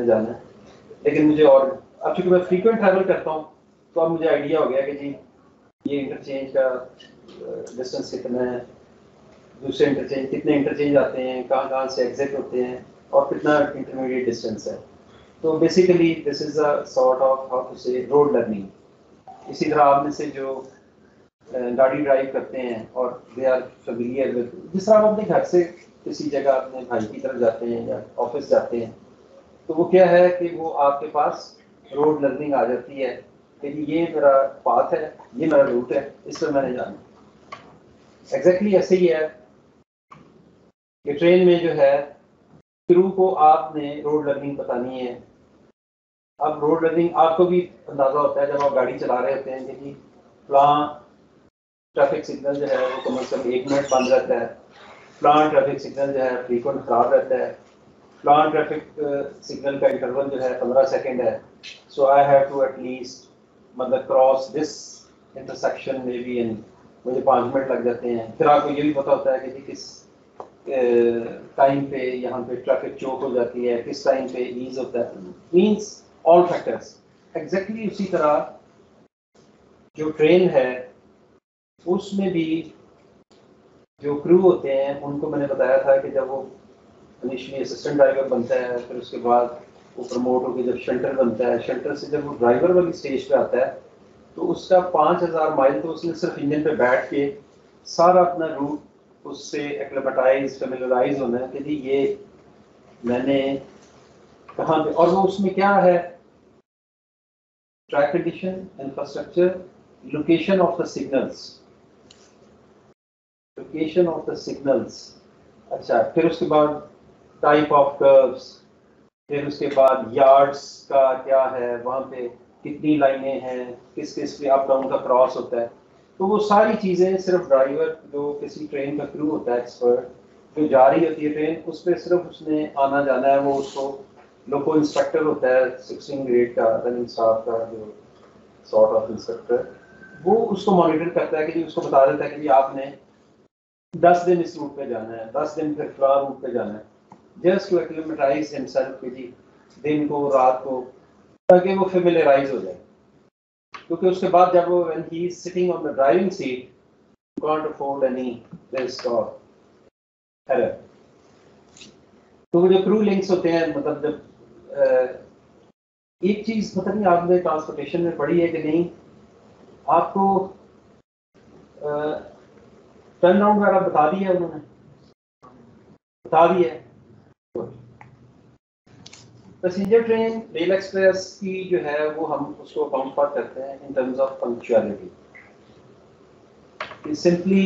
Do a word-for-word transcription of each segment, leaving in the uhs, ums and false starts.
जाना है, लेकिन मुझे और अब चूँकि मैं फ्रीक्वेंट ट्रैवल करता हूँ तो अब मुझे आइडिया हो गया कि जी ये इंटरचेंज का डिस्टेंस कितना है, दूसरे इंटरचेंज कितने इंटरचेंज आते हैं, कहाँ कहाँ से एग्जिट होते हैं और कितना इंटरमीडिएट डिस्टेंस है। तो basically this is a sort of how to say road learning. इसी तरह आप में से जो गाड़ी ड्राइव करते हैं और दे आर फेमिलियर विद, जिस तरह आप अपने घर से किसी जगह अपने भाई की तरफ जाते हैं या ऑफिस जाते हैं, तो वो क्या है कि वो आपके पास रोड लर्निंग आ जाती है कि ये मेरा पाथ है, ये मेरा रूट है, इस पर मैंने जाना। एग्जैक्टली exactly ऐसे ही है कि ट्रेन में जो है क्रू को आपने रोड लर्निंग बतानी है। अब रोड लर्निंग आपको भी अंदाजा होता है जब आप गाड़ी चला रहे होते हैं कि फलां ट्रैफिक सिग्नल जो है वो कम से कम एक मिनट बंद रहता है, फलां ट्रैफिक सिग्नल जो है फ्रीक्वेंट खराब रहता है, फलां ट्रैफिक सिग्नल का इंटरवल जो है पंद्रह सेकेंड है, so I have to at least मतलब क्रॉस दिस इंटरसेक्शन में भी इन मुझे पाँच मिनट लग जाते हैं। फिर आपको ये भी पता होता है कि किस टाइम पे यहाँ पे ट्रैफिक चौक हो जाती है, किस टाइम पे ईज होता है, मीन्स ऑल फैक्टर्स। एग्जैक्टली उसी तरह जो ट्रेन है उसमें भी जो क्रू होते हैं उनको मैंने बताया था कि जब वो इनिशियली असिस्टेंट ड्राइवर बनता है, फिर उसके बाद वो प्रमोट होकर जब शल्टर बनता है, शल्टर से जब वो ड्राइवर वाली स्टेज पे आता है तो उसका पाँच हज़ार माइल तो उसने सिर्फ इंजन पे बैठ के सारा अपना रूट उससे एक्लेमेटाइज फेमिलराइज होना है कि जी ये मैंने कहाँ पे, और वो उसमें क्या है, track condition, infrastructure, location of the signals, location of the signals. अच्छा, फिर उसके बाद टाइप ऑफ कर्व्स, फिर उसके बाद यार्ड्स का क्या है, वहाँ पे कितनी लाइनें हैं, किस किस पे अप डाउन का क्रॉस होता है। तो वो सारी चीज़ें सिर्फ ड्राइवर जो किसी ट्रेन का क्रू होता है एक्सपर्ट, जो जा रही होती है ट्रेन, उस पर सिर्फ उसने आना जाना है। वो उसको लोको इंस्ट्रक्टर होता है सिक्सटीन ग्रेड का रनिंग स्टाफ का जो सॉर्ट ऑफ इंस्ट्रक्टर, वो उसको मॉनिटर करता है कि जी उसको बता देता है कि जी आपने दस दिन इस रूट पे जाना है, दस दिन फिर फला रूट पे जाना है, जस्ट टू एक्लेमेटाइज हिमसेल्फ कि जी दिन को रात को, ताकि वो फेमिलियराइज हो जाए। क्योंकि उसके बाद जब वो when he is sitting on the driving seat, you can't afford any risk और एरर। तो वो जो क्रू लिंक्स होते हैं, मतलब जब आ, एक चीज पता नहीं आपने ट्रांसपोर्टेशन में पढ़ी है कि नहीं, आपको टर्न राउंड वगैरह बता दिया है, उन्होंने बता दिया है। पैसेंजर ट्रेन मेल एक्सप्रेस की जो है वो हम उसको काउंट फॉर करते हैं in terms of punctuality. Simply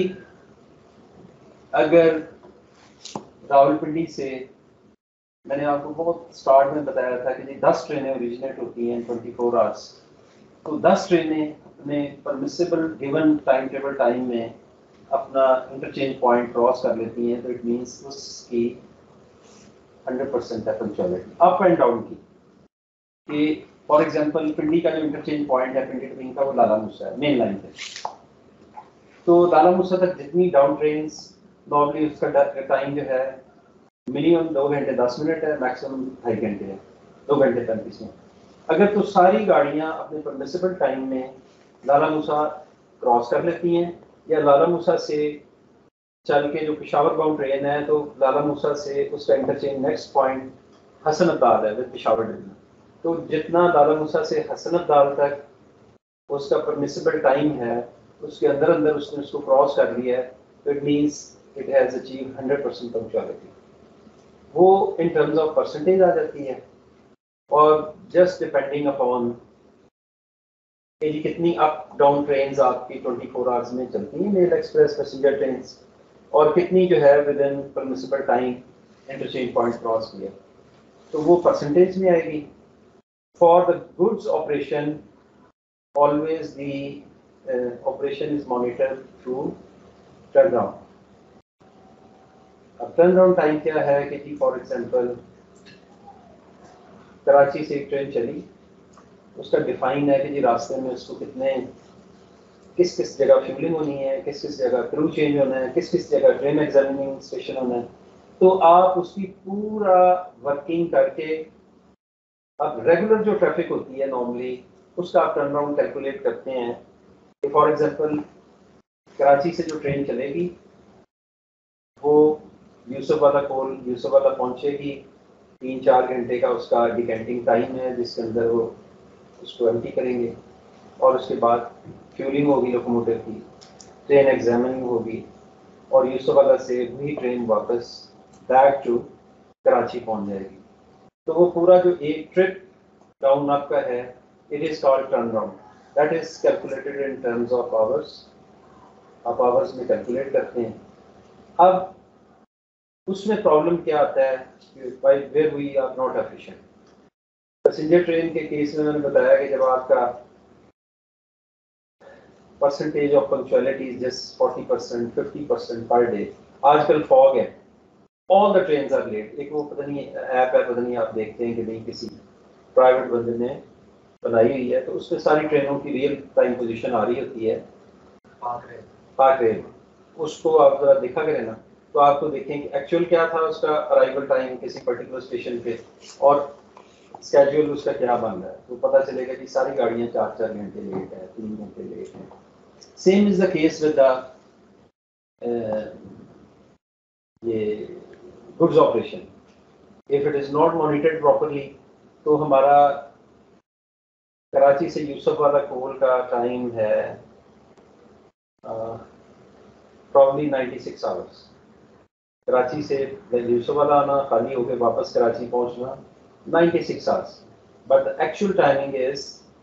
अगर रावलपिंडी से, मैंने आपको बहुत स्टार्ट में बताया था कि जी दस ट्रेनें ओरिजिनेट होती हैं ट्वेंटी फोर आवर्स, तो दस ट्रेनें अपने permissible given time table time में अपना इंटरचेंज पॉइंट क्रॉस कर लेती हैं, तो इट मीन्स उसकी हंड्रेड परसेंट है पंक्चुअलिटी अप एंड डाउन की। कि फॉर एग्जांपल पिंडी का जो इंटरचेंज पॉइंट है पिंडी टू का, वो लाला मूसा है मेन लाइन पे, तो लाला मूसा तक जितनी डाउन ट्रेन नॉर्मली उसका टाइम जो है मिनिमम दो घंटे दस मिनट है, मैक्सिमम ढाई घंटे है, दो घंटे पैंतीस मिनट। अगर तो सारी गाड़ियां अपने परमिसिबल टाइम में लाला मूसा क्रॉस कर लेती हैं, या लाला मूसा से चल के जो पेशावर बाउंड ट्रेन है तो लाला मूसा से उसका interchange next point Hasan Abdal है विद पेशावर डिवीजन, तो जितना लाला मूसा से हसन अब्दाल तक उसका परमिसिबल टाइम है उसके अंदर अंदर उसने उसको क्रॉस कर लिया है, तो it means it has achieve hundred percent punctuality. वो इन टर्म्स ऑफ परसेंटेज आ जाती है, और जस्ट डिपेंडिंग अपॉन कि कितनी अप डाउन ट्रेन आपकी ट्वेंटी फोर आवर्स में चलती हैं मेल एक्सप्रेस पैसेंजर ट्रेन, और कितनी जो है within permissible time interchange point cross किया, तो वो परसेंटेज में आएगी। For the goods operation always the uh, operation is monitored through turnaround। अब टर्नराउंड टाइम क्या है कि जी फॉर एग्जांपल कराची से एक ट्रेन चली, उसका डिफाइन है कि जी रास्ते में उसको कितने किस किस जगह फ्यूलिंग होनी है, किस किस जगह क्रू चेंज होना है, किस किस जगह ट्रेन एग्जामिनिंग स्टेशन होना है। तो आप उसकी पूरा वर्किंग करके अब रेगुलर जो ट्रैफिक होती है नॉर्मली उसका आप टर्न अराउंड कैलकुलेट करते हैं कि फॉर एग्जांपल कराची से जो ट्रेन चलेगी वो यूसुफ वाला कोल यूसुफ वाला पहुंचेगी, तीन चार घंटे का उसका डिकेंटिंग टाइम है जिसके अंदर वो उसको एम्प्टी करेंगे और उसके बाद फ्यूलिंग होगी लोकोमोटिव की, ट्रेन एग्जामिनिंग होगी और यूसुफ वाला से वही ट्रेन वापस बैक टू कराची पहुंच जाएगी। तो वो पूरा जो एक ट्रिप डाउन अप का है it is called turn around, that is calculated in terms of hours. आप आवर्स में कैलकुलेट करते हैं। अब उसमें प्रॉब्लम क्या आता है, by where we are not efficient. Passenger train के केस में मैंने बताया कि जब आपका percentage of punctuality is just forty percent fifty percent per day, आजकल फॉग है, all the trains are late. एक वो पता नहीं ऐप है, पता नहीं आप देखते हैं कि नहीं, किसी प्राइवेट बंदे ने बनाई हुई है, तो उसमें सारी ट्रेनों की रियल टाइम पोजीशन आ रही होती है। पार्क रेल उसको आप जरा देखा करें ना, तो आपको देखें कि एक्चुअल क्या था उसका अराइवल टाइम किसी पर्टिकुलर स्टेशन पे और स्केड्यूल उसका क्या बन रहा है, तो पता चलेगा कि सारी गाड़ियां चार चार घंटे लेट है, तीन घंटे लेट है। Same is the case with the ये goods operation, if it is not monitored properly तो हमारा कराची से यूसुफ वाला कोल का टाइम है probably ninety six hours. Karachi से यूसुफ वाला आना, खाली होकर वापस कराची पहुंचना ninety six hours, but the actual timing is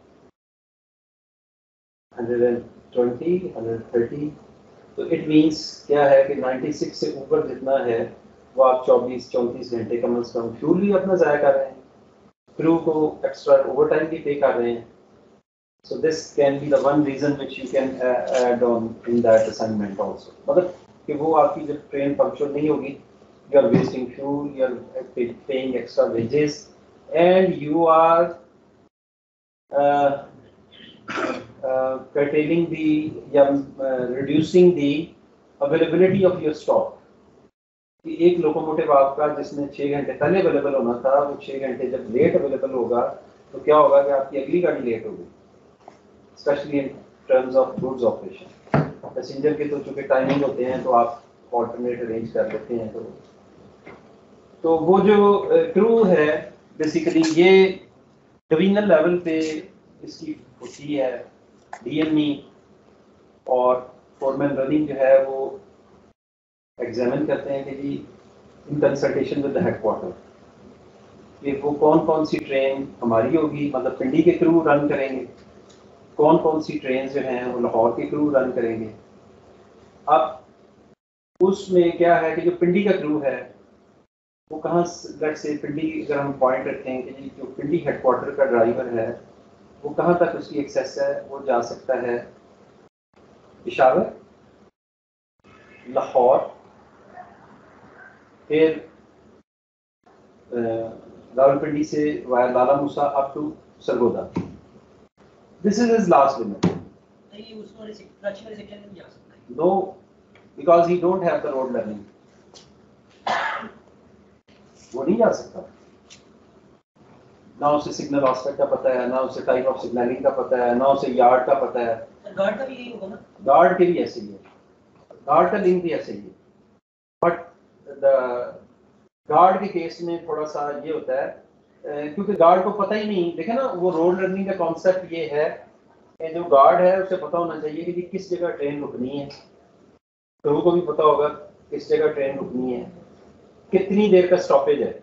one twenty one thirty. तो इट मींस क्या है कि नाइन्टी सिक्स से ऊपर जितना है वो आप चौबीस चौंतीस घंटे कम अज कम फ्यूल भी अपना ज़ाया कर रहे हैं, क्रू को एक्स्ट्रा ओवर टाइम भी पे कर रहे हैं। So this can be the one reason which you can uh, add on in that assignment also. मतलब कि वो आपकी जब ट्रेन पंक्चुअल नहीं होगी, you are wasting fuel, you are paying extra wages, and you are uh, uh, curtailing the या uh, reducing the availability of your stock. कि एक लोकोमोटिव आपका जिसने छः घंटे पहले अवेलेबल होना था, वो छः घंटे जब लेट अवेलेबल होगा तो क्या होगा कि आपकी अगली गाड़ी लेट होगी, specially in terms of goods operation. Passenger के तो चूँकि टाइमिंग होते हैं तो आप ऑल्टरनेट अरेंज कर लेते हैं। तो तो वो जो क्रू है बेसिकली ये डिवीजनल लेवल पे इसकी होती है, डीएमई और फोरमैन रनिंग जो है वो एग्जामिन करते हैं कि जी in consultation with the headquarter कि वो कौन कौन सी ट्रेन हमारी होगी, मतलब पिंडी के क्रू रन करेंगे, कौन कौन सी ट्रेन जो हैं वो लाहौर के क्रू रन करेंगे। अब उसमें क्या है कि जो पिंडी का क्रू है वो कहाँ से, पिंडी अगर हम पॉइंट रखते हैं कि जो पिंडी हेडक्वार्टर का ड्राइवर है वो कहाँ तक उसकी एक्सेस है, वो जा सकता है पेशावर, लाहौर, फिर रावलपिंडी से via Lala Musa up to Sargodha. This is his last limit. नहीं उसको वाले कराची वाले सेक्शन में नहीं जा सकता। No, because he don't have the road learning, वो नहीं जा सकता। ना उसे सिग्नल ऑस्पेक्ट का पता है, ना उसे टाइप ऑफ सिग्नलिंग का पता है, ना उसे यार्ड का पता है। गार्ड का भी यही होगा ना? गार्ड के भी ऐसे ही है, गार्ड का लिंक भी ऐसे ही है, बट द गार्ड के केस में थोड़ा सा ये होता है क्योंकि गार्ड को पता ही नहीं, देखे ना वो रोड लर्निंग का कॉन्सेप्ट ये है कि जो गार्ड है उसे पता होना चाहिए कि किस जगह ट्रेन रुकनी है, क्रू को भी पता होगा किस जगह ट्रेन रुकनी है, कितनी देर का स्टॉपेज है,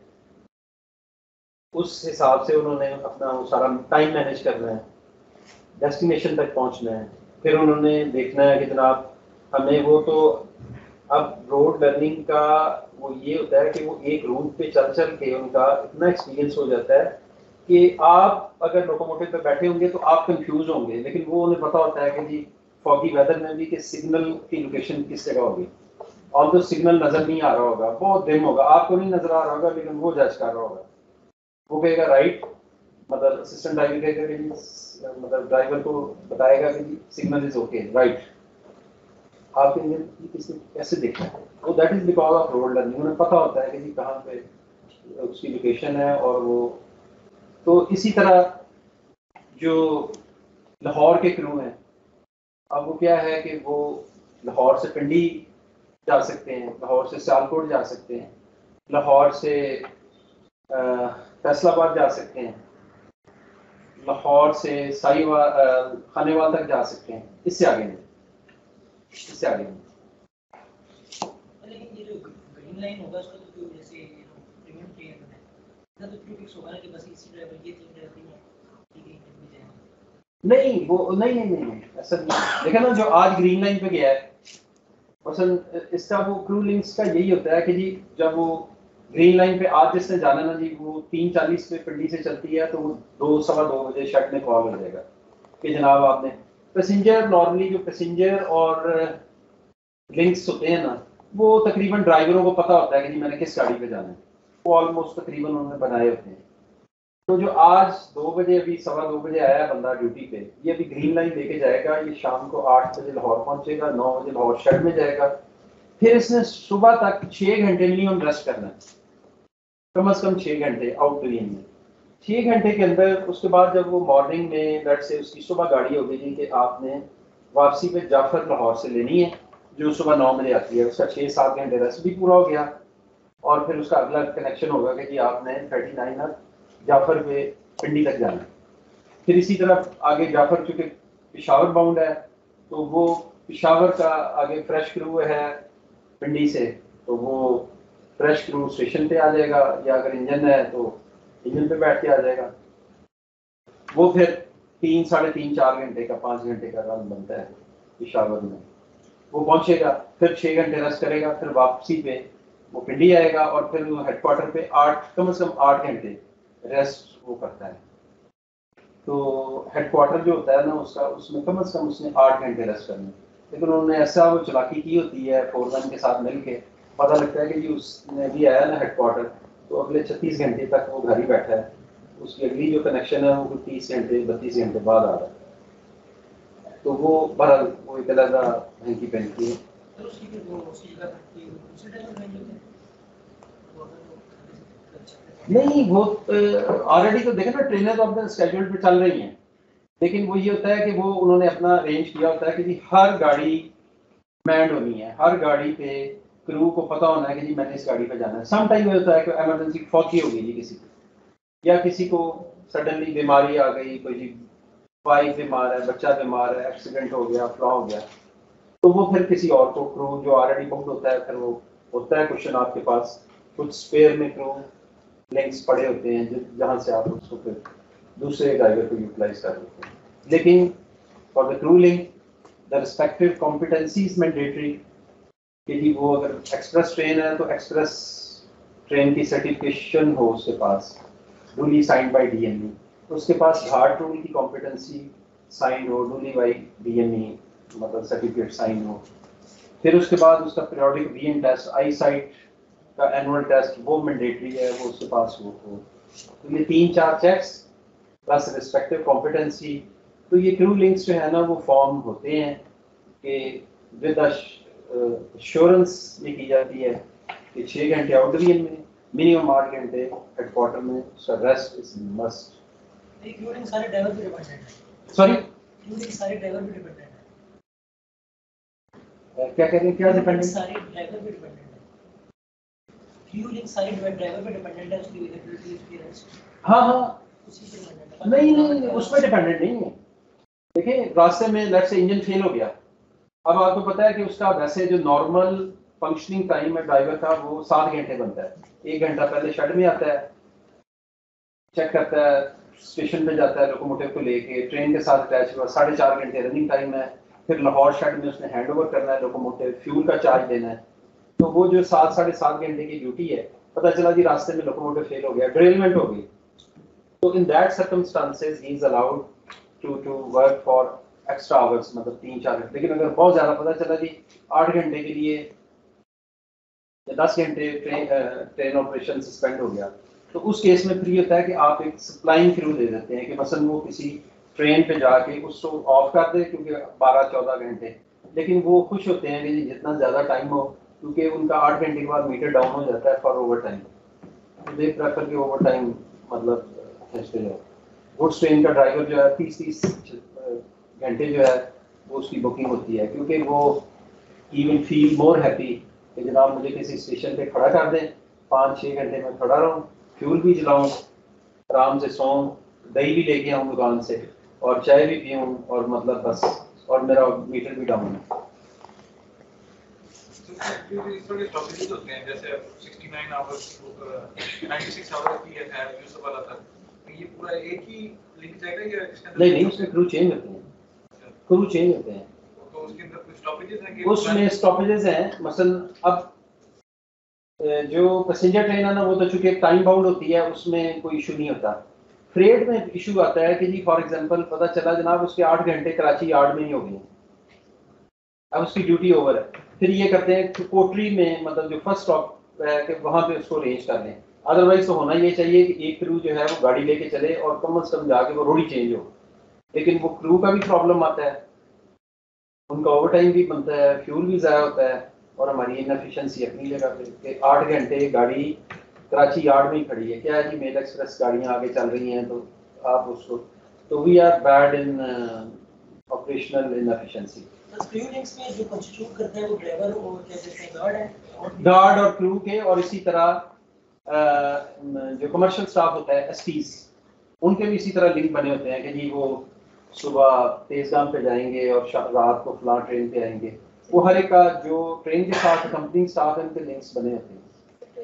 उस हिसाब से उन्होंने अपना वो सारा टाइम मैनेज करना है, डेस्टिनेशन तक पहुंचना है। फिर उन्होंने देखना है कि जनाब हमें वो तो अब रोड लर्निंग का वो ये होता है कि वो एक रूट पे चल चल के उनका इतना एक्सपीरियंस हो जाता है कि आप अगर लोकोमोटिव पे बैठे होंगे तो आप कंफ्यूज होंगे, लेकिन वो उन्हें पता होता है कि जी फॉगी वेदर में भी कि सिग्नल की लोकेशन किस जगह होगी। और जो सिग्नल नजर नहीं आ रहा होगा, बहुत डिम होगा, आपको नहीं नजर आ रहा होगा, लेकिन वो जज कर रहा होगा, वो कहेगा राइट, मतलब असिस्टेंट ड्राइवर कहेगा कि मतलब ड्राइवर को बताएगा कि सिग्नल इज ओके राइट। आपके इंजन किसने कैसे देखना है, वो that is because of road learning. उन्हें पता होता है कि जी कहाँ पे उसकी लोकेशन है और वो तो इसी तरह जो लाहौर के क्रू हैं, अब वो क्या है कि वो लाहौर से पिंडी जा सकते हैं, लाहौर से सियालकोट जा सकते हैं, लाहौर से फैसलाबाद जा सकते हैं, लाहौर से साहिवाल खानेवाल तक जा सकते हैं, इससे आगे नहीं, इससे आगे नहीं। लेकिन ये जो ग्रीन लाइन होगा उसका तो जैसे प्रीमियम ट्रेन है ना, तो क्यों फिक्स होगा ना कि बस इसी ड्राइवर ये तीन ड्राइवर हैं ठीक है मिल जाएगा। नहीं वो नहीं नहीं नहीं, नहीं ऐसा नहीं। देखा ना जो आज ग्रीन लाइन पे गया है, मसलन इसका वो क्रू लिंक्स का यही होता है कि जी जब वो ग्रीन लाइन पे आज जिसने जाना ना जी, वो तीन चालीस पे पिंडी से चलती है, तो वो दो सवा दो बजे शर्ट में कॉल हो जाएगा कि जनाब आपने पैसेंजर, नॉर्मली जो पैसेंजर और लिंक्स होते हैं ना, वो तकरीबन ड्राइवरों को पता होता है कि जी मैंने किस गाड़ी पे जाना है, वो ऑलमोस्ट तकरीबन उन्होंने बनाए होते हैं। तो जो आज दो बजे अभी सवा दो बजे आया बंदा ड्यूटी पे, ये अभी ग्रीन लाइन लेके जाएगा, ये शाम को आठ बजे लाहौर पहुंचेगा, नौ बजे लाहौर शर्ट में जाएगा, फिर इसने सुबह तक छः घंटे मिनिमम रेस्ट करना है, कम अज कम छः घंटे आउटडोरिंग में। छः घंटे के अंदर उसके बाद जब वो मॉर्निंग में लेट से उसकी सुबह गाड़ी हो गई कि आपने वापसी पे जाफर लाहौर से लेनी है, जो सुबह नौ बजे आती है, उसका छः सात घंटे रेस्ट भी पूरा हो गया, और फिर उसका अगला कनेक्शन होगा कि जी आपने थर्टी नाइन अब जाफर पे पिंडी तक जाना है। फिर इसी तरह आगे जाफर चूँकि पिशावर बाउंड है, तो वो पिशावर का आगे फ्रेश क्रू है पिंडी से, तो वो फ्रेश क्रू स्टेशन पे आ जाएगा, या अगर इंजन है तो इंजन पे बैठ के आ जाएगा। वो फिर तीन साढ़े तीन चार घंटे का पाँच घंटे का रन बनता है पिशावर में, वो पहुंचेगा, फिर छः घंटे रेस्ट करेगा, फिर वापसी पे वो पिंडी आएगा, और फिर वो हेडक्वार्टर पे आठ कम से कम आठ घंटे रेस्ट वो करता है। तो हेडक्वार्टर जो होता है ना उसका, उसमें कम से कम उसने आठ घंटे रेस्ट करने, लेकिन उन्होंने ऐसा वो चलाकी की होती है फोरमैन के साथ मिलके, पता लगता है कि जी उसने भी आया ना हेडक्वार्टर, तो अगले छत्तीस घंटे तक वो घर ही बैठा है, उसकी अगली जो कनेक्शन है वो तीस घंटे बत्तीस घंटे बाद आ रहा है। तो वो बहरहाल वो एक अलग महंगी पहनती है। तो उसकी फिर वो उसकी जगह पर दूसरे ड्राइवर नहीं होते नहीं, वो ऑलरेडी तो देखे ना ट्रेनें तो अपने स्केड्यूल पे चल रही हैं, लेकिन वो ये होता है कि वो उन्होंने अपना अरेंज किया होता है कि जी हर गाड़ी मैंड होनी है, हर गाड़ी पे क्रू को पता होना है कि जी मैंने इस गाड़ी पे जाना है। सम टाइम ये होता है कि एमरजेंसी फौकी हो गई जी किसी को, या किसी को सडनली बीमारी आ गई, कोई जी वाइफ बीमार है, बच्चा बीमार है, एक्सीडेंट हो गया, फ्लॉ हो गया, तो वो फिर किसी और को क्रू जो ऑलरेडी बुक्ड होता है, फिर वो होता है क्वेश्चन आपके पास, कुछ स्पेयर में क्रू लिंक्स पड़े होते हैं जहाँ से आप उसको फिर दूसरे ड्राइवर को यूटिलाइज कर सकते हैं। लेकिन for the crew link the respective competency is mandatory, कि जी वो अगर एक्सप्रेस ट्रेन है तो एक्सप्रेस ट्रेन की सर्टिफिकेशन हो उसके पास, डूली साइंड बाय डीएमई, तो उसके पास घाट रूल की कॉम्पिटेंसी साइन हो, डूली बाई डीएमई मतलब सर्टिफिकेट साइन हो। फिर उसके बाद उसका periodic VN test, eye sight का एनुअल टेस्ट वो मैंडेटरी है, वो उसके पास हो, हो। तो ये तीन चार चेक्स प्लस रिस्पेक्टिव कॉम्पिटेंसी। तो ये क्रू लिंक्स जो है ना वो फॉर्म होते हैं कि विद एश्योरेंस ये की जाती है कि छः घंटे आउटडोरियन में, मिनिमम आठ घंटे हेडक्वार्टर में, उसका रेस्ट इज मस्ट। इंक्लूडिंग सारे ड्राइवर भी डिपेंडेंट है। सॉरी, इंक्लूडिंग सारे ड्राइवर भी डिपेंडेंट है। क्या कह रहे हैं, क्या डिपेंडेंट? सारे ड्राइवर भी डिपेंडेंट है। फ्यूलिंग सारे ड्राइवर पे डिपेंडेंट है, उसकी अवेलेबिलिटी, एक्सपीरियंस। हाँ हाँ, उसी पे डिपेंडेंट है। नहीं नहीं उस पर डिपेंडेंट नहीं है। देखिए रास्ते में लेट से इंजन फेल हो गया, अब आपको पता है कि उसका वैसे जो नॉर्मल फंक्शनिंग टाइम है ड्राइवर का वो सात घंटे बनता है, एक घंटा पहले शेड में आता है, चेक करता है, स्टेशन पे जाता है लोकोमोटिव को लेके, ट्रेन के साथ अटैच हुआ, साढ़े चार घंटे रनिंग टाइम है, फिर लाहौर शेड में उसने हैंड ओवर करना है लोकोमोटिव, फ्यूल का चार्ज देना है। तो वो जो सात साढ़े सात घंटे की ड्यूटी है, पता चला जी रास्ते में लोकोमोटिव फेल हो गया, डिरेलमेंट हो गई, तो in that circumstances he is allowed to to work for extra hours, मतलब तीन चार घंटे। लेकिन अगर बहुत ज़्यादा पता चला जी आठ घंटे के लिए या दस घंटे ट्रेन ट्रेन ऑपरेशन सस्पेंड हो गया, तो उस केस में फिर ये होता है कि आप एक सप्लाइंग क्रू दे देते हैं कि मसलन वो किसी ट्रेन पे जाके उसको ऑफ कर दे क्योंकि बारह चौदह घंटे, लेकिन वो खुश होते हैं कि जितना ज़्यादा टाइम हो, क्योंकि उनका आठ घंटे के बाद मीटर डाउन हो जाता है फॉर ओवर टाइम, तो दे प्रेफर कि ओवर टाइम मतलब खींचते जाओ। गुड्स ट्रेन का ड्राइवर जो है तीस तीस घंटे जो है वो उसकी बुकिंग होती है, क्योंकि वो he will feel more happy कि जनाब मुझे किसी स्टेशन पे खड़ा कर दें, पाँच छः घंटे में खड़ा रहूँ, फ्यूल भी जलाऊँ, आराम से सोऊं, दही भी लेके आऊँ दुकान से और चाय भी पीऊँ और मतलब बस, और मेरा मीटर भी डाउन है। थोड़े स्टॉपेजेस होते हैं, जैसे उनहत्तर आवर्स छियानवे आवर्स की है यूसुफ वाला था, तो ये पूरा एक ही लिंक जाएगा या इसके अंदर? नहीं नहीं, उसमें क्रू चेंज होते हैं, क्रू चेंज होते हैं, तो उसके अंदर कुछ स्टॉपेजेस हैं कि उसमें स्टॉपेजेस हैं। मसलन अब जो पैसेंजर ट्रेन है ना वो तो चूंकि टाइम बाउंड होती है, उसमें कोई इशू नहीं होता। फ्रेट में इशू आता है कि जी फॉर एग्जांपल पता चला जनाब उसके आठ घंटे कराची यार्ड में ही हो गए, अब उसकी ड्यूटी ओवर है, फिर ये करते हैं कोटरी में, मतलब जो फर्स्ट स्टॉप है कि वहाँ पे उसको अरेंज कर लें। अदरवाइज तो होना ये चाहिए कि एक क्रू जो है वो गाड़ी लेके चले और कम अज कम जाके वो रोडी चेंज हो, लेकिन वो क्रू का भी प्रॉब्लम आता है, उनका ओवर टाइम भी बनता है, फ्यूल भी ज़ाया होता है, और हमारी इनएफिशिएंसी अपनी जगह पे आठ घंटे गाड़ी कराची यार्ड में ही खड़ी है। क्या है जी, मेल एक्सप्रेस गाड़ियाँ आगे चल रही हैं तो आप उसको, तो we are bad in operational inefficiency. में जो कंस्टिट्यूट करते हैं वो ड्राइवर और क्या कहते हैं गार्ड है, गार्ड और क्रू के, और इसी तरह जो कमर्शियल स्टाफ होता है एसटीज, उनके भी इसी तरह लिंक बने होते हैं कि जी वो सुबह तेजगाम पे जाएंगे और रात को फलां ट्रेन पे आएंगे। वो हर एक का जो ट्रेन के साथ कंपनी स्टाफ है उनके लिंक्स बने होते हैं।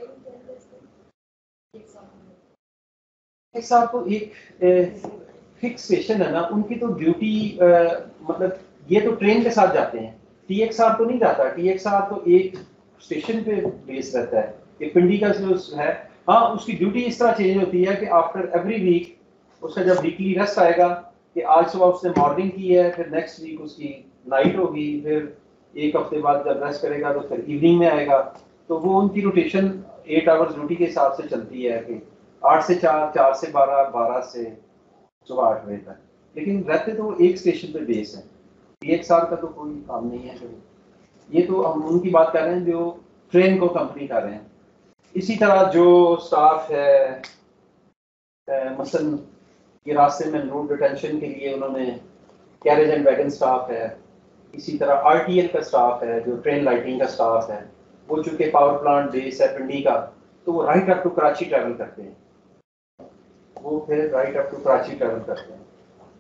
एक साथ तो एक फिक्स स्टेशन है ना, उनकी तो ड्यूटी मतलब ये तो ट्रेन के साथ जाते हैं, टी एक्स आर तो नहीं जाता, टी एक्स आर तो एक स्टेशन पे बेस रहता है, ये पिंडी का जो है। हाँ, उसकी ड्यूटी इस तरह चेंज होती है कि आफ्टर एवरी वीक उसका जब वीकली रेस्ट आएगा कि आज सुबह उसने मॉर्निंग की है, फिर नेक्स्ट वीक उसकी नाइट होगी, फिर एक हफ्ते बाद जब रेस्ट करेगा तो फिर इवनिंग में आएगा, तो वो उनकी रोटेशन एट आवर्स ड्यूटी के हिसाब से चलती है कि आठ से चार, चार से बारह, बारह से सुबह आठ बजे तक, लेकिन रहते तो एक स्टेशन पे बेस है। एक साल का तो कोई काम नहीं है, तो ये तो हम उनकी बात कर रहे हैं जो ट्रेन को कंपनी कर रहे हैं। इसी तरह जो स्टाफ है मसलन के रास्ते में रोड डिटेंशन के लिए उन्होंने कैरेज एंड वैगन स्टाफ है, इसी तरह आरटीएल का स्टाफ है, जो ट्रेन लाइटिंग का स्टाफ है, वो चूंकि पावर प्लांट बेस है पिंडी का, तो वो right up to Karachi travel करते हैं, वो फिर right up to Karachi travel करते हैं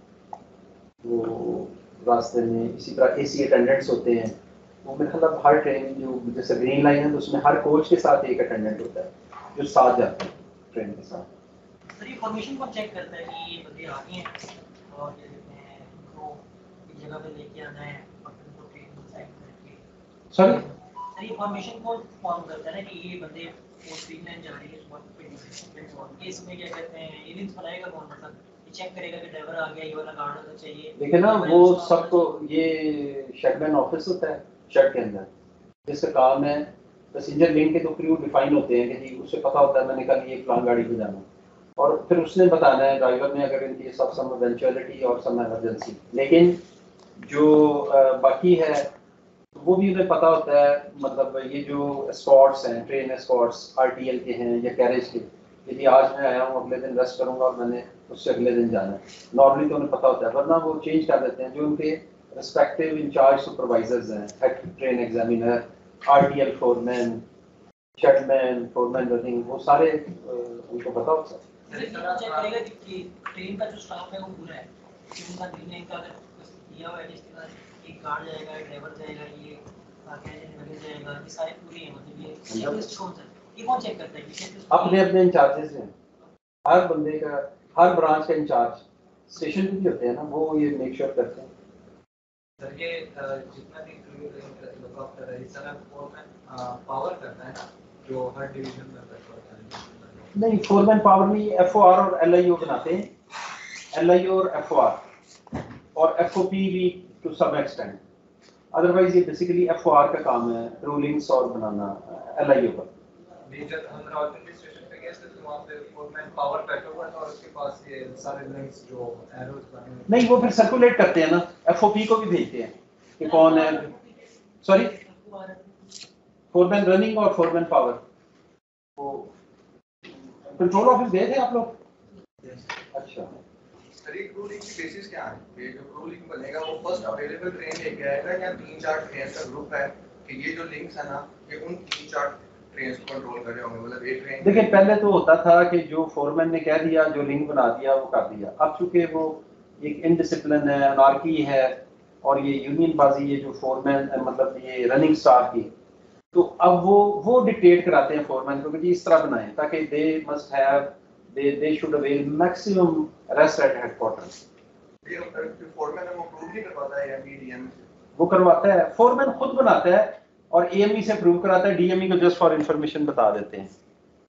वो रास्ते में। इसी तरह एसी अटेंडेंट्स होते हैं, वो मतलब हर ट्रेन जो जैसे ग्रीन लाइन है तो उसमें हर कोच के साथ एक अटेंडेंट होता है जो साथ जाते हैं ट्रेन के साथ। सर, ये फॉर्मेशन को चेक करता है कि ये बंदे आ गए हैं और क्या कहते हैं उनको एक जगह पे लेके आना है और उनको ट्रेन को साइड में रख के। सॉरी सर, ये फॉर्मेशन को फॉर्म करता है ना कि ये बंदे वो ट्रेन लाइन जा रही है सुबह पे, इसमें क्या कहते हैं ये लिंक बनाएगा कौन, मतलब ये चेक करेगा कि ड्राइवर आ गया, ये वाला गार्ड होना चाहिए। देखिए ना, वो सबको ये शेडमैन ऑफिस होता है शेड के अंदर, जिसका काम है पैसेंजर लिंक के तो क्रू डिफाइन होते हैं कि जी उसे पता होता है मैंने कल ये प्लान गाड़ी में जाना, और फिर उसने बताना है ड्राइवर ने अगर इनकी सब सम इवेंचुअलिटी और सम इमरजेंसी। लेकिन जो बाकी है वो भी उन्हें पता होता है, मतलब ये जो एस्कॉर्ट्स हैं, ट्रेन एस्कॉर्ट्स आरटीएल के हैं या कैरेज के, यदि आज मैं आया हूँ अगले दिन रेस्ट करूँगा और मैंने उससे अगले दिन जाना है, नॉर्मली तो उन्हें पता होता है, वरना वो चेंज कर देते हैं। जो उनके रिस्पेक्टिव इंचार्ज सुपरवाइजर्स हैं, head train examiner, RTL foreman, shedman, foreman running, वो सारे उनको पता होता है। चेक करेगा कि ट्रेन का जो स्टाफ है वो पूरा है, कि उनका दिन का अगर दिया हुआ है जिसके एक गार्ड जाएगा, ड्राइवर जाएगा, ये कैरेज में जाएगा, ये सारे पूरे हैं, मतलब ये चेकलिस्ट कौन सा ये कौन चेक करता है कि अपने अपने इंचार्जेस हैं, हर बंदे का, हर ब्रांच का इंचार्ज स्टेशन पे भी होते हैं ना, वो ये मेक श्योर करते हैं। सर ये जितना भी हेलीकॉप्टर है, इस तरह फोरमैन पावर करता है ना, जो हर डिवीजन में करता है। नहीं, फोरमैन पावर नहीं, एफओआर और एलआईओ बनाते हैं, एलआईओ और एफओआर और एफओपी भी टू सम एक्सटेंट। अदरवाइज ये बेसिकली एफओआर का काम है, रूलिंग्स और बनाना, एलआईओ का। जब हम रावलपिंडी स्टेशन पे गए थे तो वहाँ पे फोरमैन पावर बैठा हुआ था और उसके पास ये सारे लिंक्स जो एरोज बने हुए। नहीं, वो फिर सर्कुलेट करते हैं ना, एफओपी को भी भेजते हैं कि कौन है, सॉरी फोरमैन रनिंग और फोरमैन पावर। वो कंट्रोल ऑफिस गए थे आप लोग? अच्छा सर ये क्रू लिंक की बेसिस क्या है? ये जो क्रू लिंक बनेगा वो फर्स्ट अवेलेबल ट्रेन लेके आएगा या तीन चार ट्रेन का ग्रुप है कि ये जो लिंक्स है ना ये उन तीन चार ट्रेन को कंट्रोल कर रहे होंगे? मतलब एक ट्रेन देखिए पहले तो होता था कि जो फोरमैन ने कह दिया, जो लिंक बना दिया वो कर दिया। अब चूंकि वो एक इनडिसिप्लिन है, अनार्की है और ये यूनियन बाजी, ये जो फोरमैन मतलब ये रनिंग स्टाफ की, तो अब वो वो डिक्टेट कराते हैं फोरमैन को कि जी इस तरह बनाएं ताकि they must have they they should avail maximum rest at headquarters. ये जो फोरमैन है वो अप्रूव नहीं करवाता है या डीएम वो करवाता है, फोरमैन खुद बनाता है और एएमई से अप्रूव कराता है, डीएमई को जस्ट फॉर इंफॉर्मेशन बता देते हैं।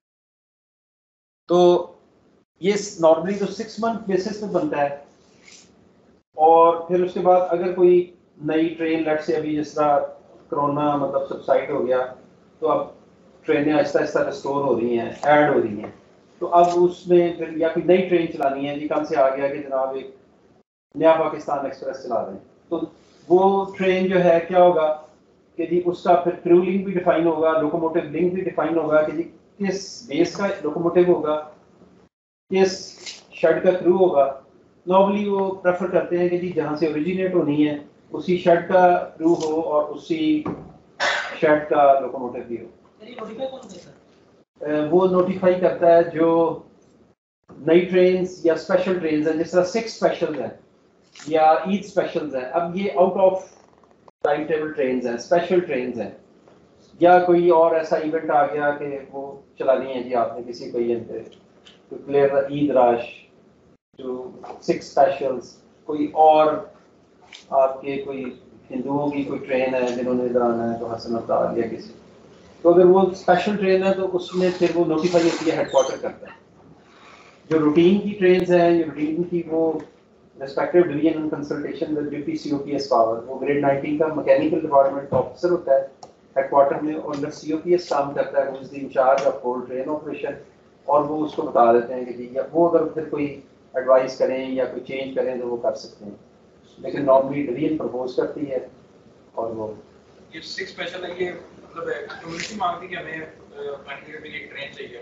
तो ये नॉर्मली तो सिक्स मंथ बेसिस पे बनता है और फिर उसके बाद अगर कोई नई ट्रेन लेट से अभी जिस तरह कोरोना मतलब सबसाइड हो गया तो अब ट्रेनें आहिस्ता आहिस्ता रिस्टोर हो रही हैं, ऐड हो रही हैं, तो अब उसमें फिर या कोई नई ट्रेन चलानी है जी, कल से आ गया कि जनाब एक नया पाकिस्तान एक्सप्रेस चला रहे हैं, तो वो ट्रेन जो है क्या होगा कि जी उसका फिर क्रू लिंक भी डिफाइन होगा, लोकोमोटिव लिंक भी डिफाइन होगा कि जी किस बेस का लोकोमोटिव होगा, किस शेड का क्रू होगा। नॉर्मली वो प्रेफर करते हैं कि जी जहाँ से ओरिजिनेट होनी है उसी शेड का क्रू हो और उसी शेड का लोकोमोटिव भी हो। वो नोटिफाई करता है जो नई ट्रेन्स या स्पेशल ट्रेन्स हैं, जिस तरह सिक्स स्पेशल हैं या ईद स्पेशल्स हैं। अब ये out of time table trains हैं, स्पेशल ट्रेन्स हैं, या कोई और ऐसा इवेंट आ गया कि वो चलानी है जी आपने किसी को ये to clear the Eid rush two six specials, कोई और आपके कोई हिंदुओं की कोई ट्रेन है जिन्होंने इधर आना है तो हसन अब्दाल या किसी, तो अगर वो स्पेशल ट्रेन है तो उसमें फिर वो नोटिफाई होती है, हेडक्वार्टर करता है। जो रूटीन की ट्रेन है, जो रूटीन की वो respective division in consultation with duty COPS power, वो ग्रेड नाइनटीन का मैकेनिकल डिपार्टमेंट का ऑफिसर होता है हेडक्वार्टर में और अंडर सीओपीएस काम करता है, वो is the incharge of whole train operation, और वो उसको बता देते हैं कि जी या वो अगर फिर कोई एडवाइस करें या कोई चेंज करें तो वो कर सकते हैं, लेकिन नॉर्मली डिवीजन प्रपोज करती है। और वो ये सिक्स स्पेशल है, ये मतलब कम्युनिटी मांगती है कि हमें कंट्री में एक ट्रेन चाहिए,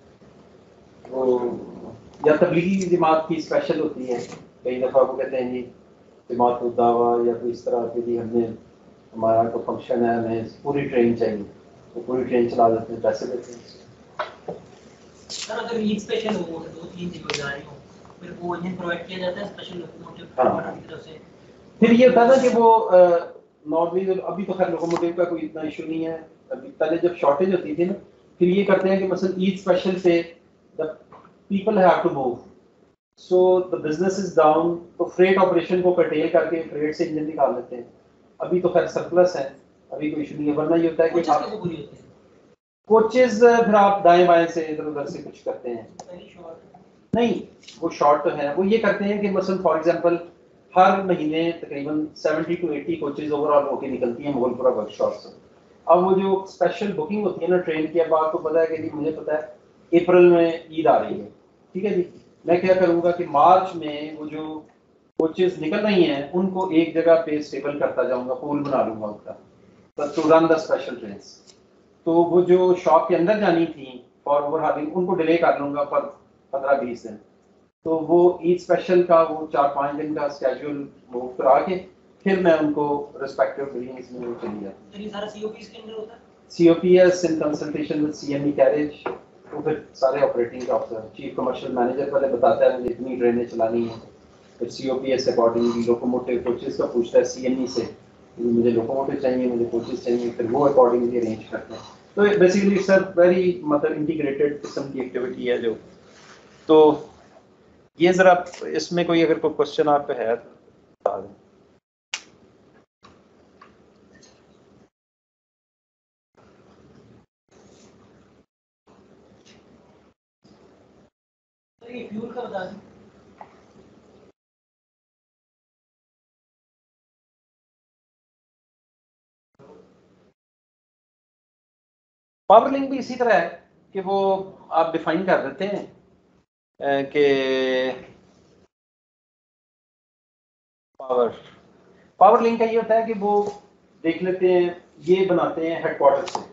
वो या तबलीगी जमात की स्पेशल होती है, कई दफ़ा वो कहते हैं जी जमात दावा या कोई इस तरह के जी हमने हमारा कोई फंक्शन है हमें पूरी ट्रेन चाहिए, तो पूरी ट्रेन चला देते हैं, पैसे देते हैं। सर अगर ईद स्पेशल हो दो तीन जगह जा रही हो फिर वो इन्हें प्रोवाइड किया जाता है स्पेशल लोकोमोटिव हाँ। की तरफ से? फिर ये था ना कि वो नॉर्मली अभी तो खैर लोकोमोटिव का कोई इतना इशू नहीं है, अभी पहले जब शॉर्टेज होती थी ना फिर ये करते हैं कि मसलन ईद स्पेशल पे the people have to move so the business is down, तो फ्रेट ऑपरेशन को कर्टेल करके फ्रेट से इंजन निकाल लेते हैं। अभी तो खैर सरप्लस है, अभी कोई इशू नहीं है, वरना ये होता है कि आप कोचेज फिर आप दाएं बाएं से इधर उधर से कुछ करते हैं, नहीं वो शॉर्ट तो है, वो ये करते हैं कि मसलन फॉर एग्जांपल हर महीने तकरीबन seventy two eighty coaches overall होके निकलती हैं मोगलपुरा वर्कशॉप से। अब वो जो स्पेशल बुकिंग होती है ना ट्रेन की, अब आपको पता है कि जी मुझे पता है अप्रैल में ईद आ रही है, ठीक है जी, मैं क्या करूँगा कि मार्च में वो जो कोचेज निकल रही हैं उनको एक जगह पे स्टेबल करता जाऊँगा, पूल बना लूँगा उसका to run the special train. तो वो जो शॉप के अंदर जानी थी फॉर ओवरहालिंग उनको डिले कर लूँगा पर पंद्रह बीस दिन, तो वो ईद स्पेशल का वो चार पाँच दिन का स्केड्यूल मूव करा के फिर मैं उनको रिस्पेक्टिव बिल्डिंग्स में वो चली जाती। तो ये सारा सीओपीएस के अंदर होता है? COPS in consultation with CME carriage, तो फिर सारे operating officer chief commercial manager पहले बताता है मुझे इतनी ट्रेनें चलानी है, फिर सीओपीएस अकॉर्डिंगली लोकोमोटिव कोचेज का पूछता है सीएमई से मुझे लोकोमोटिव चाहिए, मुझे कोचेज चाहिए, फिर वो अकॉर्डिंगली अरेंज करते हैं। तो बेसिकली इट्स अ वेरी मतलब इंटीग्रेटेड किस्म की एक्टिविटी है जो, तो ये जरा इसमें कोई अगर कोई क्वेश्चन आप पे है तो बता दें। तो ये फ्यूल का बता दें। पावर लिंक भी इसी तरह है कि वो आप डिफाइन कर देते हैं कि पावर पावर लिंक का ये होता है कि वो देख लेते हैं, ये बनाते हैं हेडक्वार्टर से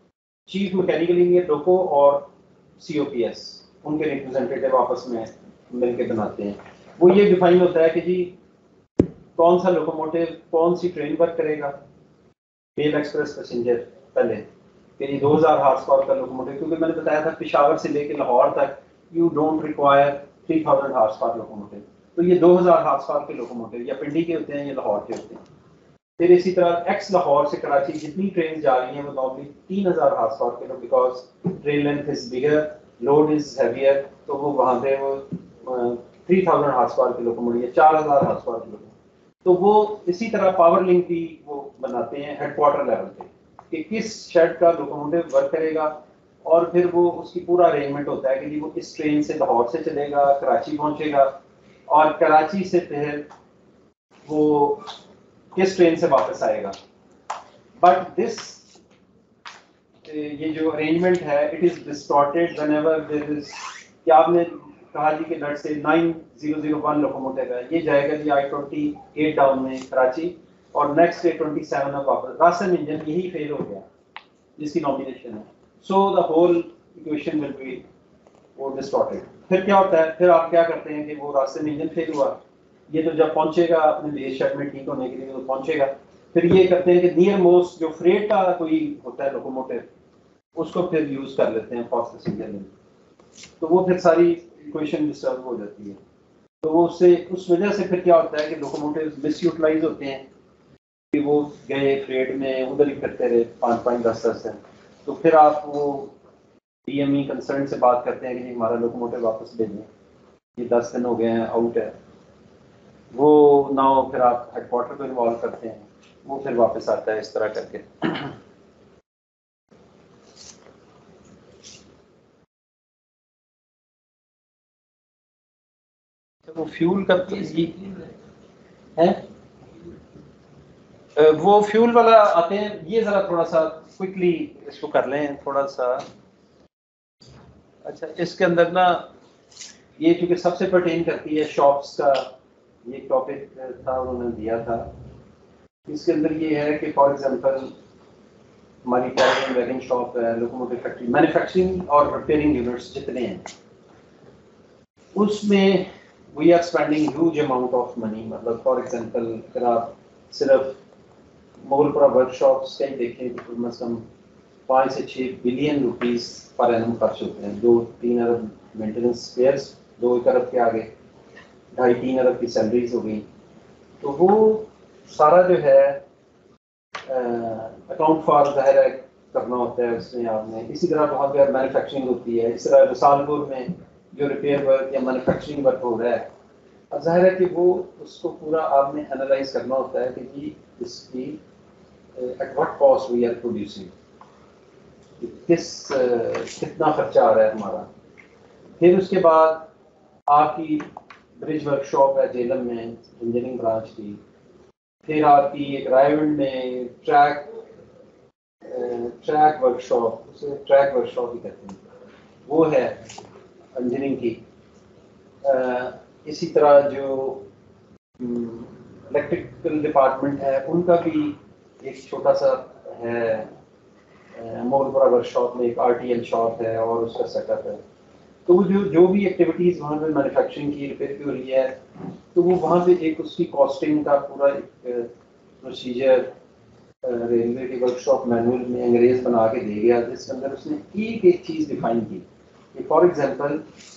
चीफ मैकेनिकल इंजीनियर डोको और सीओपीएस उनके रिप्रेजेंटेटिव आपस में मिलके बनाते हैं। वो ये डिफाइन होता है कि जी कौन सा लोकोमोटिव कौन सी ट्रेन वर्क करेगा। मेल एक्सप्रेस पैसेंजर पहले कि जी दो हज़ार हार्स पावर का लोकोमोटिव, क्योंकि मैंने बताया था पिशावर से लेकर लाहौर तक you don't require three thousand horse power locomotive, तो ये दो हज़ार हार्स पावर के लोकोमोटिव या पिंडी के होते हैं या लाहौर के होते हैं। फिर इसी तरह एक्स लाहौर से कराची जितनी ट्रेन जा रही हैं वो नॉर्मली तीन हज़ार हार्स पावर के, because train length is bigger, load is heavier, तो वो वहाँ पे वो थ्री थाउजेंड हार्स पावर के लोकोमोटिव या चार हज़ार हार्स पावर के लोकोमोटिव। तो वो इसी तरह पावर लिंक भी वो बनाते हैं हेडक्वार्टर लेवल पे कि किस शेड का लोकोमोटिव वर्क करेगा, और फिर वो उसकी पूरा अरेंजमेंट होता है कि जी वो इस ट्रेन से लाहौर से चलेगा, कराची पहुंचेगा, और कराची से फिर वो किस ट्रेन से वापस आएगा। बट दिस ये जो अरेंजमेंट है it is distorted whenever there is, कि आपने कहा जी कि let's say nine zero zero one locomotive है, ये जाएगा जी आई ट्वेंटी एट डाउन में कराची, और नेक्स्ट डे ट्वेंटी सेवन में वापस। रास्ते में इंजन यही फेल हो गया जिसकी नॉमिनेशन है, so the whole equation will be वो डिस्टॉर्टेड। फिर क्या होता है, फिर आप क्या करते हैं कि वो रास्ते में इंजन फेल हुआ, ये तो जब पहुंचेगा अपने बेस शेड में ठीक होने के लिए तो पहुंचेगा, फिर ये करते हैं कि नियर मोस्ट जो फ्रेट का कोई होता है लोकोमोटिव उसको फिर यूज कर लेते हैं फास्ट पैसेंजर में, तो वो फिर सारी इक्वेशन डिस्टर्ब हो जाती है। तो वो उससे उस वजह से फिर क्या होता है कि लोकोमोटिव मिसयूटिलाइज होते हैं कि वो गए फ्रेट में उधर ही फिरते रहे पाँच पाँच दस दस दिन, तो फिर आप वो डीएमई कंसर्न से बात करते हैं कि जी हमारा लोकोमोटिव वापस भेजें, ये दस दिन हो गए हैं आउट है, वो नाउ फिर आप हेडक्वार्टर को इन्वॉल्व करते हैं, वो फिर वापस आता है इस तरह करके। वो फ्यूल का है, वो फ्यूल वाला आते हैं, ये जरा थोड़ा सा क्विकली इसको कर लें थोड़ा सा। अच्छा, इसके अंदर ना ये क्योंकि सबसे पर्टेन करती है शॉप्स का, ये टॉपिक था उन्होंने दिया था, इसके अंदर ये है कि फॉर एग्जांपल हमारी टायरिंग वेल्डिंग शॉप है, लोकोमोटिव फैक्ट्री, मैन्युफैक्चरिंग और रिपेयरिंग यूनिट्स जितने हैं उसमें we are spending huge amount of money. मतलब फॉर एग्जांपल अगर आप सिर्फ मोगलपुरा वर्कशॉप्स का ही देखें तो कम से कम पाँच से छः बिलियन रुपीस पर एनम खर्च होते हैं, दो तीन अरब मेंटेनेंस स्पेयर्स, दो एक अरब के आगे ढाई तीन अरब की सैलरीज हो गई, तो वो सारा जो है अकाउंट फॉर जाहिर है करना होता है उसमें आपने। इसी तरह बहुत बार मैन्युफैक्चरिंग होती है, इस तरह रसालपुर में जो रिपेयर वर्क या मैन्युफैक्चरिंग वर्क हो रहा है, अब जाहिर है कि वो उसको पूरा आपने एनालाइज करना होता है कि जी इसकी at what cost we are producing, किस uh, कितना खर्चा आ रहा है हमारा। फिर उसके बाद आपकी ब्रिज वर्कशॉप है जेलम में इंजीनियरिंग ब्रांच की, फिर आपकी एक रायवंड में ट्रैक ट्रैक वर्कशॉप, उसे ट्रैक वर्कशॉप ही कहते हैं, वो है इंजीनियरिंग की। आ, इसी तरह जो इलेक्ट्रिकल डिपार्टमेंट है उनका भी एक छोटा सा है, मोगलपुरा वर्कशॉप में एक आरटीएल शॉप है और उसका सेटअप है। तो वो जो जो भी एक्टिविटीज़ वहाँ पे मैन्युफैक्चरिंग की रिपेयर की हो रही है, तो वो वहाँ पे एक उसकी कॉस्टिंग का पूरा एक प्रोसीजर रेलवे के वर्कशॉप मैनुअल में अंग्रेज बना के दे गया, जिसके अंदर उसने एक एक चीज़ डिफाइन की कि फॉर एग्जांपल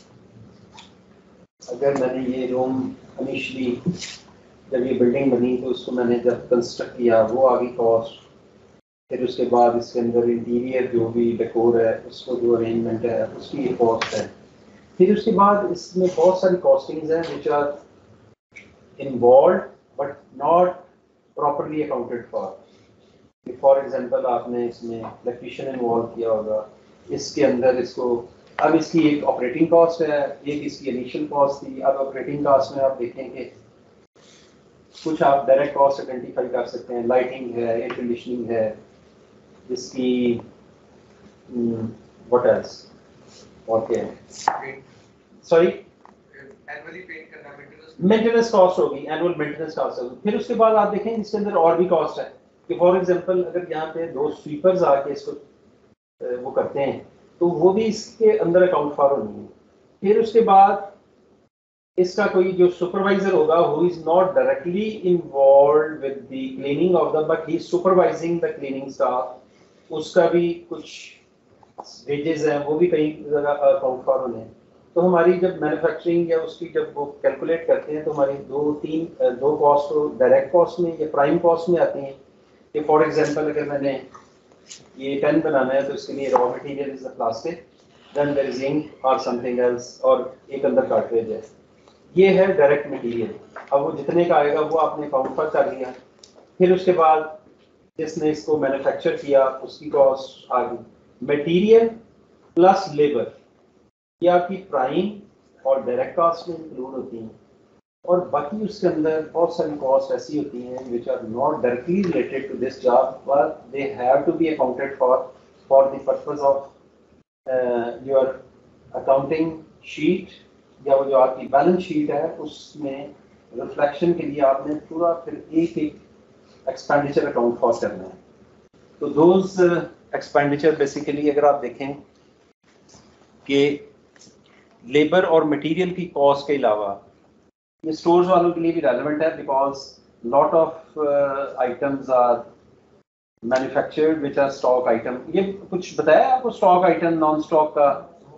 अगर मैंने ये रूम इनिशियली जब ये बिल्डिंग बनी तो उसको मैंने जब कंस्ट्रक्ट किया वो आ गई कॉस्ट, फिर उसके बाद इसके अंदर इंटीरियर जो भी डेकोर है उसको जो अरेंजमेंट है उसकी एक कॉस्ट है, फिर उसके बाद इसमें बहुत सारी कॉस्टिंग्स हैं which are involve but not properly accounted for. For example आपने इसमें इलेक्ट्रीशियन इन्वॉल्व किया होगा, इसके अंदर इसको अब इसकी एक ऑपरेटिंग कॉस्ट है, एक इसकी इनिशियल कॉस्ट थी। अब ऑपरेटिंग कॉस्ट में आप देखेंगे कुछ आप डायरेक्ट कॉस्ट आइडेंटिफाई कर सकते हैं, लाइटिंग है, एयर कंडीशनिंग है, जिसकी व्हाट एल्स और क्या है, सॉरी एनुअली पेंट करना, मेंटेनेंस मेंटेनेंस कॉस्ट होगी, एनुअल मेंटेनेंस कॉस्ट होगी। फिर उसके बाद आप देखें इसके अंदर और भी कॉस्ट है कि फॉर एग्जांपल अगर यहाँ पे दो स्वीपर्स आके इसको वो करते हैं तो वो भी इसके अंदर अकाउंट फॉर होनी है। फिर उसके बाद इसका कोई जो सुपरवाइजर होगा who is not directly involve with the cleaning of the but he is supervising the cleaning staff, उसका भी कुछ वेजेस हैं वो भी कई जगह अकाउंट फॉर होने हैं। तो हमारी जब मैन्युफैक्चरिंग या उसकी जब वो कैलकुलेट करते हैं तो हमारी दो तीन दो कॉस्ट तो डायरेक्ट कॉस्ट में या प्राइम कॉस्ट में आती हैं कि फॉर एग्जांपल अगर मैंने ये पेन बनाना है तो इसके लिए raw material is the plastic, then there is ink और समथिंग एल्स और एक अंदर कार्ट्रिज है, ये है डायरेक्ट मटेरियल। अब वो जितने का आएगा वो आपने अकाउंट पर कर लिया, फिर उसके बाद जिसने इसको मैन्युफैक्चर किया उसकी कॉस्ट आ गई, मटेरियल प्लस लेबर, ये आपकी प्राइम और डायरेक्ट कॉस्ट में इंक्लूड होती हैं। और बाकी उसके अंदर बहुत सारी कॉस्ट ऐसी होती हैं which are not directly related to this job but they have to be accounted for for the purpose of your accounting sheet, या वो जो आपकी बैलेंस शीट है उसमें रिफ्लेक्शन के लिए आपने पूरा फिर एक एक एक्सपेंडिचर अकाउंट फॉर करना है। तो दोज एक्सपेंडिचर बेसिकली अगर आप देखें कि लेबर और मटेरियल की कॉस्ट के अलावा ये स्टोर्स वालों के लिए भी रेलेवेंट है because lot of items are manufactured which are stock item. ये कुछ बताया आपको स्टॉक आइटम नॉन स्टॉक का?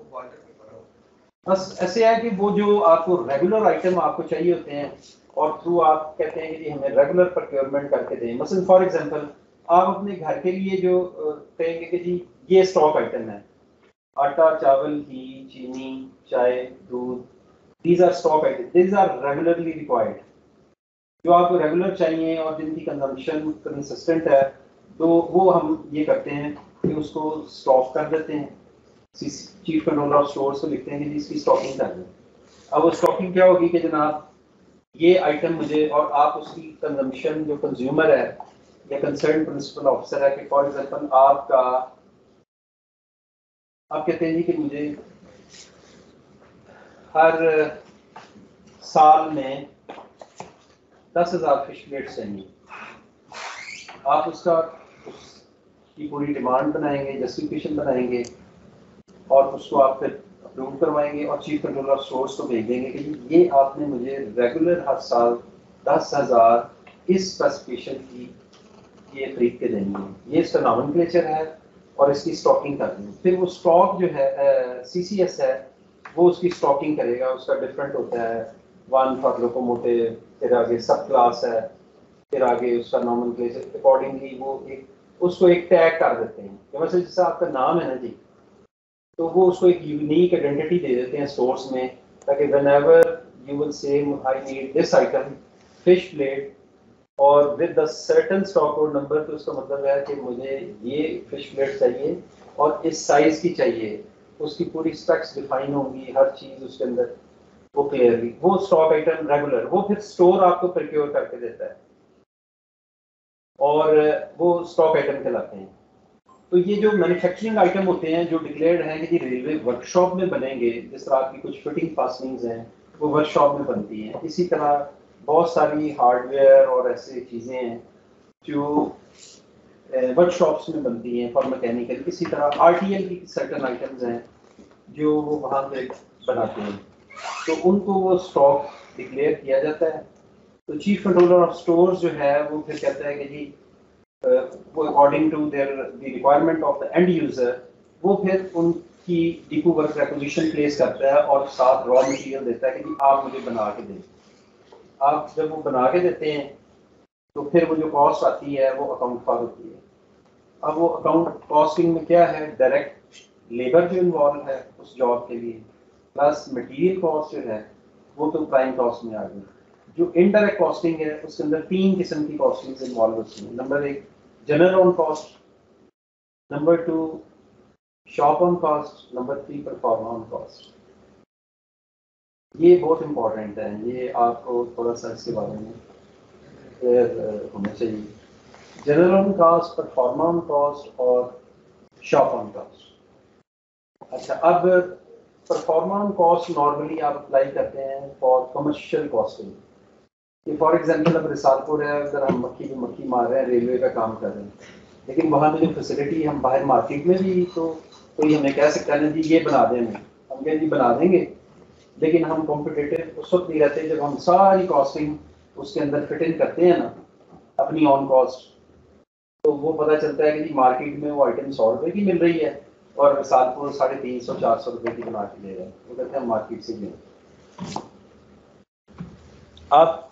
बस ऐसे है कि वो जो आपको रेगुलर आइटम आपको चाहिए होते हैं और थ्रू आप कहते हैं कि हमें रेगुलर प्रोक्योरमेंट करके दें। मसलन फॉर एग्जांपल आप अपने घर के लिए जो कहेंगे कि जी ये स्टॉक आइटम है, आटा, चावल, घी, चीनी, चाय, दूध, these are stock items, these are regularly required, जो आपको रेगुलर चाहिए और जिनकी कंजम्पशन कंसिस्टेंट है, तो वो हम ये करते हैं कि उसको स्टॉक कर देते हैं। चीफ कंट्रोलर ऑफ स्टोर्स को लिखते हैं कि इसकी स्टॉकिंग कर दें। अब वो स्टॉकिंग क्या होगी कि जनाब ये आइटम मुझे, और आप उसकी कंजम्पशन जो कंज्यूमर है या कंसर्न प्रिंसिपल ऑफिसर है कि फॉर एग्जांपल आपका आप कहते हैं जी कि मुझे हर साल में दस हजार फिश प्लेट्स चाहिए, आप उसका उसकी पूरी डिमांड बनाएंगे, जस्टिफिकेशन बनाएंगे और उसको आप फिर अप्रूव करवाएंगे और चीफ कंट्रोलर ऑफ स्टोर्स को भेज देंगे कि ये आपने मुझे रेगुलर हर साल दस हजार इस स्पेसिफिकेशन की ये खरीद के देनी है, ये इसका नॉमेनक्लेचर है और इसकी स्टॉकिंग करनी है। फिर वो स्टॉक जो है सी सी एस है वो उसकी स्टॉकिंग करेगा, उसका डिफरेंट होता है, वन फॉर लोकोमोटिव, फिर आगे सब क्लास है, फिर आगे उसका नॉमेनक्लेचर अकॉर्डिंगली वो एक उसको एक टैग कर देते हैं कि मतलब जैसे आपका नाम है ना जी, तो वो उसको एक यूनिक आइडेंटिटी दे देते हैं स्टोर्स में, ताकि whenever you will say I need this item fish plate और with the certain stock code number, तो उसका मतलब है कि मुझे ये फिश प्लेट चाहिए और इस साइज की चाहिए, उसकी पूरी स्पेक्स डिफाइन होंगी, हर चीज उसके अंदर वो क्लियरली, वो स्टॉक आइटम रेगुलर, वो फिर स्टोर आपको प्रोक्योर करके देता है और वो स्टॉक आइटम कहलाते हैं। तो ये जो मैन्युफैक्चरिंग आइटम होते हैं जो डिक्लेयर्ड हैं कि जी रेलवे वर्कशॉप में बनेंगे, जिस तरह की कुछ फिटिंग फास्टनिंग्स हैं वो वर्कशॉप में बनती हैं, इसी तरह बहुत सारी हार्डवेयर और ऐसी चीज़ें हैं जो वर्कशॉप्स में बनती हैं फॉर मैकेनिकल। इसी तरह आर टी एल की सर्टन आइटम्स हैं जो वो वहाँ पे बनाते हैं, तो उनको वो स्टॉक डिक्लेयर किया जाता है। तो चीफ कंट्रोलर ऑफ स्टोर्स जो है वो फिर कहता है कि जी वो according to their the requirement of the end user वो फिर उनकी डिपो वर्क रिक्विजिशन प्लेस करता है और साथ रॉ मटेरियल देता है कि जी आप मुझे बना के दें। आप जब वो बना के देते हैं तो फिर वो जो कॉस्ट आती है वो अकाउंट फॉर होती है। अब वो अकाउंट कॉस्टिंग में क्या है, डायरेक्ट लेबर जो इन्वॉल्व है उस जॉब के लिए प्लस मटेरियल कॉस्ट जो है वो तो प्राइम कॉस्ट में आ गई। जो इनडायरेक्ट कॉस्टिंग है उसके अंदर तीन किस्म की कॉस्टिंग इन्वॉल्व होती हैं। नंबर एक general on cost, number two shop on cost, number three proforma on cost. ये बहुत इंपॉर्टेंट है, ये आपको थोड़ा सा इसके बारे में क्लियर होना चाहिए। General on cost, proforma on cost और शॉप ऑन कॉस्ट। अच्छा, अब परफॉर्मा ऑन कॉस्ट नॉर्मली आप अप्लाई करते हैं फॉर कमर्शियल कॉस्टिंग कि फॉर एग्जांपल अब रिसालपुर है, अगर हम मक्खी में मक्खी मार रहे हैं, रेलवे का काम कर रहे हैं, लेकिन वहाँ की जो फैसिलिटी हम बाहर मार्केट में भी, तो कोई हमें कह सकता है ना जी ये बना दें, हम कहें जी बना देंगे, लेकिन हम कॉम्पिटिटिव उस वक्त नहीं रहते जब हम सारी कॉस्टिंग उसके अंदर फिट इन करते हैं ना अपनी ऑन कॉस्ट, तो वो पता चलता है कि जी मार्केट में वो आइटम सौ रुपए की मिल रही है और सालपुर साढ़े तीन सौ चार सौ रुपए की बना के ले रहे हैं, वो कहते हैं मार्केट से ले। आप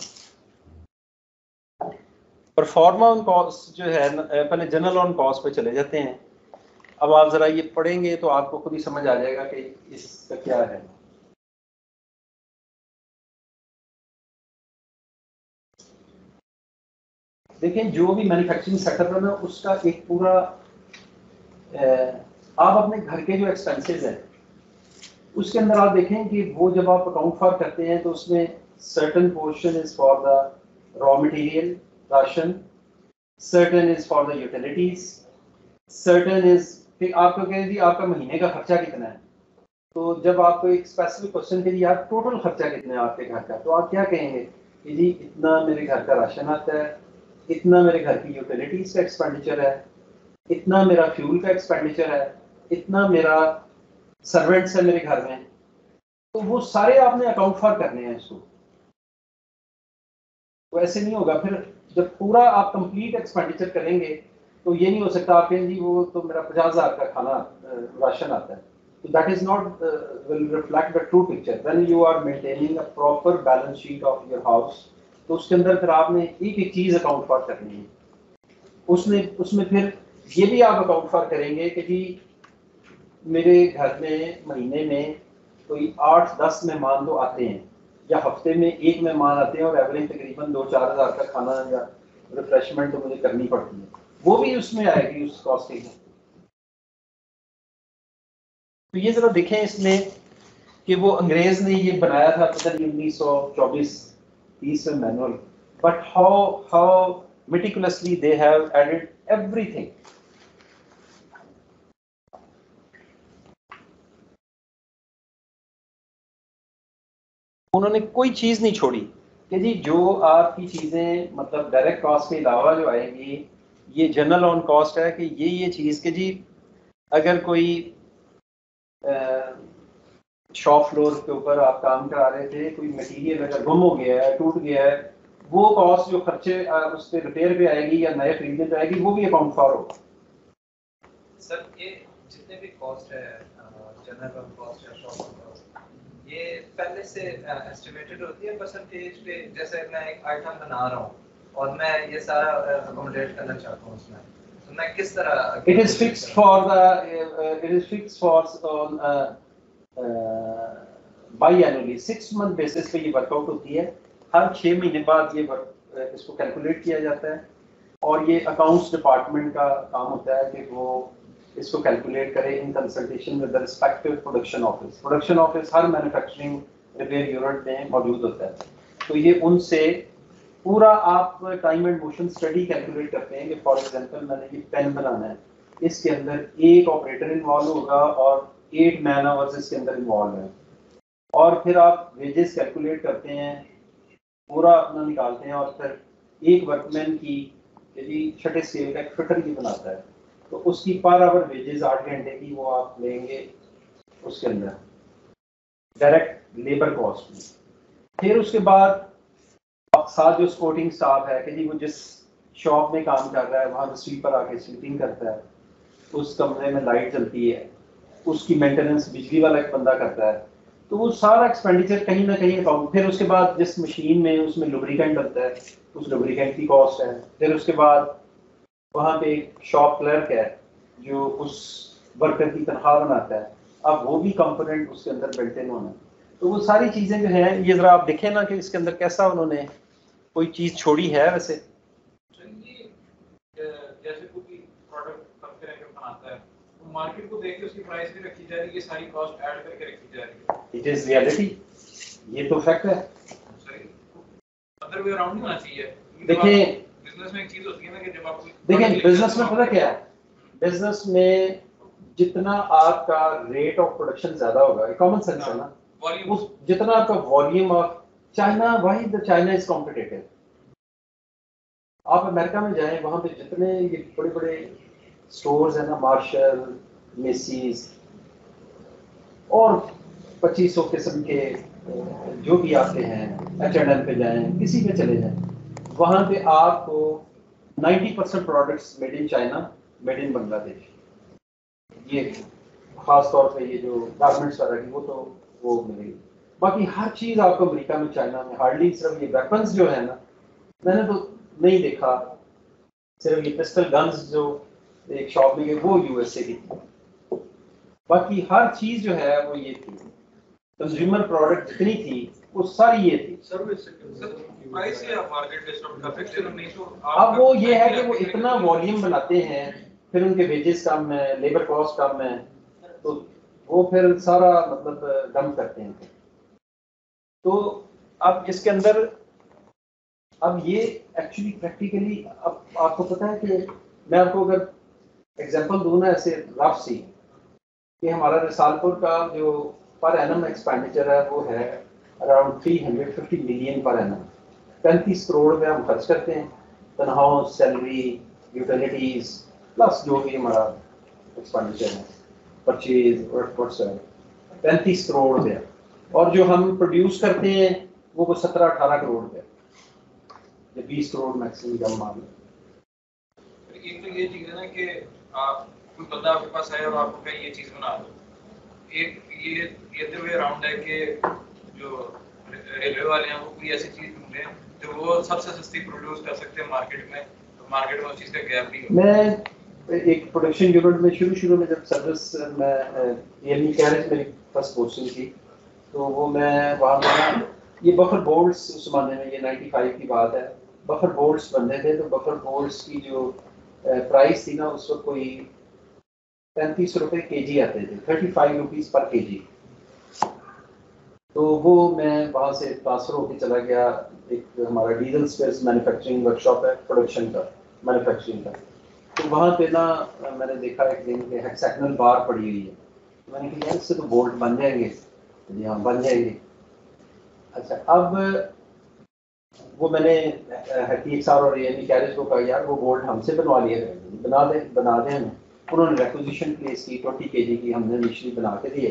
परफॉर्मा ऑन कॉस्ट जो है पहले जनरल ऑन कॉस्ट पे चले जाते हैं। अब आप जरा ये पढ़ेंगे तो आपको खुद ही समझ आ जाएगा कि इसका क्या है। देखें जो भी मैन्युफैक्चरिंग सेक्टर है ना उसका एक पूरा आप अपने घर के जो एक्सपेंसेस हैं उसके अंदर आप देखें कि वो जब आप अकाउंट फॉर करते हैं तो उसमें certain portion is for the raw material ration, certain is for the utilities, certain is फिर आपको कहें जी आपका महीने का खर्चा कितना है। तो जब आपको एक स्पेसिफिक क्वेश्चन के लिए आप टोटल खर्चा कितना है आपके घर का, तो आप क्या कहेंगे कि जी इतना मेरे घर का राशन आता है, इतना मेरे घर की यूटिलिटीज का एक्सपेंडिचर है, इतना मेरा फ्यूल का एक्सपेंडिचर है, इतना मेरा सर्वेंट्स है मेरे घर में। तो वो सारे आपने अकाउंट फॉर करने हैं इसको, तो ऐसे नहीं होगा। फिर जब पूरा आप कंप्लीट एक्सपेंडिचर करेंगे तो ये नहीं हो सकता आप कहें जी वो तो मेरा पचास हजार का खाना राशन आता है, तो that is not will reflect the true picture when you are maintaining a proper balance sheet of your house. तो उसके अंदर फिर आपने एक एक चीज अकाउंट फॉर करनी है। उसमें उसमें फिर ये भी आप अकाउंट फॉर करेंगे कि जी मेरे घर में महीने में कोई आठ दस मेहमान तो आते हैं या हफ्ते में एक मेहमान आते हैं और एवरेज तकरीबन दो चार हजार का खाना या रिफ्रेशमेंट तो मुझे करनी पड़ती है, वो भी उसमें आएगी उस कॉस्टिंग में। तो ये जरा देखें इसमें कि वो अंग्रेज ने ये बनाया था पता नहीं उन्नीस सौ चौबीस तीस में manual, but how how meticulously they have added everything. उन्होंने कोई चीज नहीं छोड़ी कि जी जो आपकी चीजें मतलब डायरेक्ट कॉस्ट के अलावा जो आएगी ये जनरल ऑन कॉस्ट है कि ये ये चीज के जी अगर कोई शॉप फ्लोर के ऊपर आप काम करा रहे थे, कोई मटेरियल अगर गुम हो गया है टूट गया है, वो कॉस्ट जो खर्चे उस पे रिपेयर पे आएगी या नए खरीदने पे आएगी वो भी अकाउंट फॉर होगा। सर ये जितने भी कॉस्ट है जनरल कॉस्ट या शॉप कॉस्ट ये पहले से एस्टिमेटेड होती है परसेंटेज पे, जैसे मैं एक आइटम बना रहा हूँ और मैं ये सारा अकोमोडेट करना चाहता हूँ उसमें, तो मैं किस तरह it is fixed for the it is fixed for on biannually six month basis पे ये वर्कआउट होती है। हर छः महीने बाद ये वर्क इसको कैलकुलेट किया जाता है और ये अकाउंट्स डिपार्टमेंट का काम होता है कि वो इसको कैलकुलेट करे in consultation with the respective production office. Production office हर मैन्युफैक्चरिंग रिपेयर यूनिट में मौजूद होता है, तो ये उनसे पूरा आप time and motion study calculate करते हैं कि फॉर एग्जांपल मैंने ये पेन बनाना है, इसके अंदर एक ऑपरेटर इन्वॉल्व होगा और एट मैन आवर्स इसके अंदर इन्वॉल्व है, और फिर आप वेजेस कैलकुलेट करते हैं पूरा अपना निकालते हैं और फिर एक वर्कमैन की यदि छठे स्केल का एक फिटर भी बनाता है तो उसकी पर आवर वेजेस आठ घंटे की वो आप लेंगे उसके अंदर डायरेक्ट लेबर कॉस्ट में। फिर उसके बाद साथ जो स्पोर्टिंग स्टाफ है कि जी वो जिस शॉप में काम कर रहा है वहाँ स्वीपर आके स्वीपिंग करता है, उस कमरे में लाइट जलती है, उसकी मेंटेनेंस बिजली वाला एक बंदा करता है, तो वो सारा एक्सपेंडिचर कहीं ना कहीं अकाउंट। फिर उसके बाद जिस मशीन में उसमें लुब्रिकेंट बनता है उस लुब्रिकेंट की कॉस्ट है। फिर उसके बाद वहाँ पे एक शॉप क्लर्क है जो उस वर्कर की तनख्वाह बनाता है, अब वो भी कंपोनेंट उसके अंदर बिल्ट इन होना। तो वो सारी चीज़ें जो हैं ये ज़रा आप देखें ना कि इसके अंदर कैसा उन्होंने कोई चीज़ छोड़ी है। वैसे जैसे कोई प्रोडक्ट कंपनी बनाता है तो मार्केट को देख के उसकी प्राइस भी रखी जा रही है, ये सारी कॉस्ट ऐड करके रखी जा रही है। इट इज़ रियलिटी, ये तो फैक्ट है। सही अदर वे अराउंड होना चाहिए। देखिए बिजनेस में एक चीज होती है ना कि जब आप देखिए बिजनेस में पता क्या है, बिजनेस में जितना आपका रेट ऑफ प्रोडक्शन ज्यादा होगा, कॉमन सेंस है ना, उस जितना आपका volume of China, why the China is competitive. आप अमेरिका में जाएं वहां पे जितने ये बड़े बड़े स्टोर्स है ना, मार्शल, मेसीज और पच्चीस सौ किस्म के जो भी आते हैं, एच एंड एम पे जाएं, किसी पे चले जाएं, वहाँ पे आपको नब्बे percent products made in China, made in Bangladesh, ये खास तौर पे ये जो गारमेंट्स वगैरह की वो तो वो मिलेगी। बाकी हर चीज़ आपको अमेरिका में, चाइना में, हार्डली सिर्फ ये वेपन्स जो है ना, मैंने तो नहीं देखा, सिर्फ ये पिस्टल गन्स जो एक शॉप में गए वो यूएसए की थी, बाकी हर चीज़ जो है वो ये थी, कंज्यूमर प्रोडक्ट जितनी थी वो सारी ये थी। सर्विस प्राइस या मार्केट डिस्टर्ब कर सकते हैं नहीं तो अब वो ये है कि वो इतना वॉल्यूम बनाते हैं, फिर उनके वेजेस कम है, लेबर कॉस्ट कम है, तो वो फिर सारा मतलब डंप करते हैं। तो अब इसके अंदर अब ये एक्चुअली प्रैक्टिकली अब आपको पता है कि मैं आपको अगर एग्जांपल दूं ना ऐसे रफ सी, कि हमारा रिसालपुर का जो पर एनम एक्सपेंडिचर है वो है अराउंड तीन सौ पचास मिलियन पर एनम, पैंतीस करोड़ रुपये हम खर्च करते हैं तनख्वाहों, सैलरी, यूटिलिटीज प्लस जो भी हमारा एक्सपेंडिचर है, परचेज और व्हाट्सएप, पैंतीस करोड़ रुपया, और जो हम प्रोड्यूस करते हैं वो को सत्रह अठारह करोड़ रुपया, या बीस करोड़ मैक्सिमम कम मान लो। एक तो ये चीज़ है ना कि आप कोई बंदा आपके पास आए और आपको कहे ये चीज़ बना दो, एक ये ये तो वे अराउंड है कि जो रेलवे वाले हैं वो कोई ऐसी चीज़ ढूंढे हैं जो वो सबसे सस्ती प्रोड्यूस कर सकते हैं मार्केट में, तो मार्केट में उस चीज़ का गैप भी हो। मैं एक प्रोडक्शन यूनिट में शुरू शुरू में जब सर्विस में रियलमी कैरेज मेरी फर्स्ट पोस्टिंग थी, तो वो मैं वहाँ पर ये बफर बोल्ट्स उस जमाने में, ये पचानवे की बात है, बफर बोल्ट्स बनते थे, तो बफर बोल्ट्स की जो प्राइस थी ना उस वक्त कोई पैंतीस रुपए के जी आते थे, थर्टी फाइव रुपीज़ पर के जी। तो वो मैं वहाँ से ट्रांसफ़र होकर चला गया, एक हमारा डीजल स्पेयर्स मैन्युफैक्चरिंग वर्कशॉप है प्रोडक्शन का, मैन्युफैक्चरिंग का, तो वहाँ पे ना मैंने देखा एक दिन के हेक्सागोनल बार पड़ी हुई है, तो मैंने कहा यार इससे तो बोल्ट बन जाएंगे, जी हाँ बन जाएंगे। अच्छा, अब वो मैंने हकीक साहब और रियलमी कैरेज को कहा यार वो बोल्ट हमसे बनवा लिए, बना दे बना दें हमें, उन्होंने रिक्विजिशन प्लेस की ट्वेंटी के जी की, हमने इनिशियली बना के दिए,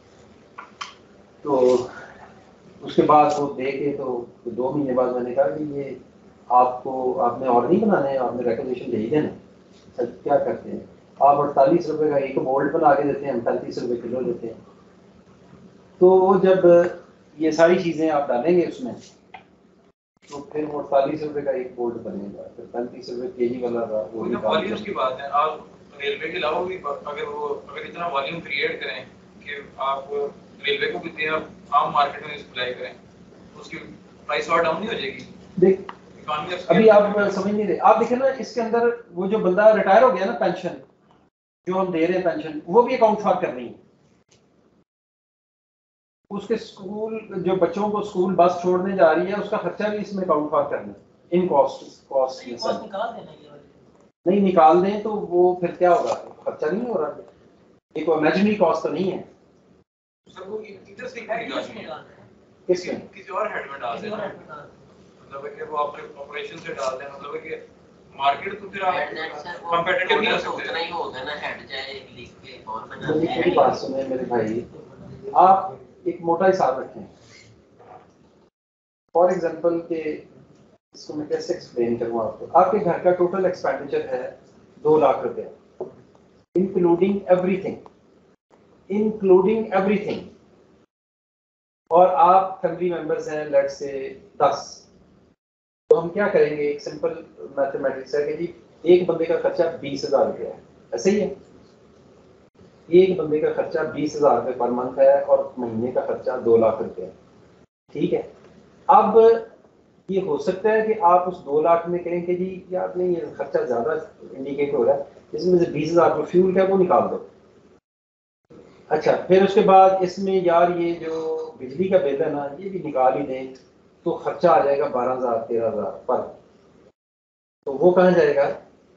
तो उसके बाद वो दे के तो दो महीने बाद मैंने कहा कि ये आपको आपने और नहीं बनाने हैं, आपने रिक्विजिशन दे ही देना। सर क्या करते हैं आप, अड़तालीस रुपये का एक बोल्ट बना के देते हैं, हम पैंतीस रुपये किलो देते हैं। तो जब ये सारी चीज़ें आप डालेंगे उसमें तो फिर वो अड़तालीस रुपये का एक बोल्ट बनेगा, फिर पैंतीस रुपये के जी वाला वो वॉल्यूम की बात है। आप रेलवे के अलावा भी अगर वो अगर इतना वॉल्यूम क्रिएट करें कि आप रेलवे को भी आम मार्केट में सप्लाई करें, उसकी प्राइस और डाउन नहीं हो जाएगी। देख अभी आप समझ नहीं रहे, आप देखें ना इसके अंदर वो जो बंदा रिटायर हो गया ना, पेंशन जो हम दे रहे हैं पेंशन, वो भी अकाउंट फॉर कर रही है, उसके स्कूल जो बच्चों को स्कूल बस छोड़ने जा रही है उसका खर्चा भी इसमें अकाउंट फॉर करना है इन कॉस्ट कॉस्ट में सब निकाल देना ये नहीं निकाल दें तो वो फिर क्या होगा, खर्चा नहीं हो रहा, एक इमेजिनरी कॉस्ट तो नहीं है। सर वो इधर से निकाल किसमें किसी और हेड में डाल देना, मतलब कि वो अपने ऑपरेशन से डाल दें, मतलब कि मार्केट तो फिर आप कंपेटिटिव नहीं हो सकते। उतना ही होगा ना, हेड चाहे लिख के और बना दे। मेरी बात सुने मेरे भाई, आप एक मोटा हिसाब रखें, फॉर एग्जांपल के इसको मैं कैसे एक्सप्लेन करूँ आपको, आपके घर का टोटल एक्सपेंडिचर है दो लाख रुपया, इंक्लूडिंग एवरीथिंग, इंक्लूडिंग एवरीथिंग, और आप फैमिली मेंबर्स हैं लेट्स से दस, तो हम क्या करेंगे, एक सिंपल मैथमेटिक्स है कि जी एक बंदे का खर्चा बीस हजार रुपया है, ऐसे ही है, एक बंदे का खर्चा बीस हजार रुपये पर मंथ है और महीने का खर्चा दो लाख रुपया, ठीक है। अब ये हो सकता है कि आप उस दो लाख में कहें कि जी यार नहीं ये खर्चा ज़्यादा इंडिकेट हो रहा है, इसमें से बीस हजार रुपये फ्यूल का वो निकाल दो। अच्छा, फिर उसके बाद इसमें यार ये जो बिजली का बिल है ना ये भी निकाल ही दें, तो खर्चा आ जाएगा बारह हजार तेरह हजार पर, तो वो कहाँ जाएगा।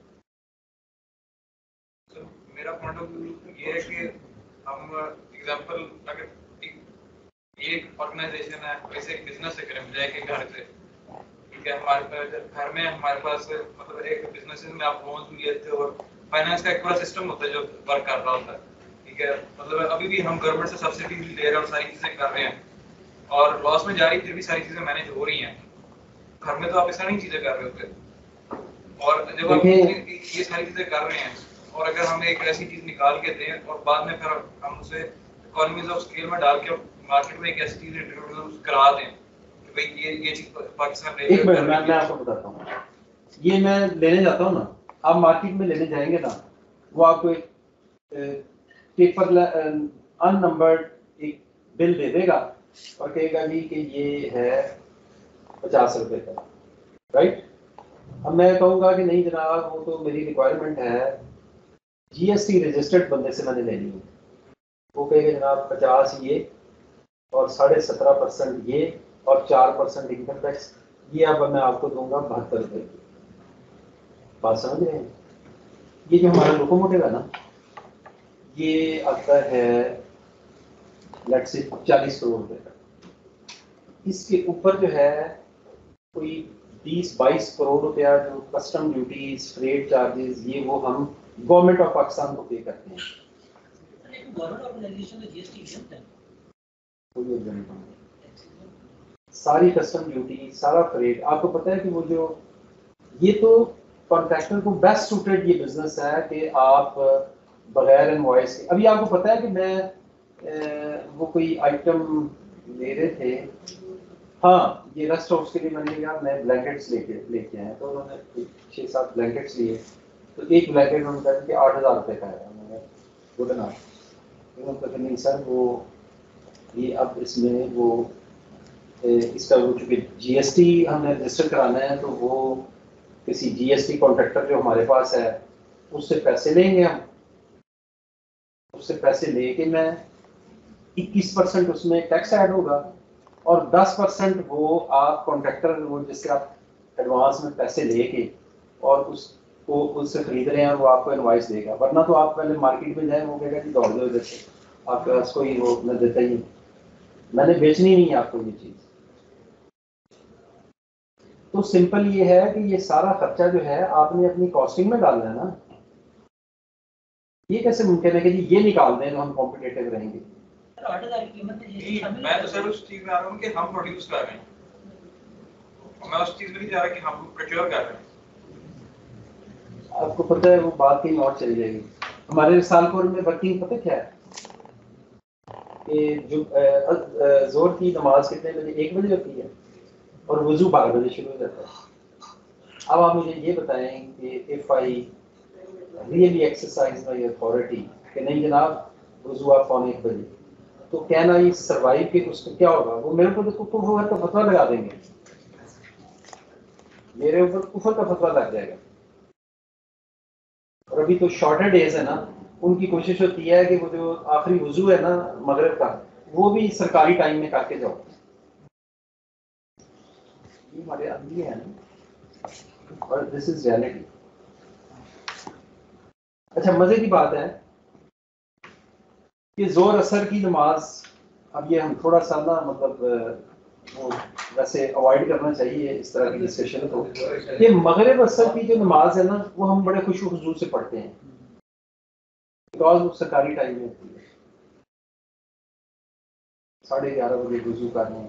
तो मेरा पॉइंट ऑफ व्यू ये है कि हम एग्जांपल अगर एक ऑर्गेनाइजेशन है वैसे एक बिजनेस से करें बजाय के घर से, ठीक है, हमारे पास घर में हमारे पास मतलब एक बिजनेस में आप लोन भी लेते हो और फाइनेंस का एक पूरा सिस्टम होता है जो वर्क कर रहा होता है, ठीक है, मतलब अभी भी हम गवर्नमेंट से सब्सिडी भी ले रहे हैं और सारी चीजें कर रहे हैं, और लॉस में जा रही फिर भी सारी चीजें मैनेज हो रही हैं। घर में तो आप ऐसा नहीं चीजें कर रहे होते, और जब आप देखिए, ये सारी चीजें कर रहे हैं और अगर हम एक ऐसी चीज निकाल के दें और बाद में फिर हम उसे इकोनॉमीज ऑफ स्केल में डाल के मार्केट में एक ऐसी चीज इंट्रोड्यूस करा दें कि भाई ये ये चीज पाकिस्तान एक मिनट मैं मैं आपको बताता हूँ, ये मैं लेने जाता हूँ ना, आप मार्केट में लेने जाएंगे ना, वो आपको एक पेपर अननंबर्ड एक बिल दे देगा और कहेगा जी कि ये है पचास रुपए का, राइट। अब मैं कहूँगा कि नहीं जनाब वो तो मेरी रिक्वायरमेंट है, जीएसटी रजिस्टर्ड बंदे से मैंने लेनी है, वो कहेगा जनाब पचास ये और साढ़े सत्रह परसेंट ये और चार परसेंट इनकम टैक्स, ये अब मैं आपको दूंगा बहत्तर रुपए की। बात समझ रहे हैं? ये जो हमारा लोकोमोटिव है ना, ये आता है लेट्स से चालीस करोड़ रुपए का, इसके ऊपर जो है कोई बीस बाईस करोड़ रुपया जो कस्टम ड्यूटीज, फ्रेट चार्जेस, ये वो हम गवर्नमेंट ऑफ पाकिस्तान को पे करते हैं। गवर्नमेंट ऑर्गेनाइजेशन में जीएसटी एग्जम्प्ट है, कोई एग्जम्प्ट नहीं, सारी कस्टम ड्यूटी, सारा फ्रेट। आपको पता है कि वो जो ये तो कॉन्ट्रैक्टर को बेस्ट सूटेड ये बिजनेस है कि आप बगैर इनवॉइस के, अभी आपको पता है कि मैं ए, वो कोई आइटम ले रहे थे, हाँ ये रेस्ट हाउस के लिए मैंने कहा मैं ब्लैंकेट्स लेके लेके आए, तो उन्होंने छः सात ब्लैंकेट्स लिए, तो एक ब्लैंकेट उन्होंने कहा कि आठ हज़ार रुपये का है, उन्होंने गुड ना, उन्होंने कहा नहीं सर वो ये अब इसमें वो इसका वो चूँकि जीएसटी हमने रजिस्टर कराना है, तो वो किसी जीएसटी कॉन्ट्रैक्टर जो हमारे पास है उससे पैसे लेंगे हम, उससे पैसे लेके मैं इक्कीस परसेंट उसमें टैक्स ऐड होगा और दस परसेंट वो आप कॉन्ट्रैक्टर वो जिससे आप एडवांस में पैसे लेके और उसको उससे खरीद रहे हैं और वो आपको इनवॉइस देगा, वरना तो आप पहले मार्केट में जाए वो कहेगा कि दौड़ दो इधर से, आपके पास कोई वो मैं देता ही, मैंने बेचनी नहीं है आपको ये चीज़। तो सिंपल ये है कि ये सारा खर्चा जो है आपने अपनी कॉस्टिंग में डालना है ना, ये कैसे मुमकिन है कि जी ये निकाल दें तो हम कॉम्पिटिटिव रहेंगे? आठ हजार की कीमत में जीएसटी शामिल मैं तो सर उस चीज में आ रहा हूँ कि हम प्रोड्यूस कर रहे हैं, मैं उस चीज में नहीं जा रहा कि हम प्रोक्योर कर रहे हैं। आपको पता है वो बात कहीं और चली जाएगी। हमारे रिसालपुर में वर्किंग पता क्या है कि जो जोर की नमाज कितने बजे? एक बजे होती है और वजू बारह बजे शुरू हो जाता है। अब आप मुझे ये बताएं कि if I really exercise my authority कि नहीं जनाब वजू आप पौने एक बजे, तो कैन आई सर्वाइव के उसको क्या होगा? वो मेरे को तो कुफर का फतवा लगा देंगे, मेरे ऊपर कुफर का फतवा लग जाएगा। और अभी तो शॉर्टर डेज है ना, उनकी कोशिश होती है कि वो जो आखिरी वजू है ना मगरिब का, वो भी सरकारी टाइम में करके जाओ। ये हमारे आदमी है ना, और दिस इज रियलिटी। अच्छा मजे की बात है कि जोर असर की नमाज, अब ये हम थोड़ा सा ना मतलब वो वैसे अवॉइड करना चाहिए इस तरह की डिस्कशन को। ये मगरिब असर की जो नमाज है ना वो हम बड़े खुशू हुजूर से पढ़ते हैं बिकॉज वो सरकारी टाइम में होती है, साढ़े ग्यारह बजे वजू करने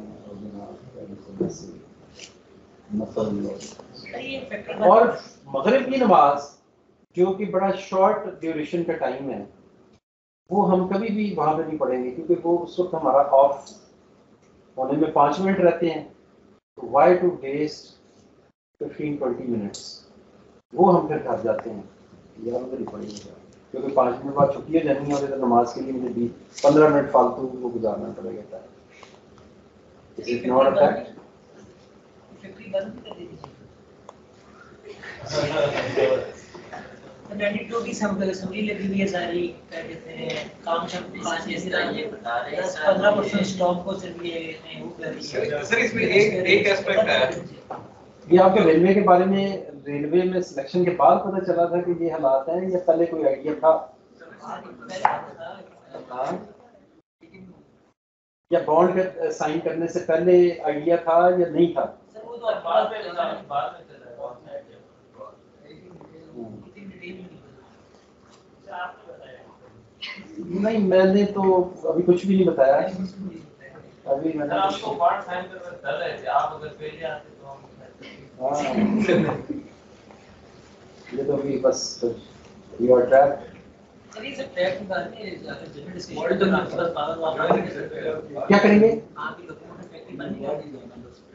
और मगरिब की नमाज जो कि बड़ा शॉर्ट ड्यूरेशन का टाइम है, वो हम कभी भी वहां पे नहीं पढ़ेंगे क्योंकि वो उस वक्त हमारा ऑफ होने में पाँच मिनट रहते हैं। तो why to waste fifteen twenty minutes, वो हम फिर कर जाते हैं, यार उधर ही पढ़ेंगे क्योंकि पाँच मिनट बाद छुट्टी हो जानी है और इधर नमाज के लिए मुझे भी पंद्रह मिनट फालतू वो गुजारना पड़ेगा। Is it not a fact? Factory बंद भी कर दी नाइंटी की सैंपल समरी लगी हुई है सारी, क्या कहते हैं काम सब पाँच जैसे ये बता रहे हैं दस पंद्रह परसेंट स्टॉक को सिर्फ ये नहीं वो कर रही है। सर इसमें एक एक एस्पेक्ट है, ये आपको रेलवे के बारे में, रेलवे में सिलेक्शन के बाद पता चला था कि ये हालात हैं या पहले कोई आइडिया था? हाँ? या बॉन्ड कर, साइन करने से पहले आइडिया था या नहीं था? सर वो तो बाद में लगा, बाद में चला है, बाद में इतनी डिटेल में नहीं पता। आपने बताया? नहीं मैंने तो अभी कुछ भी नहीं बताया। अभी मैंने सर आपको पार्ट साइन करके डर रहे थे, आप अगर पहले आते तो हम हाँ ये तो भी बस यू आर ट्रैप। सर ये सब ट्रैप की बात नहीं है, अगर जनरल डिस्कशन में आपके पास पावर वापस नहीं कर सकते। क्या करेंगे? आपकी लोकोमोटिव फैक्ट्री बंद नहीं कर दी।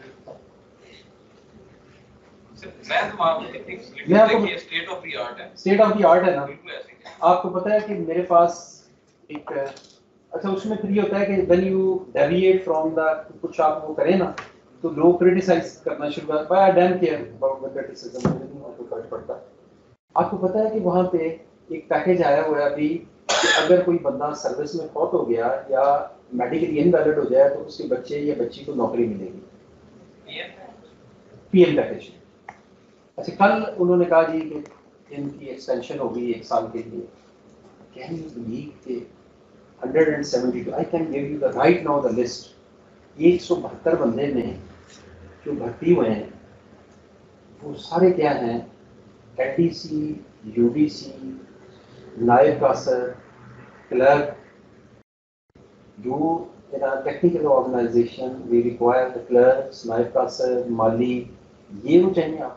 मैं तो वहाँ पे टेक्निक्स मैं आपको- देखिए स्टेट ऑफ द आर्ट है, स्टेट ऑफ द आर्ट है ना। बिल्कुल ऐसे ही है। आपको पता है कि मेरे पास एक अच्छा उसमें फिर ये होता है कि when you deviate from the कुछ आप वो करें ना तो लोग क्रिटिसाइज करना शुरू कर by damn care about the criticism, मुझे नहीं कोई फर्क पड़ता। आपको पता है कि वहाँ पे एक पैकेज आया हुआ है अभी कि अगर कोई बंदा सर्विस में फौत हो गया या मेडिकली इनवैलिड हो जाए तो उसके बच्चे या बच्ची को नौकरी मिलेगी, पीएम पैकेज। अच्छा कल उन्होंने कहा जी कि इनकी एक्सटेंशन होगी एक साल के लिए। कैन यू बिलीव के one hundred seventy-two, I can give you the right now the list, एक सौ बहत्तर बंदे में जो भर्ती हुए हैं वो सारे क्या हैं? एलडीसी, यूडीसी, नायब कासर, क्लर्क। जो in our technical organization we require the clerks, नायब कासर, माली, ये वो चाहिए आपको।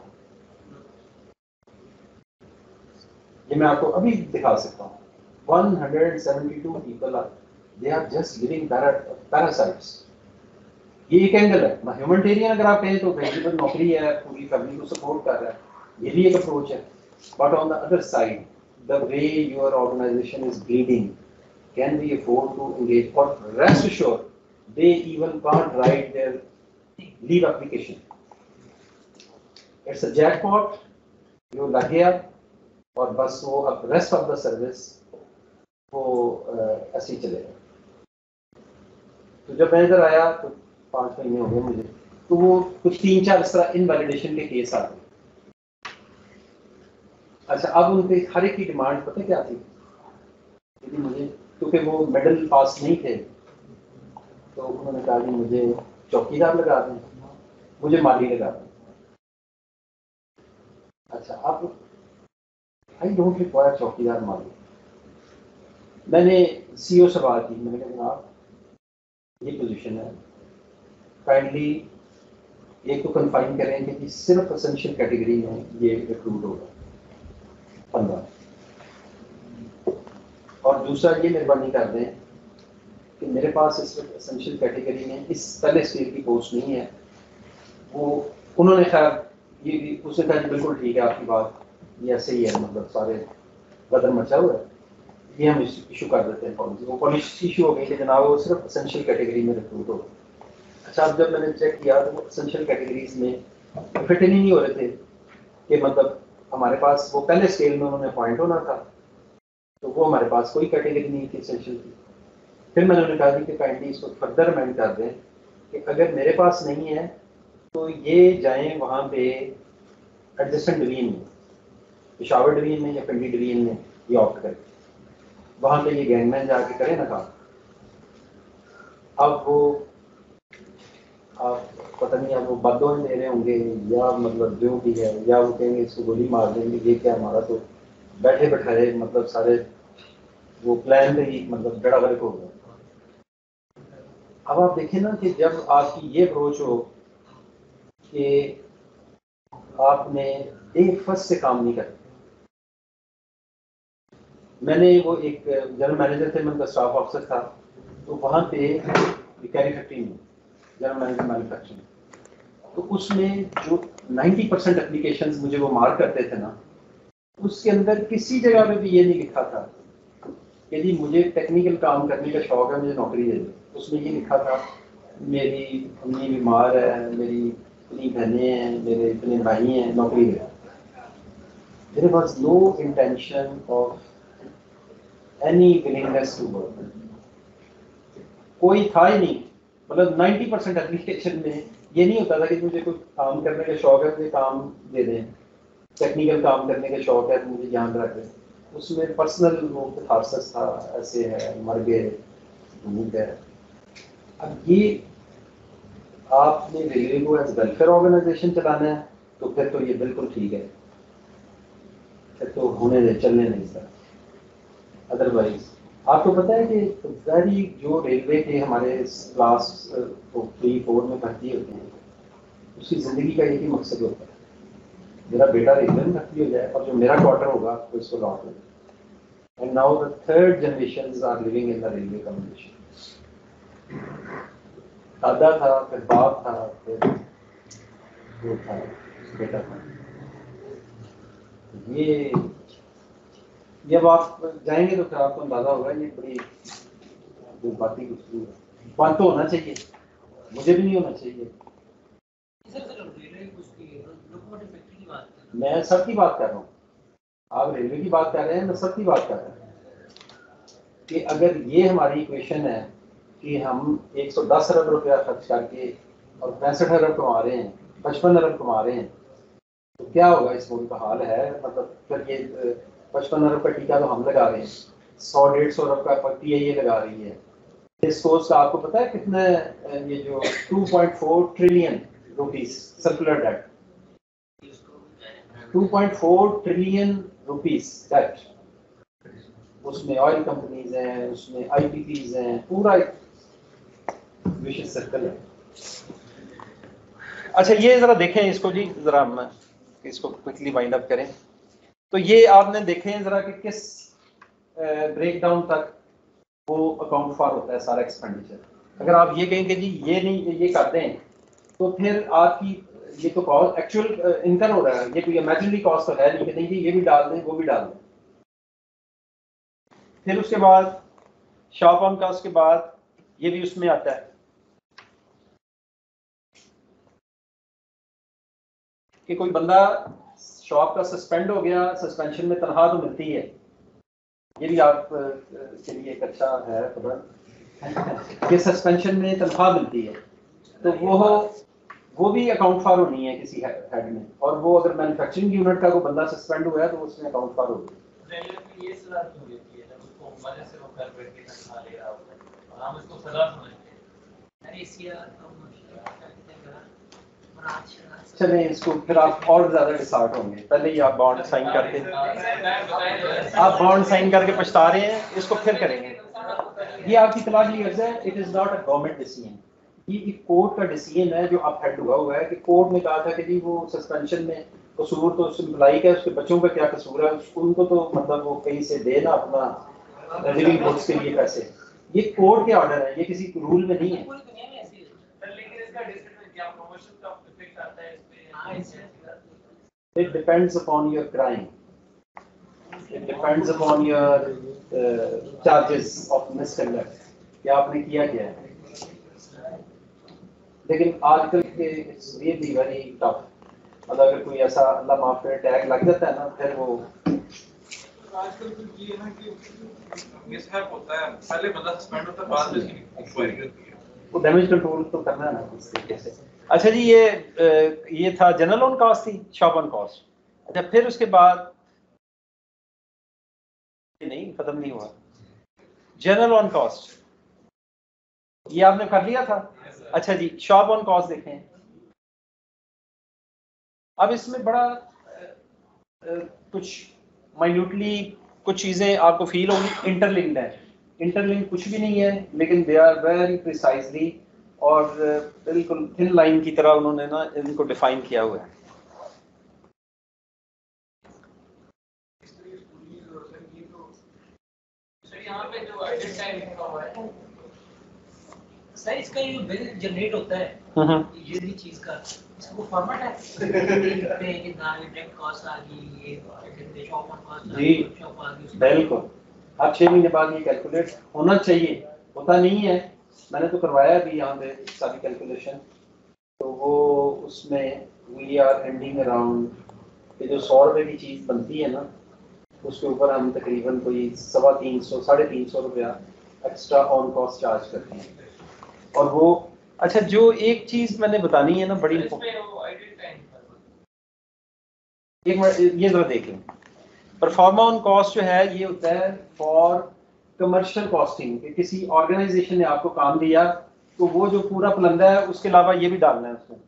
ये मैं आपको अभी दिखा सकता हूँ। one hundred seventy-two people are they are just living para parasites। ये एक एंगल है ना, ह्यूमैनिटेरियन अगर आप कहें तो वेजिटेबल नौकरी है, पूरी फैमिली को सपोर्ट कर रहा है, ये भी एक अप्रोच है। But on the other side the way your organization is bleeding, can we afford to engage? और rest assured they even can't write their leave application. It's a jackpot, जो लग गया और बस वो अब रेस्ट ऑफ द सर्विस वो ऐसे ही चलेगा। तो जब मैं इधर आया तो पाँच महीने हो गए मुझे, तो वो कुछ तीन चार इस तरह इनवैलिडेशन के केस आ गए। अच्छा अब उनके हर एक की डिमांड पता क्या थी? क्योंकि मुझे क्योंकि वो मेडल पास नहीं थे तो उन्होंने कहा कि मुझे चौकीदार लगा दें, मुझे माली लगा दें। अच्छा अब आई डोंट रिक्वायर चौकीदार माली। मैंने सीईओ से बात की, मैंने कहा जनाब ये पोजीशन है, काइंडली एक तो कन्फाइन करें कि सिर्फ एसेंशियल कैटेगरी में ये रिक्रूट होगा पंद्रह, और दूसरा ये मेहरबानी कर दें कि मेरे पास इस वक्त एसेंशियल कैटेगरी में इस पहले स्टेज की पोस्ट नहीं है। वो उन्होंने खैर ये भी उसने कहा बिल्कुल ठीक है आपकी बात, ये ऐसे ही है, मतलब सारे बदल मचा हुआ है, ये हम इशू कर देते हैं पॉलिसी। वो पॉलिसी इशू हो गई कि जनाब वो सिर्फ एसेंशियल कैटेगरी में रिक्रूट हो। अच्छा अब जब मैंने चेक किया तो वो एसेंशियल कैटेगरीज में फिट ही नहीं हो रहे थे कि मतलब हमारे पास वो पहले स्केल में उन्होंने अपॉइंट होना था तो वो हमारे पास कोई कैटेगरी नहीं थी एसेंशियल की। फिर मैंने उन्हें कहा कि काइंडली इसको फर्दर अमेंड कर दें कि अगर मेरे पास नहीं है तो ये जाएं वहाँ पे एडजस्टेंट डिवीजन में, पेशावर डिवीजन में या पिंडी डिवीजन में ये ऑप्ट करें, वहाँ पे ये गैंगमैन जाके करें ना काम। अब वो आप पता नहीं अब वो बददुआएं दे रहे होंगे या मतलब जो भी है, या वो कहेंगे इसको गोली मार देंगे, ये क्या हमारा तो बैठे बैठाए मतलब सारे वो प्लान पे ही मतलब जड़ा वर्क हो गया। अब आप देखें ना कि जब आपकी ये अप्रोच हो कि आपने एक फर्स्ट से काम नहीं करते। मैंने वो एक जनरल मैनेजर थे, मैं उनका स्टाफ ऑफिसर था, तो वहाँ पे कैरी फैक्ट्री में जनरल मैनेजर मैन्युफैक्चरिंग, तो उसमें जो नब्बे परसेंट एप्लीकेशंस मुझे वो मार करते थे ना, उसके अंदर किसी जगह पे भी ये नहीं लिखा था कि जी मुझे टेक्निकल काम करने का शौक है, मुझे नौकरी दे दो। उसमें ये लिखा था मेरी अम्मी बीमार है, मेरी इतनी बहनें हैं, मेरे इतने भाई हैं, नौकरी दे दो। There was no intention of any willingness to work, कोई था ही नहीं। मतलब नब्बे परसेंट एप्लीकेशन में ये नहीं होता था कि मुझे कोई काम करने का शौक है, मुझे काम दे दें, टेक्निकल काम करने का शौक है, मुझे ध्यान रखें। उसमें पर्सनल वो खारसस था, ऐसे है, मर गए, भूख है। अब ये आपने रेलवे को एज वेलफेयर ऑर्गेनाइजेशन चलाना है तो फिर तो ये बिल्कुल ठीक है, फिर तो होने दे, चलने नहीं सर। अदरवाइज आपको पता है कि वेरी जो रेलवे के हमारे क्लास थ्री फोर में भर्ती होते हैं, उसकी ज़िंदगी का एक ही मकसद होता है, मेरा बेटा रेलवे में भर्ती हो जाए और जो मेरा क्वार्टर होगा तो इसको लौट ले। And now the third generation are living in the railway communication. दादा था, फिर बाप था, फिर वो था, बेटा था। ये जब आप जाएंगे तो फिर आपको अंदाजा होगा ये बड़ी जो बात ही कुछ नहीं है। बात तो होना चाहिए, मुझे भी नहीं होना चाहिए। सर सर रेलवे उसकी लोकोमोटिव फैक्ट्री की बात कर रहे हैं। मैं सब की बात कर रहा हूँ, आप रेलवे की बात कर रहे हैं, मैं सब की बात कर रहा हूँ कि अगर ये हमारी इक्वेशन है कि हम एक सौ दस अरब रुपया खर्च करके और पैंसठ अरब कमा रहे हैं, पचपन अरब कमा रहे हैं, तो क्या होगा इस मुल्क का हाल है। मतलब फिर ये पचपन अरब का टीका तो हम लगा रहे हैं, सौ डेढ़ सौ अरब का पी आई ए लगा रही है। इस कोर्स का आपको पता है कितना ये जो two point four trillion rupees circular debt, two point four trillion rupees debt, उसमें ऑयल कंपनीज हैं, उसमें आई पी पीज हैं, पूरा एक विशेष सर्कल है। अच्छा ये जरा देखें इसको जी, जरा हम इसको क्विकली वाइंड अप करें। तो ये आपने देखें जरा कि किस ब्रेक डाउन तक वो अकाउंट फॉर होता है सारा एक्सपेंडिचर। अगर आप ये कहें कि जी ये नहीं ये कर दें, तो फिर आपकी ये तो कॉस्ट एक्चुअल इनकम हो रहा है, ये कोई इमेजिनरी कॉस्ट तो है नहीं कि नहीं जी ये भी डाल दें वो भी डाल दें। फिर उसके बाद शॉप ऑन कॉस्ट के बाद ये भी उसमें आता है कि कोई बंदा शॉप का सस्पेंड हो गया, सस्पेंशन में तनख्वाह तो मिलती है, ये भी आप के लिए एक अच्छा है खबर कि सस्पेंशन में तनख्वाह मिलती है, तो वो वो भी अकाउंट फॉर होनी है किसी हेड में। और वो अगर मैन्युफैक्चरिंग यूनिट का कोई बंदा सस्पेंड हुआ है तो उसमें अकाउंट फॉर होगी। ये सलाह क्यों देती है जब उसको मजे से वो घर बैठ के तनख्वाह ले रहा होता है और हम इसको सजा समझते हैं। अरे इसी यार चलें इसको फिर आप और ज्यादा डिसार्ट होंगे। पहले ही आप बॉन्ड साइन करके आप बॉन्ड साइन करके पछता रहे हैं, इसको फिर करेंगे। ये आपकी तलाशी अर्ज है, it is not a government decision, ये एक कोर्ट का डिसीजन है जो अब हेड हुआ हुआ है कि कोर्ट ने कहा था कि जी वो सस्पेंशन में कसूर तो उस एम्प्लॉई का, उसके बच्चों का क्या कसूर है, उनको तो मतलब वो कहीं से देना अपना लिविंग गुड्स के लिए पैसे। ये कोर्ट के ऑर्डर है, ये किसी रूल में नहीं है। It depends upon your crime. It depends upon your uh, charges of misconduct. क्या आपने किया क्या है। लेकिन आजकल के it's really very tough. मतलब अगर कोई ऐसा अल्लाह माफ करे टैग लग जाता है ना, फिर वो आजकल तो ये है ना कि मिसहैप होता है, पहले बंदा सस्पेंड होता है, बाद में इसकी इंक्वायरी होती है, वो डैमेज कंट्रोल तो करना है ना इस तरीके से। अच्छा जी ये ये था जनरल ऑन कॉस्ट थी, शॉप ऑन कॉस्ट। अच्छा फिर उसके बाद नहीं खत्म नहीं हुआ जनरल ऑन कॉस्ट, ये आपने कर लिया था। अच्छा जी शॉप ऑन कॉस्ट देखें। अब इसमें बड़ा आ, कुछ माइन्यूटली कुछ चीजें आपको फील होंगी इंटरलिंक्ड है। इंटरलिंक कुछ भी नहीं है, लेकिन दे आर वेरी प्रिसाइजली और बिल्कुल थिन लाइन की तरह उन्होंने ना इनको डिफाइन किया हुआ है। सर इसका ये बिल जनरेट होता है ये भी चीज का, इसको फॉर्मेट है पे कि ना ये डायरेक्ट कॉस्ट आ गई, ये शॉप ऑन कॉस्ट जी शॉप आ गई, बिल्कुल। अब छह महीने बाद ये कैलकुलेट होना चाहिए, होता नहीं है। मैंने तो करवाया भी यहाँ पे सारी कैलकुलेशन, तो वो उसमें वी आर एंडिंग अराउंड ये जो सौ रुपये की चीज़ बनती है ना, उसके ऊपर हम तकरीबन कोई सवा तीन सौ साढ़े तीन सौ रुपया एक्स्ट्रा ऑन कॉस्ट चार्ज करते हैं। और वो अच्छा जो एक चीज़ मैंने बतानी है ना बड़ी एक मिनट ये जरा देख लें। परफॉर्मा ऑन कॉस्ट जो है ये होता है फॉर कमर्शियल कॉस्टिंग, कि किसी ऑर्गेनाइजेशन ने आपको काम दिया तो वो जो पूरा प्लंदा है उसके अलावा ये भी डालना है उसमें,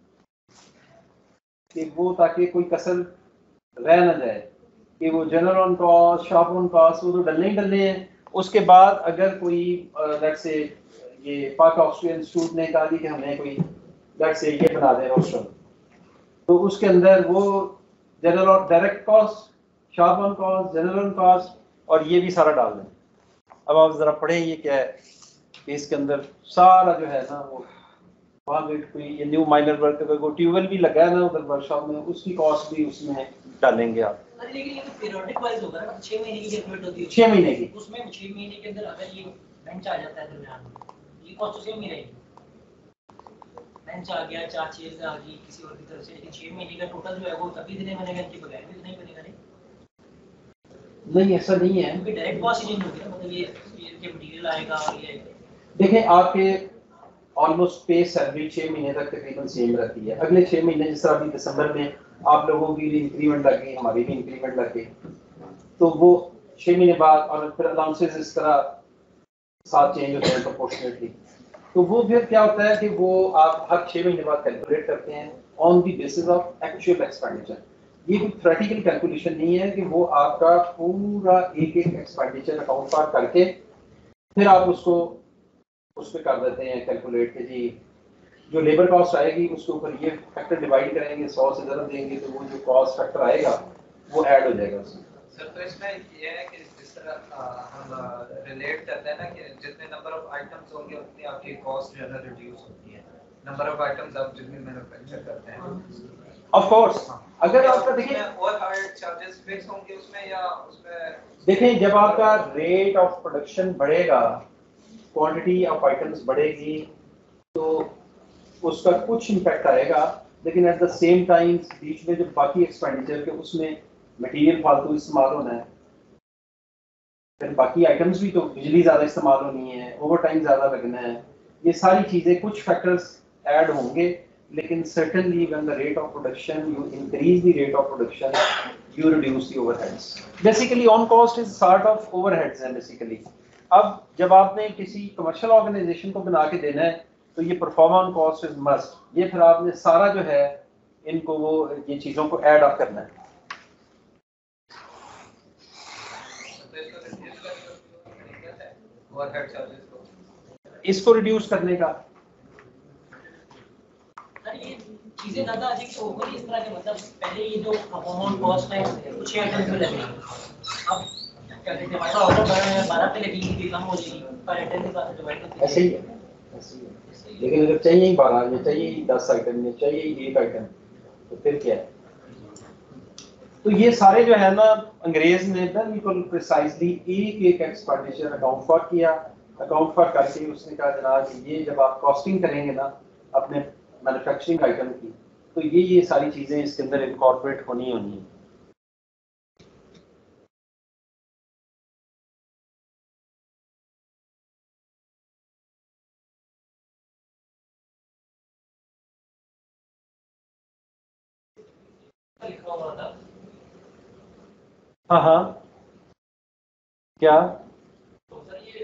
कि वो ताकि कोई कसर रह ना जाए, कि वो general on cost shop on cost वो तो डलने ही डलने हैं, उसके बाद अगर कोई लेट्स से ये पाक ऑस्ट्रियन इंस्टीट्यूट ने कहा कि हमें कोई लेट्स से ये बना दें रोस्टर, तो उसके अंदर वो जनरल और direct cost, shop on cost, general on cost और ये भी सारा डाल दें। अब आप ज़रा पढ़ें ये क्या है कि इसके अंदर सारा जो है ना वो वहाँ पे कोई ये न्यू माइनर वर्क अगर कोई ट्यूबवेल भी लगा है ना उधर वर्कशॉप में, उसकी कॉस्ट भी उसमें डालेंगे आप। लेकिन ये पीरियोडिक वाइज होगा ना, छह महीने की कैलकुलेट होती है, छह महीने की, उसमें छह महीने के अंदर अगर ये बेंच आ जाता है दरमियान में, ये कॉस्ट सेम ही रहेगी। बेंच आ गया, चार चेयर आ गई किसी और की तरफ से, लेकिन छह महीने का टोटल जो है वो तभी देने बनेगा, इनके बगैर भी नहीं बनेगा। नहीं नहीं ऐसा नहीं है, क्योंकि डायरेक्ट कॉस्ट चेंज होगी ना, मतलब ये इनके मटेरियल आएगा और ये देखें आपके ऑलमोस्ट पे सैलरी छह महीने तक तकरीबन सेम रहती है। अगले छह महीने जिस तरह अभी दिसंबर में आप लोगों की भी इंक्रीमेंट लग गई, हमारी भी इंक्रीमेंट लग गई, तो वो छह महीने बाद और फिर अलाउंसेस इस तरह साथ चेंज होते हैं प्रोपोर्शनेटली, तो वो फिर क्या होता है कि वो आप हर छह महीने बाद कैलकुलेट करते हैं on the basis of actual expenditure. ये कोई थ्योरेटिकल कैलकुलेशन नहीं है कि वो आपका पूरा एक एक एक्सपेंडिचर अकाउंट पर करके फिर आप उसको उस पर कर देते हैं कैलकुलेट के जी जो लेबर कॉस्ट आएगी उसके ऊपर ये फैक्टर डिवाइड करेंगे, सौ से ज़रा देंगे तो वो जो कॉस्ट फैक्टर आएगा वो ऐड हो जाएगा उसमें। सर तो इसमें ये है कि जिस तरह हम रिलेट करते हैं ना कि जितने नंबर ऑफ आइटम्स होंगे उतनी आपकी कॉस्ट जो है ना रिड्यूस होती है, नंबर ऑफ आइटम्स आप जितनी मैन्युफैक्चर करते हैं। ऑफ कोर्स अगर आपका देखिए ओवरहेड चार्जेस फिक्स होंगे उसमें या उसमें देखें जब आपका रेट ऑफ प्रोडक्शन बढ़ेगा, क्वांटिटी ऑफ आइटम्स बढ़ेगी तो उसका कुछ इम्पैक्ट आएगा, लेकिन एट द सेम टाइम बीच में जो बाकी एक्सपेंडिचर के उसमें मटेरियल फालतू इस्तेमाल होना है, फिर बाकी आइटम्स भी तो बिजली ज़्यादा इस्तेमाल होनी है, ओवर टाइम ज़्यादा लगना है, ये सारी चीज़ें कुछ फैक्टर्स ऐड होंगे, लेकिन certainly when the rate of production you increase the rate of production you reduce the overheads. Basically on cost is sort of overheads है basically. अब जब आपने किसी कमर्शियल ऑर्गेनाइजेशन को बना के देना है तो ये परफॉर्मेंस कॉस्ट इज मस्ट, ये फिर आपने सारा जो है इनको वो ये चीज़ों को ऐड अप करना है। इसको रिड्यूस करने का ये चीजें ज्यादा अधिक तो होगी इस तरह के, मतलब पहले ये जो परफॉर्मेंस कॉस्ट है कुछ आइटम्स पे लगेगी, अब क्या कहते हैं हमारा ऑर्डर बारह पे लगेगी कि कम हो जाएगी पर आइटम के साथ डिवाइड करते हैं। ऐसे ही है, ऐसे ही है। लेकिन अगर चाहिए बारह या चाहिए दस आइटम या चाहिए एक आइटम तो फिर क्या है? तो ये सारे जो है ना अंग्रेज ने बिल्कुल प्रिसाइजली एक एक एक्सपेंडिचर अकाउंट फॉर किया, अकाउंट फॉर करके उसने कहा जनाब ये जब आप कॉस्टिंग करेंगे ना अपने मैन्युफैक्चरिंग आइटम की तो ये ये सारी चीजें इसके अंदर इनकॉर्पोरेट होनी होनी है। लिखा हुआ था हाँ हाँ क्या तो सर ये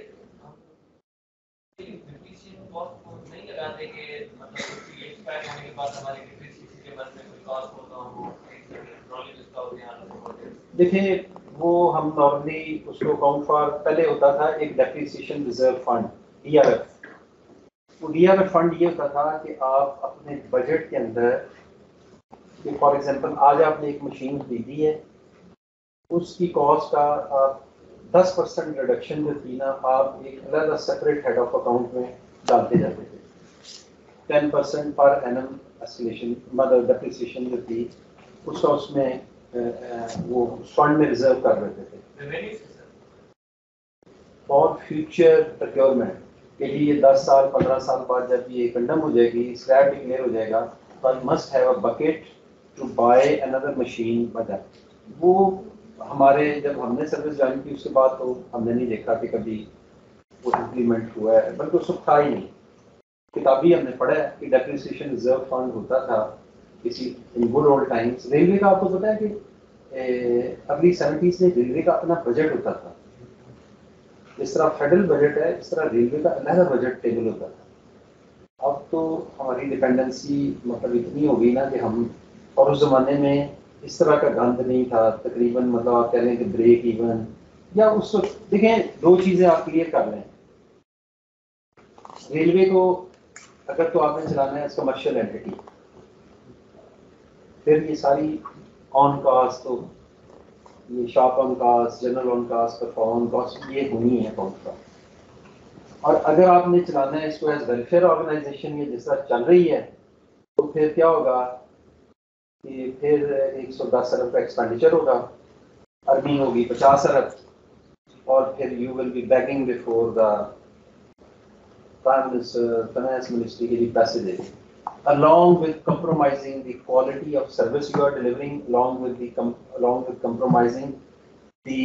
डिप्रीशिएशन कॉस्ट नहीं लगाते कि मतलब ये एक्सपायर होने के बाद हमारे डिप्रीशिएशन के बाद में कोई कॉस्ट होगा वो ट्रॉली जिसका हो गया। देखिए वो हम नॉर्मली उसको अकाउंट फॉर पहले होता था एक depreciation reserve fund D R F. वो डी आर एफ फंड ये होता था कि आप अपने बजट के अंदर फॉर एग्जांपल आज आपने एक मशीन खरीदी है उसकी कॉस्ट का आप दस परसेंट रिडक्शन जो थी ना आप एक अलग सेपरेट हेड ऑफ अकाउंट में डालते जाते थे। Ten percent per annum escalation मतलब डेप्रिसिएशन जो थी उसका उसमें आ, आ, वो फंड में रिजर्व कर देते थे फॉर फ्यूचर प्रोक्योरमेंट के लिए। दस साल पंद्रह साल बाद जब ये कंडम हो जाएगी, स्क्रैप डिक्लेयर हो जाएगा तो I must have a bucket to buy another machine by that. वो हमारे जब हमने सर्विस ज्वाइन की उसके बाद तो हमने नहीं देखा कि कभी वो इम्प्लीमेंट हुआ है, बल्कि उसको था ही नहीं। किताबी हमने पढ़ा है कि डेप्रिसिएशन रिजर्व फंड होता था किसी in good old times. Railway का आपको पता है कि अर्ली सेवेंटीज में रेलवे का अपना बजट होता था, जिस तरह फेडरल बजट है इस तरह रेलवे का अलग बजट टेबल होता था। अब तो हमारी डिपेंडेंसी मतलब इतनी हो गई ना कि हम, और उस ज़माने में इस तरह का गंद नहीं था तकरीबन, मतलब आप कह लें कि ब्रेक इवन या उस वक्त देखें, दो चीज़ें आप क्लियर कर लें। रेलवे को अगर तो आपने चलाना है एज कमर्शियल एंटिटी, फिर ये सारी ऑन कास्ट, तो ये shop on cost, general on cost, perform on cost, ये होनी है अकाउंट का। और अगर आपने चलाना है इसको एज वेलफेयर ऑर्गेनाइजेशन, ये जिस तरह चल रही है, तो फिर क्या होगा कि फिर एक सौ दस अरब का एक्सपेंडिचर होगा, अर्निंग होगी पचास अरब, और फिर you will be begging before the prime minister, finance ministry के लिए पैसे दे दें, along with compromising the quality of service you are delivering, along with the com along with compromising the,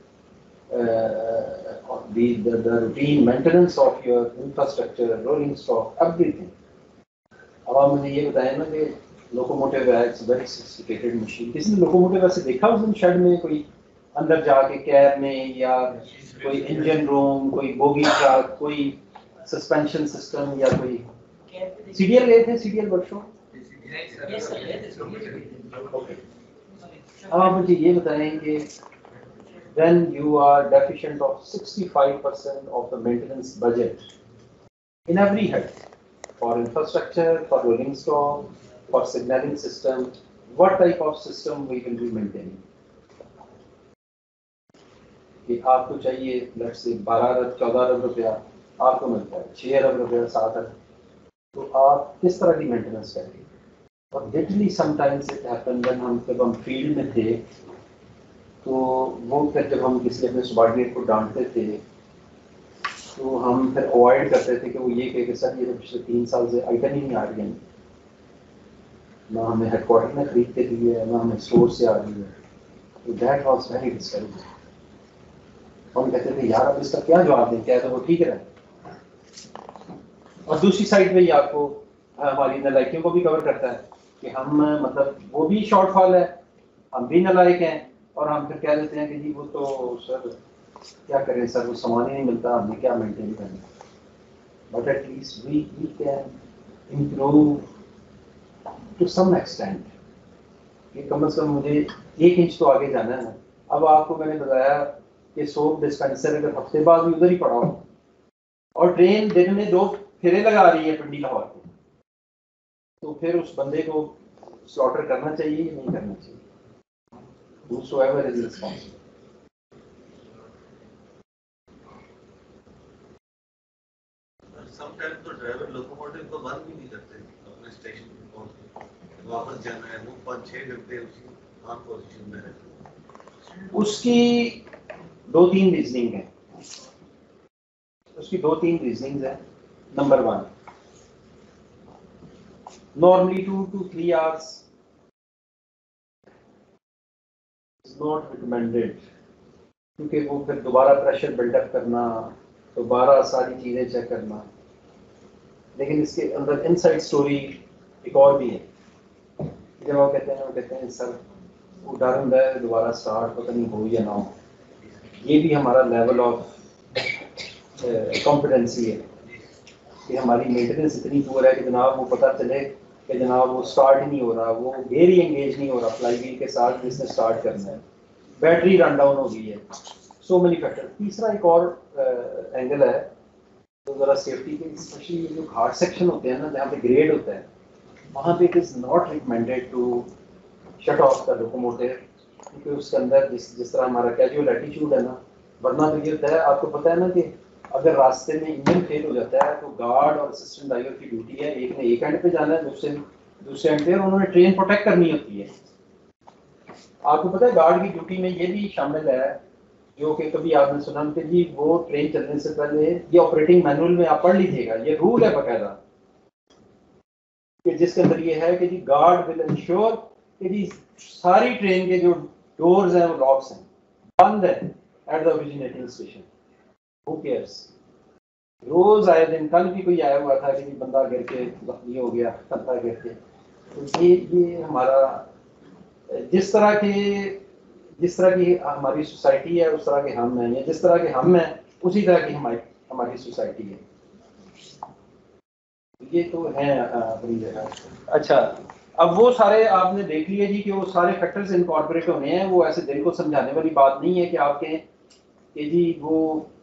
uh, the, the the routine maintenance of your infrastructure, rolling stock, everything. अब आप मुझे ये बताएं ना कि लोकोमोटिव है, it's very sophisticated machine. किसी ने लोकोमोटिव ऐसे देखा उस दिन शेड में, कोई अंदर जाके कैब में, या कोई इंजन रूम, कोई बोगी ट्रक, कोई सस्पेंशन सिस्टम, या कोई सीडीएल गए थे, सीडीएल वर्कशॉप? ओके, अब आप मुझे ये बताएं कि when you are deficient of sixty-five percent of the maintenance budget in every head, for infrastructure, for rolling stock, for signaling system, what type of system we will be maintaining? कि आपको चाहिए let's say बारह अरब, चौदह अरब रुपया आपको मिलता है, छः अरब रुपया, सात अरब, तो आप किस तरह की मेंटेनेंस करेंगे? और literally sometimes it happen when हम जब हम फील्ड में थे, तो वो फिर जब हम किसी अपने सबॉर्डिनेट को डांटते थे, तो हम फिर अवॉइड करते थे कि वो ये कहे कि सर ये तो पिछले तीन साल से आइटम ही नहीं आ रही है, ना हमें हेडक्वार्टर में खरीद के दी है, ना हमें स्टोर से आ रही है। तो दैट वॉज वेरी डिस्करेजिंग। हम कहते थे यार अब इसका क्या जवाब दें, क्या है तो वो ठीक रहे। और दूसरी साइड पे ही आपको हमारी नलायकियों को भी कवर करता है कि हम मतलब वो भी शॉर्टफॉल है, हम भी नलायक हैं, और हम फिर कह देते हैं कि जी वो तो सर क्या करें सर, वो सामान ही नहीं मिलता, हमने क्या मेंटेन करना। But at least we we can improve to some extent. ये कम से कम मुझे एक इंच तो आगे जाना है। अब आपको मैंने बताया कि सोप डिस्पेंसर अगर हफ्ते बाद भी उधर ही पड़ा हो, और ट्रेन दिन में दो फेरे लगा रही है पिंडी लाहौर के, तो फिर उस बंदे को स्लॉटर करना चाहिए या नहीं करना चाहिए? Whosoever is responsible. Sometimes तो ड्राइवर लोकोमोटिव को बंद भी नहीं करते अपने स्टेशन पे पहुंच के, वापस जाना है वो पाँच छः घंटे उसकी ऑन पोजीशन में रहते। उसकी दो तीन रीजनिंग है, उसकी दो तीन रीजनिंग है। Number one, normally two two three hours is not recommended, क्योंकि वो फिर दोबारा प्रेशर बिल्डअप करना, दोबारा सारी चीज़ें चेक करना। लेकिन इसके अंदर इनसाइड स्टोरी एक और भी है। जब वो कहते हैं वो कहते हैं सर वो डर होता है दोबारा स्टार्ट पता नहीं हो या ना हो। ये भी हमारा लेवल ऑफ कॉम्पिटेंसी है कि हमारी मेंटेनेंस इतनी पुअर है कि जनाब वो पता चले कि जनाब वो स्टार्ट ही नहीं हो रहा, वो गेयर ही एंगेज नहीं हो रहा फ्लाई व्हील के साथ जिसने स्टार्ट करना है, बैटरी रन डाउन हो गई है, सो मेनी फैक्टर। तीसरा एक और एंगल है तो ज़रा सेफ्टी के, स्पेशली ये जो घाट सेक्शन होते हैं ना जहाँ पे ग्रेड होता है, वहाँ पे it is not recommended to shut off the locomotive, क्योंकि उसके अंदर जिस जिस तरह हमारा कैजुअल एटीट्यूड है ना, वरना तो ये होता है आपको पता है ना कि अगर रास्ते में इंजन फेल हो जाता है तो गार्ड और असिस्टेंट ड्राइवर की ड्यूटी है, एक ने एक एंड पे जाना है, दूसरे दूसरे एंड पे, और उन्होंने ट्रेन प्रोटेक्ट करनी होती है। आपको पता है गार्ड की ड्यूटी में ये भी शामिल है, जो कि कभी आपने सुना कि जी वो ट्रेन चलने से पहले ये ऑपरेटिंग मैनुअल में आप पढ़ लीजिएगा, ये रूल है बाकायदा कि जिसके अंदर ये है कि जी गार्ड विल इंश्योर कि जी सारी ट्रेन के जो डोर्स हैं वो लॉक्स हैं, बंद है at the originating station. Who cares? रोज आए दिन, कल भी कोई आया हुआ था कि जी बंदा गिर के जख्मी हो गया, कंधा गिर के। तो ये ये हमारा जिस तरह के जिस तरह की हमारी सोसाइटी है उस तरह के हम हैं, या जिस तरह के हम हैं उसी तरह की हमारी हमारी सोसाइटी है। ये तो है अपनी जगह। अच्छा, अब वो सारे आपने देख लिए जी कि वो सारे फैक्टर्स इनकॉर्पोरेट होने हैं। वो ऐसे दिल को समझाने वाली बात नहीं है कि आपके कि जी वो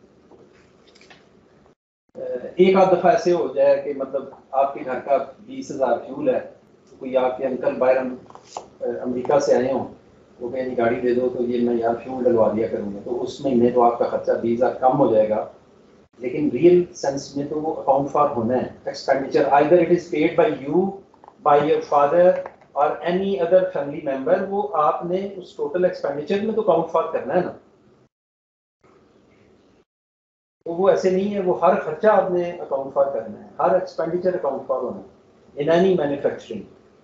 एक आध दफ़ा ऐसे हो जाए कि मतलब आपके घर का बीस हज़ार फ्यूल है, कोई आपके अंकल बाहर अमेरिका से आए हों, वो कहें गाड़ी दे दो तो ये मैं यार फ्यूल डलवा दिया करूँगा, तो उस महीने तो आपका खर्चा बीस हज़ार कम हो जाएगा, लेकिन रियल सेंस में तो वो अकाउंट फॉर होना है expenditure, either it is paid by you, by your father और एनी अदर फैमिली मेंबर, वो आपने उस टोटल एक्सपेंडिचर में तो अकाउंट फॉर करना है ना। तो वो ऐसे नहीं है, वो हर खर्चा आपने अकाउंट फॉर करना है, हर एक्सपेंडिचर अकाउंट फॉर होना है इन एनी मैन्युफैक्चरिंग,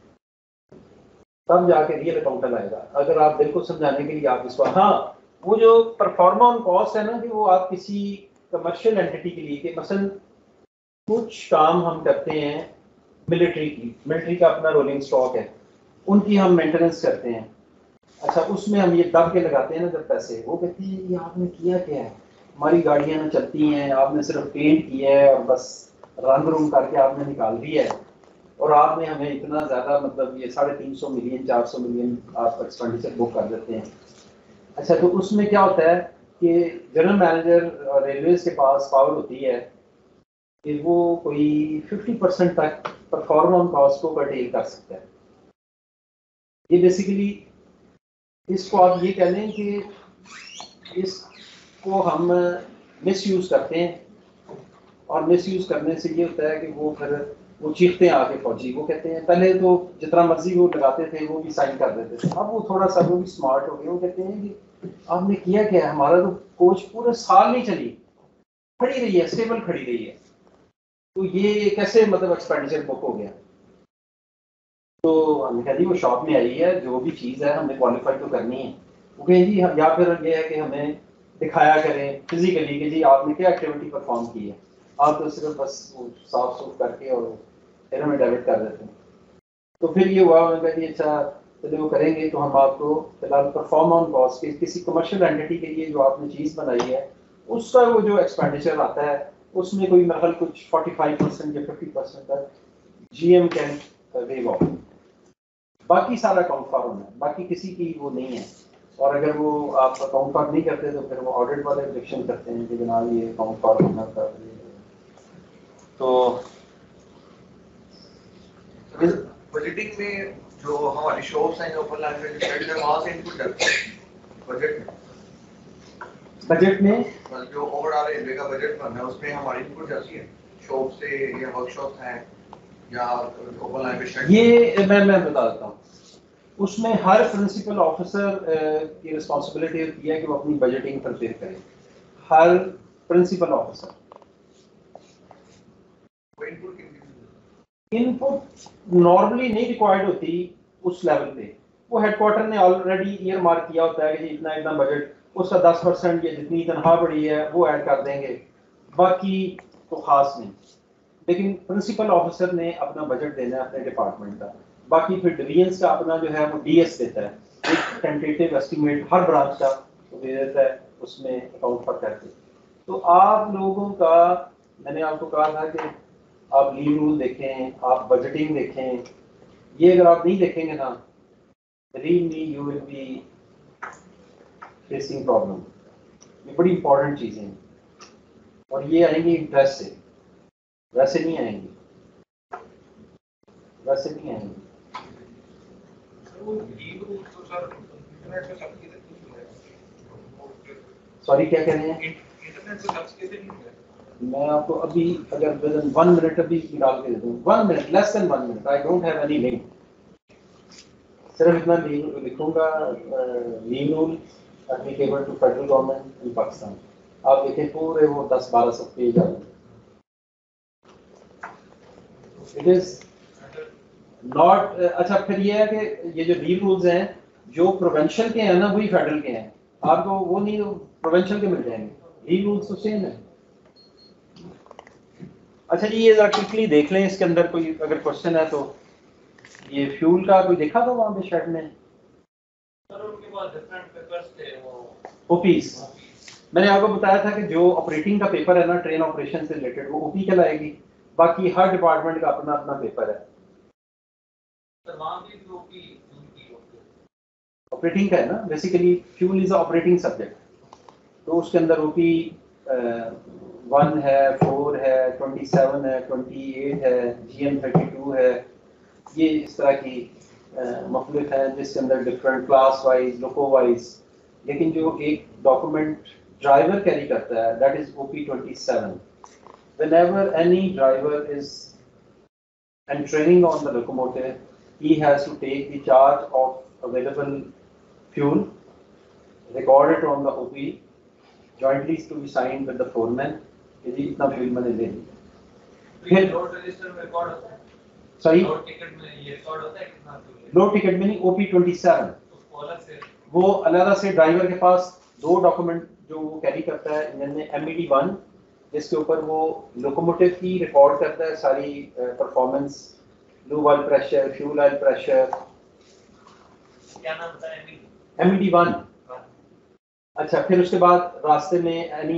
तब जाके रियल अकाउंटेंट आएगा। अगर आप बिल्कुल समझाने के लिए आप इसको, हाँ वो जो परफॉर्मा ऑन कॉस्ट है ना, कि वो आप किसी कमर्शियल एंटिटी के लिए, कि मसलन कुछ काम हम करते हैं मिलिट्री की, मिलिट्री का अपना रोलिंग स्टॉक है, उनकी हम मेंटेनेंस करते हैं, अच्छा उसमें हम ये दब के लगाते हैं ना जब पैसे, वो कहते हैं ये आपने किया क्या है, हमारी गाड़ियाँ ना चलती हैं, आपने सिर्फ पेंट किया है और बस रंग रूम करके आपने निकाल दिया है, और आपने हमें इतना ज़्यादा मतलब ये साढ़े तीन सौ मिलियन चार सौ मिलियन आप एक्सपेंडिचर बुक कर देते हैं। अच्छा तो उसमें क्या होता है कि जनरल मैनेजर और रेलवेज के पास पावर होती है कि वो कोई पचास परसेंट तक परफॉर्म ऑन कॉस्ट को कर्टेल कर सकता है। ये बेसिकली इसको आप ये कह लें कि इसको हम मिस यूज़ करते हैं, और मिस यूज़ करने से ये होता है कि वो फिर वो चीखते हैं आके फौजी, वो कहते हैं पहले तो जितना मर्जी वो लगाते थे वो भी साइन कर देते थे, अब वो थोड़ा सा वो भी स्मार्ट हो गए, वो कहते हैं कि आपने किया क्या है, हमारा तो कोच पूरे साल नहीं चली, खड़ी रही है, स्टेबल खड़ी रही है, तो ये कैसे मतलब एक्सपेंडिचर बुक हो गया। तो हमने कहा जी वो शॉप में आई है, जो भी चीज़ है हमने क्वालिफाई तो करनी है, वो कहें जी या फिर ये है कि हमें दिखाया करें फिजिकली कि जी आपने क्या एक्टिविटी परफॉर्म की है, आप तो सिर्फ बस साफ सूफ करके और फिर हमें डेबिट कर देते हैं। तो फिर ये हुआ, उन्होंने कहा जी अच्छा चलिए वो करेंगे, तो हम आपको फिलहाल परफॉर्म ऑन कॉस्ट के किसी कमर्शियल एंटिटी के लिए जो आपने चीज़ बनाई है उसका वो जो एक्सपेंडिचर आता है उसमें कोई मतलब कुछ पैंतालीस परसेंट या पचास परसेंट तक G M can waive off, बाकी सारा अकाउंट फॉर होना है, बाकी किसी की वो नहीं है। और अगर वो आप अकाउंट फॉर नहीं करते तो फिर वो ऑडिट वाले ऑब्जेक्शन करते हैं कि जनाब ये अकाउंट फॉर होना था। तो बजटिंग में जो हमारी शॉप्स हैं जो ओपन लैंग्वेज स्टडी है वहाँ से इनपुट करते हैं बजट में, बजट में जो ओवरऑल रेलवे का बजट बनना है उसमें हमारी इनपुट जाती है शॉप से या वर्कशॉप हैं या ओपन लैंग्वेज स्टडी। ये मैं मैं बता देता हूँ, उसमें हर प्रिंसिपल ऑफिसर की रिस्पॉन्सिबिलिटी होती है कि वो अपनी बजटिंग प्रिपेयर करे, हर प्रिंसिपल ऑफिसर। इनपुट नॉर्मली नहीं रिक्वायर्ड होती उस लेवल पे, वो हेडक्वार्टर ने ऑलरेडी ईयर मार्क किया होता है कि इतना इतना बजट, उसका दस परसेंट या जितनी तनख्वाह बढ़ी है वो ऐड कर देंगे, बाकी तो खास नहीं। लेकिन प्रिंसिपल ऑफिसर ने अपना बजट देना है अपने डिपार्टमेंट का, बाकी फिर डिवीजन्स का अपना जो है वो डीएस देता है, एक टेंटेटिव एस्टिमेट हर ब्रांच का वो दे देता है, उसमें अकाउंट पर करके। तो आप लोगों का, मैंने आपको कहा था कि आप लीव रूल देखें, आप बजटिंग देखें, ये अगर आप नहीं देखेंगे ना, believe me you will be facing problem। ये बड़ी इंपॉर्टेंट चीज़ें हैं और ये आएंगी इंटरेस्ट से, वैसे नहीं आएंगी, वैसे नहीं आएंगी। सॉरी क्या कह रहे हैं? इंटरनेट से सर्च कैसे नहीं होगा? मैं आपको अभी अगर विदिन वन मिनट अभी निकाल के दे दूँ, one minute, less than one minute, I don't have any link, सिर्फ इतना लिखूंगा leave rule applicable to federal government in Pakistan, आप देखें पूरे वो दस बारह सौ पेज आ गए। इट इज नॉट अच्छा। फिर ये है कि ये जो लीव रूल्स हैं जो प्रोवेंशियल के हैं ना वही फेडरल के हैं, आपको वो नहीं प्रोवेंशियल के मिल जाएंगे, लीव रूल्स तो सेम है। अच्छा जी ये जरा क्विकली देख लें, इसके अंदर कोई अगर क्वेश्चन है तो। ये फ्यूल का कोई देखा था वहाँ पे शेड में? सर उनके पास डिफरेंट पेपर्स थे वो ओपीस। मैंने आपको बताया था कि जो ऑपरेटिंग का पेपर है ना ट्रेन ऑपरेशन से रिलेटेड वो ओपी कहलाएगी, बाकी हर डिपार्टमेंट का अपना अपना पेपर है। सर वहाँ भी जो की ऑपरेटिंग का है ना, basically fuel is operating subject, तो उसके अंदर ओपी वन है, फोर है, ट्वेंटी सेवन है, ट्वेंटी एट है, जी एम थर्टी टू है, ये इस तरह की मुख्तलिफ है जिसके अंदर different class wise, loco wise. लेकिन जो एक डॉक्यूमेंट ड्राइवर कैरी करता है that is O P twenty seven. Whenever any driver is entering on the locomotive, he has to take the charge of available fuel, record it on the O P, jointly to be signed with the foreman. कि जी इतना fuel मैंने ले लिया। फिर load register में record होता है, सही, लोड टिकट में ये रिकॉर्ड होता है कितना फ्यूल है। लोड टिकट में नहीं, ओ पी ट्वेंटी सेवन उसको अलग से वो अलग से ड्राइवर के पास दो डॉक्यूमेंट जो वो कैरी करता है इंजन में, एम ई डी वन जिसके ऊपर वो लोकोमोटिव की रिकॉर्ड करता है सारी performance, lube oil pressure, fuel oil pressure. क्या नाम होता है ME? M E D one. अच्छा, फिर उसके बाद रास्ते में any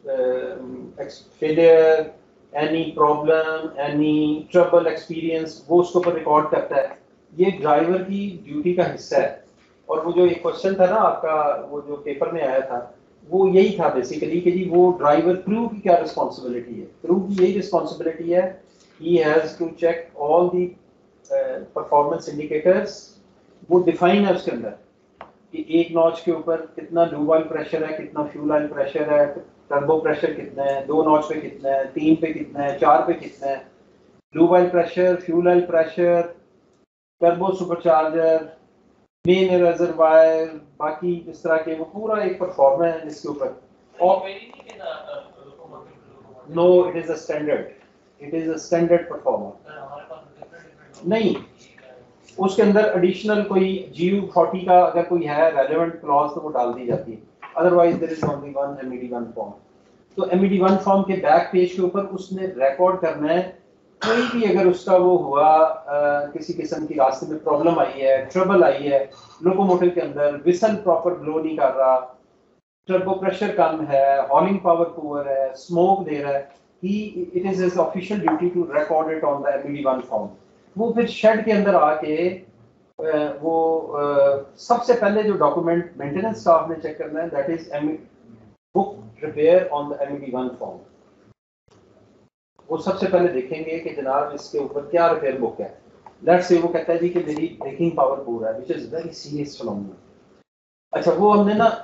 failure, any problem, any trouble experience, वो उसके ऊपर रिकॉर्ड करता है। ये ड्राइवर की ड्यूटी का हिस्सा है। और वो जो एक क्वेश्चन था ना आपका, वो जो पेपर में आया था, वो यही था बेसिकली कि जी वो ड्राइवर, क्रू की क्या रिस्पॉन्सिबिलिटी है। क्रू की यही रिस्पॉन्सिबिलिटी है, he has to check all the performance indicators. वो डिफाइन है उसके अंदर कि एक नॉच के ऊपर कितना लूब ऑयल प्रेशर है, कितना फ्यूल ऑयल प्रेशर है, टर्बो प्रेशर कितना है, दो नॉच पे कितना है, तीन पे कितना है, चार पे कितना है, lube oil pressure, fuel oil pressure, turbo supercharger, main reservoir, बाकी इस तरह के वो पूरा एक परफॉर्मर है जिसके ऊपर। और no, it is a standard, it is a standard performer. नहीं, उसके अंदर एडिशनल कोई जी यू फोर्टी का अगर कोई है रेलेवेंट क्लॉज तो वो डाल दी जाती है, otherwise there is only one M E D one form. तो M E D one form के बैक पेज के ऊपर उसने रिकॉर्ड करना है कोई भी अगर उसका वो हुआ, आ, किसी किस्म की रास्ते में प्रॉब्लम आई है, ट्रबल आई है, लोकोमोटिव के अंदर विसल प्रॉपर ब्लो नहीं कर रहा, टर्बो प्रेशर कम है, हॉलिंग पावर पुअर है, स्मोक दे रहा है, he it is his official duty to record it on the M E D one form. वो फिर शेड के अंदर आके वो सबसे पहले जो डॉक्यूमेंट मेंटेनेंस स्टाफ ने चेक करना है that is book prepare on the M E D one form. वो सबसे पहले देखेंगे कि जनाब इसके ऊपर क्या रिपेयर बुक है। लेट्स से वो कहता है जी कि मेरी ब्रेकिंग पावर पूरा है, which is very serious phenomena. अच्छा, वो हमने ना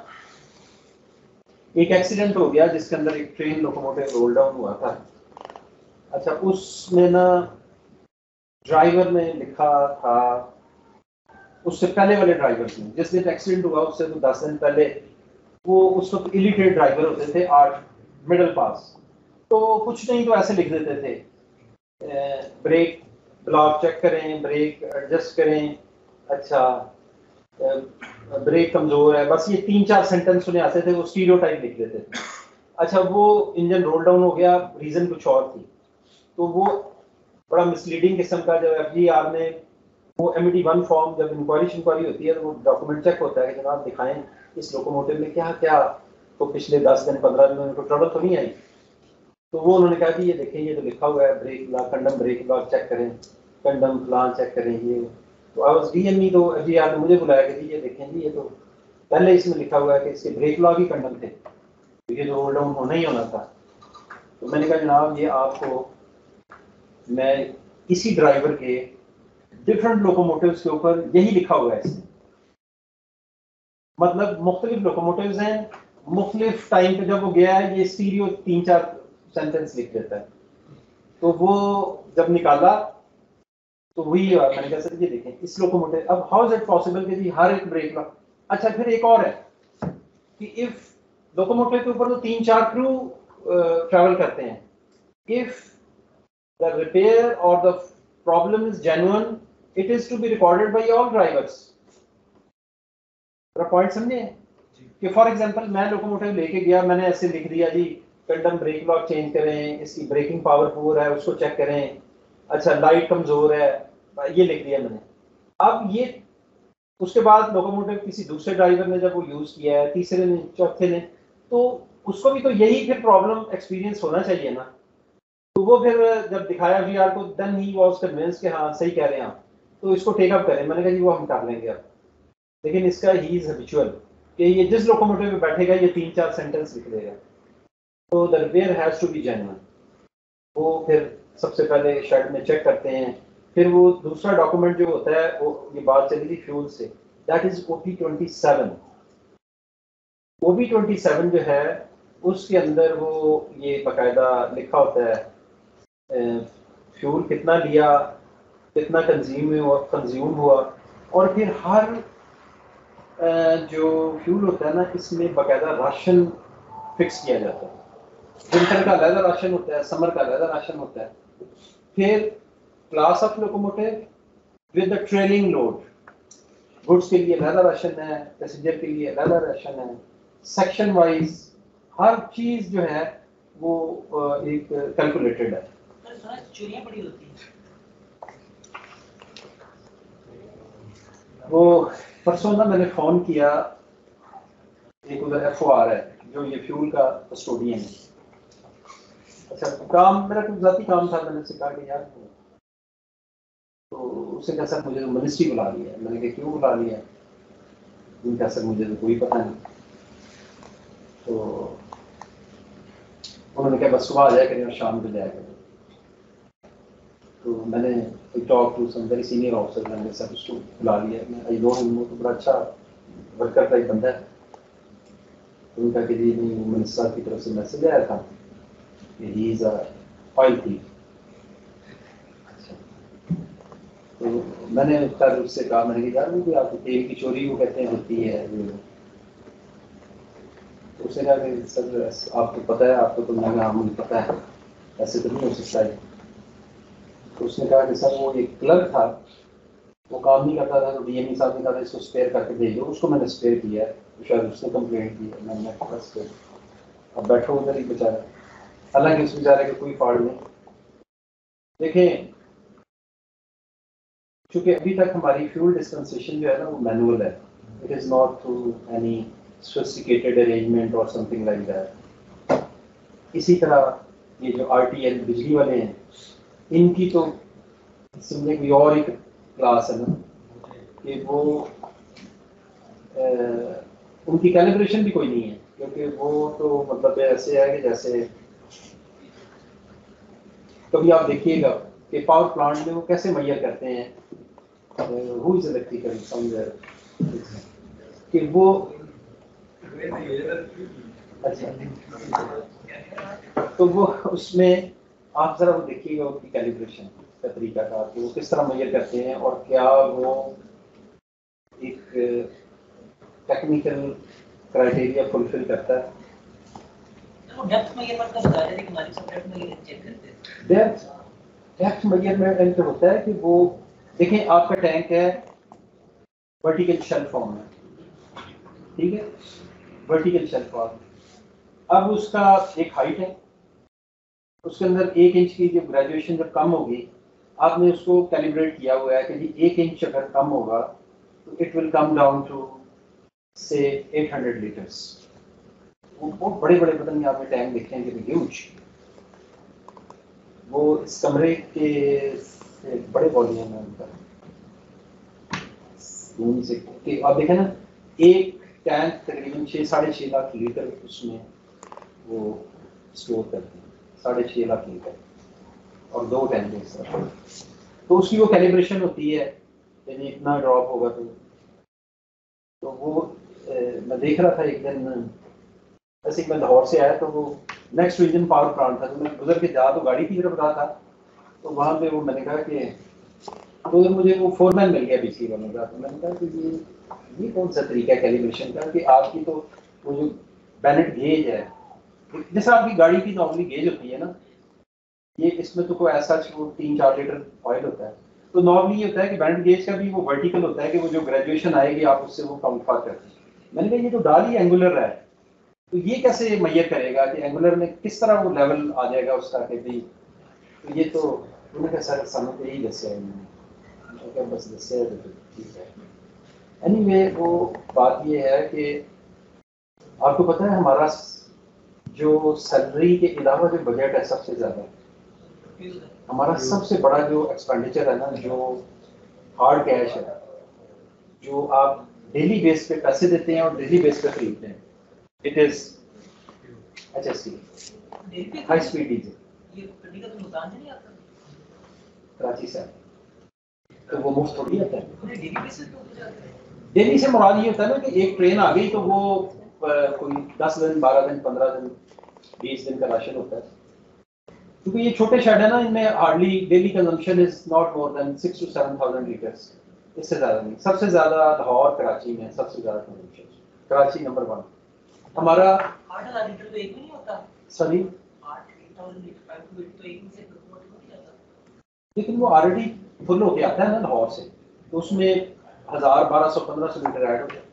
एक एक्सीडेंट हो गया जिसके अंदर एक ट्रेन लोकोमोटिव रोल डाउन हुआ था। अच्छा, उसमें ना ड्राइवर ने लिखा था, उससे पहले वाले ड्राइवर ने, जिस दिन एक्सीडेंट हुआ उससे तो दस दिन पहले, वो उस वक्त इलिटरेट ड्राइवर होते थे, आठ मिडिल पास, तो कुछ नहीं तो ऐसे लिख देते थे, ब्रेक ब्लॉक चेक करें, ब्रेक एडजस्ट करें, अच्छा ब्रेक कमजोर है, बस ये तीन चार सेंटेंस सुने आते थे, वो स्टीरियोटाइप लिख देते थे। अच्छा, वो इंजन रोल डाउन हो गया, रीजन कुछ और थी, तो वो बड़ा मिसलीडिंग किस्म का, जब एफ जी आर ने वो M E D one form, जब इंक्वायरी इंक्वायरी होती है तो वो डॉक्यूमेंट चेक होता है कि जनाब दिखाएं इस लोकोमोटिव में क्या क्या तो पिछले दस दिन पंद्रह दिन में तो ट्रबल तो नहीं आई। तो वो उन्होंने कहा कि ये देखें, ये तो लिखा हुआ है brake lock, condemn brake lock check करें, कंडम प्लान चेक करें। ये तो I was D M E, तो एफ जी आर ने मुझे बुलाया कि ये देखें जी, ये तो पहले इसमें लिखा हुआ है कि इसके ब्रेक लॉक ही कंडम थे, तो ये तो रोल डाउन होना ही होना था। तो मैंने कहा जनाब ये आपको मैं इसी ड्राइवर के डिफरेंट लोकोमोटिव्स के ऊपर यही लिखा हुआ है इसमें, मतलब मुख्तलिफ लोकोमोटिव्स हैं, मुख्तलिफ टाइम पे जब वो गया है ये स्टीरियो तीन चार सेंटेंस लिख देता है। तो वो जब निकाला तो वही मैंने कहा सर ये देखें इस लोकोमोटिव, अब हाउ इज इट पॉसिबल कि जी हर एक ब्रेक लॉक। अच्छा, फिर एक और है कि इफ लोकोमोटिव के ऊपर तो तीन चार क्रू ट्रैवल करते हैं, इफ द रिपेयर और the problem is genuine, it is to be recorded by all drivers. Point समझे कि फॉर एग्जांपल मैं लोकोमोटिव लेके गया, मैंने ऐसे लिख दिया जी कंडम ब्रेक लॉक चेंज करें, इसकी ब्रेकिंग पावर पुअर है उसको चेक करें, अच्छा लाइट कमजोर है, ये लिख दिया मैंने। अब ये उसके बाद लोकोमोटिव किसी दूसरे ड्राइवर ने जब वो यूज किया है, तीसरे ने, चौथे ने, तो उसको भी तो यही फिर प्रॉब्लम एक्सपीरियंस होना चाहिए ना। तो वो फिर जब दिखाया वी आर को, देन ही वाज कन्विंस कि हाँ सही कह रहे हैं आप, तो इसको टेक अप करें। मैंने कहा जी वो हम कर लेंगे अब, लेकिन इसका ही इज हैबिचुअल कि ये जिस लोकोमोटिव में बैठेगा ये तीन चार सेंटेंस लिख देगा, तो the repair has to be genuine. वो फिर सबसे पहले शेड में चेक करते हैं, फिर वो दूसरा डॉक्यूमेंट जो होता है, वो ये बात चली थी फ्यूल से, that is O P twenty seven. O P twenty seven जो है उसके अंदर वो ये बाकायदा लिखा होता है फ्यूल कितना लिया, कितना कंज्यूम हुआ कंज्यूम हुआ और फिर हर जो फ्यूल होता है ना, इसमें बाकायदा राशन फिक्स किया जाता है। विंटर का अलग राशन होता है, समर का अलग राशन होता है। फिर class of locomotive with the trailing load, goods के लिए अलग राशन है, पैसेंजर के लिए अलग राशन है, सेक्शन वाइज हर चीज जो है वो एक कैलकुलेटेड है। चोरियां बड़ी होती हैं। वो परसों ना मैंने फोन किया, एक उधर एफ ओ आर है जो ये फ्यूल का कस्टोडियन है। अच्छा, काम मेरा कुछ ज़ाती काम था, मैंने उससे कहा कि यार, तो उससे कहा सर मुझे तो मिनिस्ट्री बुला लिया है। मैंने कहा क्यों बुला लिया? उनका सर मुझे तो कोई पता नहीं। तो उन्होंने कहा बस सुबह आ जाया करें और शाम को जाया करें। तो मैंने talk to some very senior officer, मैंने सर उसको बुला लिया। मैं आई नो हिम, तो बड़ा अच्छा वर्कर का एक बंदा है। तो उनका कि जी नहीं, मिनिस्टर साहब की तरफ से मैसेज आया था कि he is a oil thief. तो मैंने उसका उससे कहा, मैंने कहा यार वो भी आपकी तेल की चोरी वो कहते हैं होती है। तो उसने कहा कि सर आपको पता है, आपको तो मैंने कहा मुझे पता है, ऐसे तो नहीं हो सकता है। तो उसने कहा कि सर वो एक क्लर्क था, वो काम नहीं करता था, तो डी एम ई साहब ने कहा इसको स्पेयर करके भेजो। उसको मैंने स्पेयर किया है, तो शायद उसने कंप्लेंट की है। मैंने कहा स्पेयर, अब बैठो उधर ही बेचारा। हालांकि उस बेचारे का कोई फाड़ नहीं। देखें, क्योंकि अभी तक हमारी फ्यूल डिस्पेंसेशन जो है ना वो मैनुअल है, it is not through any sophisticated arrangement और समथिंग लाइक दैट। इसी तरह ये जो आर टी एल बिजली वाले हैं, इनकी तो समझे कोई और एक क्लास है ना, कि वो आ, उनकी कैलिब्रेशन भी कोई नहीं है, क्योंकि वो तो मतलब ऐसे है कि जैसे कभी आप देखिएगा कि पावर प्लांट में वो कैसे मैयर करते हैं, हु इज इलेक्ट्रिकल समवेयर, कि वो अच्छा, तो वो उसमें आप जरा वो देखिएगा उनकी कैलिब्रेशन का तरीका का, कि वो किस तरह मैयर करते हैं और क्या वो एक टेक्निकल क्राइटेरिया फुलफिल करता है। वो डेप्थ मेजरमेंट का बता रहे थे कि हमारी सब डेप्थ मेजरमेंट चेक करते हैं। डेप्थ डेप्थ मेजरमेंट तो होता है कि वो देखें, आपका टैंक है वर्टिकल शेल फॉर्म में, ठीक है, वर्टिकल शेल फॉर्म। अब उसका एक हाइट है, उसके अंदर एक इंच की जो ग्रेजुएशन जब कम होगी, आपने उसको कैलिब्रेट किया हुआ है कि जी एक इंच अगर कम होगा तो it will come down to say eight hundred litres. वो बहुत बड़े बड़े पता नहीं आपने टैंक देखे हैं कि ह्यूज, वो इस कमरे के बड़े वॉल्यूम है उनका। से आप देखें ना, एक टैंक तकरीबन छः साढ़े छः लाख लीटर उसमें वो स्टोर करते हैं, साढ़े छः लाख लीटर, और दो टैंक एक साथ। तो उसकी वो कैलिब्रेशन होती है, यदि इतना ड्रॉप होगा तो तो वो ए, मैं देख रहा था एक दिन, ऐसे मैं लाहौर से आया तो वो नेक्स्ट रीजन पावर प्लांट था, तो मैं गुजर के जा तो गाड़ी की तरफ रहा था, तो वहाँ पे वो मैंने कहा कि तो मुझे वो फोरमैन मिल गया बिजली वालों का। तो मैंने कहा कि ये ये कौन सा तरीका है कैलिब्रेशन का, कि आपकी तो वो जो बैनेट गेज है, जैसा आपकी गाड़ी की नॉर्मली गेज होती है ना, ये इसमें तो कोई ऐसा वो तीन चार लीटर ऑयल होता है, तो नॉर्मली ये होता है कि बैनेट गेज का भी वो वर्टिकल होता है कि वो जो ग्रेजुएशन आएगी आप उससे वो काउंट करते हैं। मैंने कहा ये तो डाल ही एंगुलर है, तो ये कैसे मैयर करेगा कि एंगुलर में किस तरह वो लेवल आ जाएगा उसका, कि भाई तो ये तो उन्होंने कहा सर सामने तो यही दस है, क्या बस दस है तो ठीक है। एनीवे वो बात ये है कि आपको पता है हमारा जो सैलरी के अलावा जो बजट है सबसे ज़्यादा, हमारा सबसे बड़ा जो एक्सपेंडिचर है ना, जो हार्ड कैश है, जो आप डेली बेस पे पैसे देते हैं और डेली बेस पे खरीदते हैं। It is H S T high speed diesel. ये गड्डी का तो नुकसान नहीं आता कराची से, तो वो मुफ्त थोड़ी आता है। डेली बेसिस पे हो जाता है। डेली से मुराद ये होता है ना कि एक ट्रेन आ गई तो वो आ, कोई दस दिन, बारह दिन, पंद्रह दिन, बीस दिन का राशन होता है। क्योंकि ये छोटे शेड है ना, इनमें hardly daily consumption is not more than six to seven thousand litres, इससे ज्यादा नहीं। सबसे ज्यादा लाहौर कराची में सबसे ज्यादा कंजम्पशन, कराची नंबर वन। हमारा आठ हज़ार लीटर तो एक में नहीं होता। सॉरी आठ हज़ार लीटर पाइप तो एक में से प्रमोट नहीं जाता। लेकिन वो ऑलरेडी फुल होके आता है ना लाहौर से, तो उसमें हजार, बारह सौ, पंद्रह सौ लीटर ऐड हो जाए।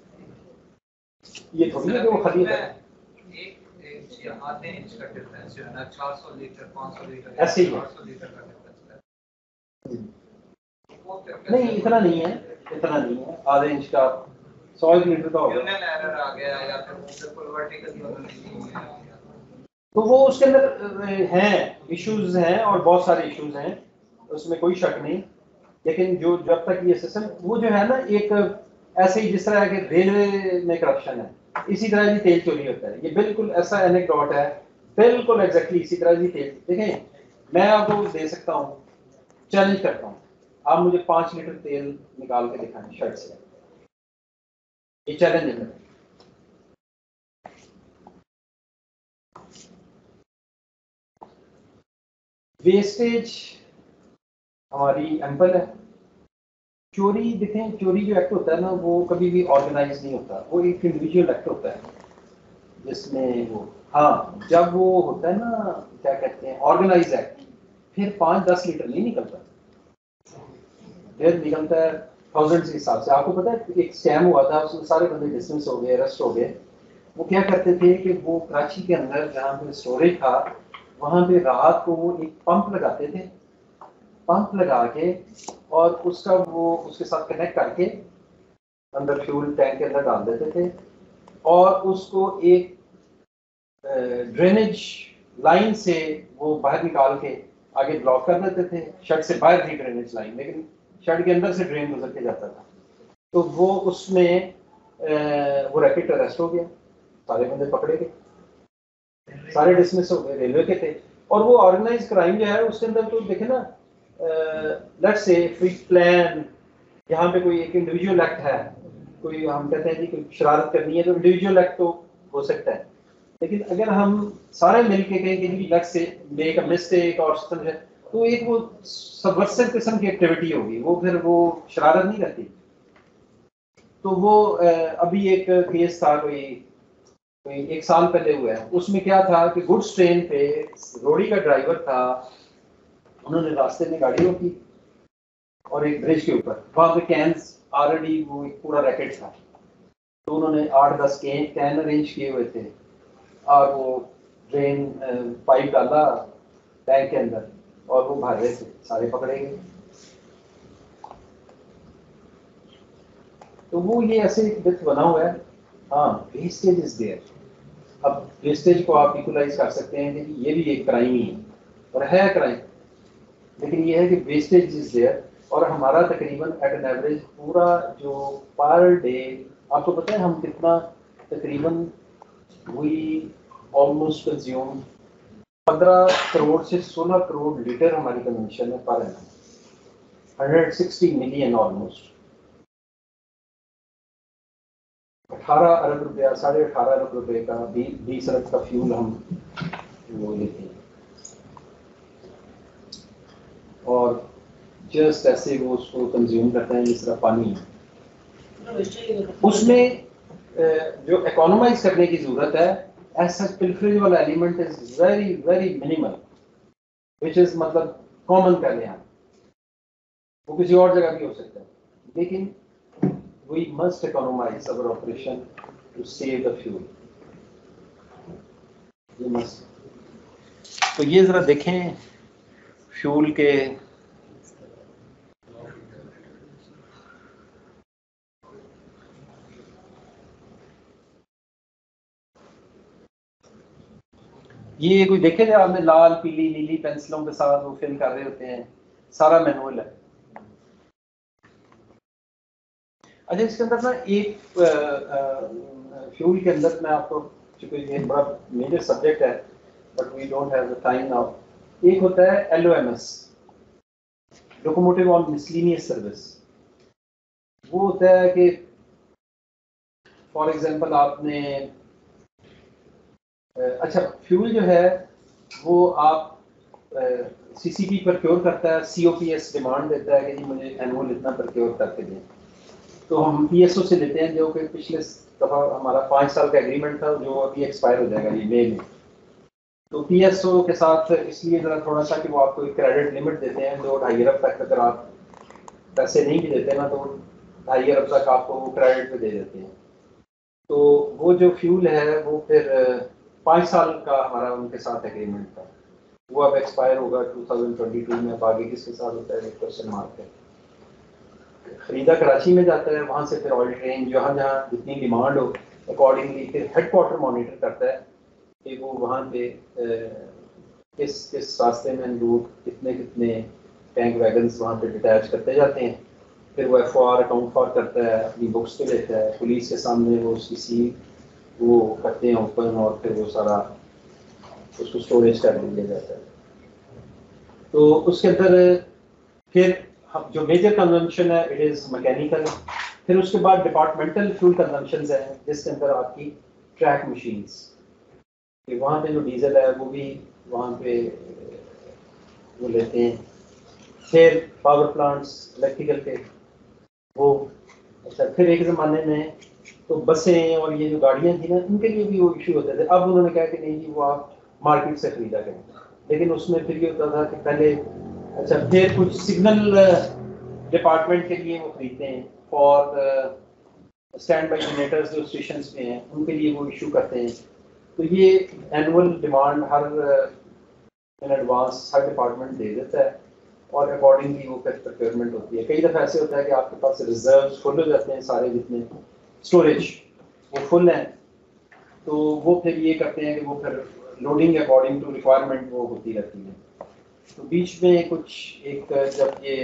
ये थोड़ी है कि वो खाली है। एक इंच या आधे इंच का डिफरेंस जो है ना, चार सौ लीटर, पाँच सौ लीटर, ऐसे ही है। आठ सौ लीटर का डिफरेंस है। वो क्या- नहीं इतना नहीं है, इतना नहीं है। आधे इंच का सौ लीटर का होगा। यूनियन एरर आ गया या फिर बिल्कुल वर्टिकल यूनियन नहीं है। तो वो उसके अंदर हैं इश्यूज हैं और बहुत सारे इश्यूज हैं, उसमें कोई शक नहीं। लेकिन जो जब तक ये सिस्टम, वो जो है ना, एक ऐसे ही जिस तरह के रेलवे में करप्शन है, इसी तरह ही तेल चोरी होता है। ये बिल्कुल ऐसा एनेक्डोट है, बिल्कुल एग्जैक्टली इसी तरह ही तेल। देखें, मैं आपको दे सकता हूँ, चैलेंज करता हूँ, आप मुझे पांच लीटर तेल निकाल के दिखाएं शर्ट से। ये चैलेंज है मेरा। वेस्टेज हमारी एम्पल है। चोरी देखें, चोरी जो एक्ट होता है ना, वो कभी भी ऑर्गेनाइज नहीं होता, वो एक इंडिविजुअल एक्ट होता है जिसमें वो, हाँ, जब वो होता है ना, क्या कहते हैं, ऑर्गेनाइज एक्ट, फिर पाँच दस लीटर नहीं निकलता, फिर निकलता है थाउजेंड के हिसाब से। आपको पता है एक स्कैम हुआ था, उसमें सारे बंदे डिस्मिस हो गए, अरेस्ट हो गए। वो क्या करते थे कि वो कराची के अंदर जहाँ पे स्टोरेज था, वहाँ पे रात को वो एक पंप लगाते थे, पंप लगा के और उसका वो उसके साथ कनेक्ट करके अंदर फ्यूल टैंक के अंदर डाल देते थे और उसको एक ड्रेनेज लाइन से वो बाहर निकाल के आगे ब्लॉक कर देते थे। शर्ट से बाहर थी ड्रेनेज लाइन, लेकिन शर्ट के अंदर से ड्रेन गुजर के जाता था। तो वो उसमें वो रैकेट अरेस्ट हो गया, सारे बंदे पकड़े गए, सारे डिसमिस हो गए, रेलवे के थे। और वो ऑर्गेनाइज क्राइम जो है उसके अंदर तो देखे ना, लेट्स से फ्री प्लान, यहाँ पे कोई एक इंडिविजुअल एक्ट है, कोई हम कहते हैं जी कोई शरारत करनी है तो इंडिविजुअल एक्ट तो हो सकता है, लेकिन अगर हम सारे मिलके कहें कि जी let's say make a mistake और समझे, तो एक वो सबवर्सिव किस्म की एक्टिविटी होगी, वो फिर वो शरारत नहीं रहती। तो वो अभी एक केस था, कोई कोई एक साल पहले हुआ है, उसमें क्या था कि गुड्स ट्रेन पे रोड़ी का ड्राइवर था, उन्होंने रास्ते में गाड़ी रोकी और एक ब्रिज के ऊपर, वहां पे कैंस ऑलरेडी वो एक पूरा रैकेट था, तो उन्होंने आठ दस कैन कैन अरेंज किए हुए थे और वो ड्रेन पाइप डाला टैंक के अंदर और वो भर रहे थे, सारे पकड़े गए। तो वो ये ऐसे एक डिथ बना हुआ है। हाँ, वेस्टेज इज देयर। अब वेस्टेज को आप इक्वलाइज कर सकते हैं कि ये भी एक क्राइम ही है और है क्राइम, लेकिन ये है कि वेस्टेज इज देयर। और हमारा तकरीबन एट एन एवरेज पूरा जो पर डे, आपको पता है हम कितना तकरीबन वी ऑलमोस्ट कंज्यूम पंद्रह करोड़ से सोलह करोड़ लीटर हमारी कंजम्पशन है per annum, hundred sixty million almost. अठारह अरब रुपया, साढ़े अठारह अरब रुपए का, बीस अरब का फ्यूल हम वो लेते हैं और जस्ट ऐसे वो उसको कंज्यूम करते हैं जिस तरह पानी है। उसमें जो इकोनोमाइज करने की जरूरत है, ऐसा पिल्फरेज वाला element is very very minimal, which is मतलब कॉमन कर लें हम, वो किसी और जगह भी हो सकता है, लेकिन we must economize our operation to save the fuel. We must. तो ये जरा देखें फ्यूल के ये कोई देखे थे आपने, लाल पीली नीली पेंसिलों के साथ वो फिल कर रहे होते हैं, सारा मैनुअल है। अच्छा, इसके अंदर ना एक फ्यूल के अंदर मैं आपको, चूंकि ये बड़ा मेजर सब्जेक्ट है but we don't have the time now, एक होता है L O M S, locomotive on miscellaneous service. वो होता है कि फॉर एग्जांपल आपने अच्छा फ्यूल जो है वो आप सीसीपी प्रक्योर करता है, सीओपीएस डिमांड देता है कि जी मुझे एनुअल इतना प्रक्योर करके दें, तो हम पीएसओ से लेते हैं जो कि पिछले दफा हमारा पाँच साल का एग्रीमेंट था जो अभी एक्सपायर हो जाएगा ये मई में। तो पीएसओ के साथ इसलिए ज़रा थोड़ा सा कि वो आपको एक क्रेडिट लिमिट देते हैं, दो ढाई अरब तक अगर आप पैसे नहीं भी देते ना तो ढाई अरब तक आपको वो क्रेडिट पे दे देते हैं। तो वो जो फ्यूल है वो फिर पाँच साल का हमारा उनके साथ एग्रीमेंट था, वो अब एक्सपायर होगा दो हज़ार बाईस में। अब आगे किसके साथ होता है क्वेश्चन मार्क है। खरीदा कराची में जाता है, वहाँ से फिर ऑयल ट्रेन जहाँ जहाँ जितनी डिमांड हो अकॉर्डिंगली फिर हेडक्वार्टर मॉनिटर करता है कि वो वहाँ पे किस किस रास्ते में रूट कितने कितने टैंक वैगन्स वहाँ पे डिटैच करते जाते हैं। फिर वो F O R account for करता है, अपनी बुक्स पे लेता है, पुलिस के सामने वो उसकी सी वो करते हैं ओपन, और फिर वो सारा उसको स्टोरेज कर दिया जाता है। तो उसके अंदर फिर जो मेजर कंजम्पशन है इट इज़ मैकेनिकल। फिर उसके बाद डिपार्टमेंटल फ्यूल कंजम्पशन है जिसके अंदर आपकी ट्रैक मशीन्स, कि वहाँ पे जो डीजल है वो भी वहाँ पे वो लेते हैं। फिर पावर प्लांट्स इलेक्ट्रिकल के वो, अच्छा फिर एक ज़माने में तो बसें और ये जो गाड़ियाँ थी ना उनके लिए भी वो इशू होते थे। अब उन्होंने कहा कि नहीं जी वो आप मार्केट से खरीदा करें, लेकिन उसमें फिर ये होता था कि पहले अच्छा फिर कुछ सिग्नल डिपार्टमेंट के लिए वो खरीदते हैं फॉर स्टैंड बाई जनरेटर्स जो स्टेशन पे हैं उनके लिए वो इशू करते हैं। तो ये एनुअल डिमांड हर इन एडवांस हर डिपार्टमेंट दे देता है और अकॉर्डिंगली वो फिर प्रोक्योरमेंट होती है। कई दफ़ा ऐसे होता है कि आपके पास रिजर्व फुल हो जाते हैं, सारे जितने स्टोरेज वो फुल हैं, तो वो फिर ये करते हैं कि वो फिर लोडिंग अकॉर्डिंग टू रिक्वायरमेंट वो होती रहती है। तो बीच में कुछ एक जब ये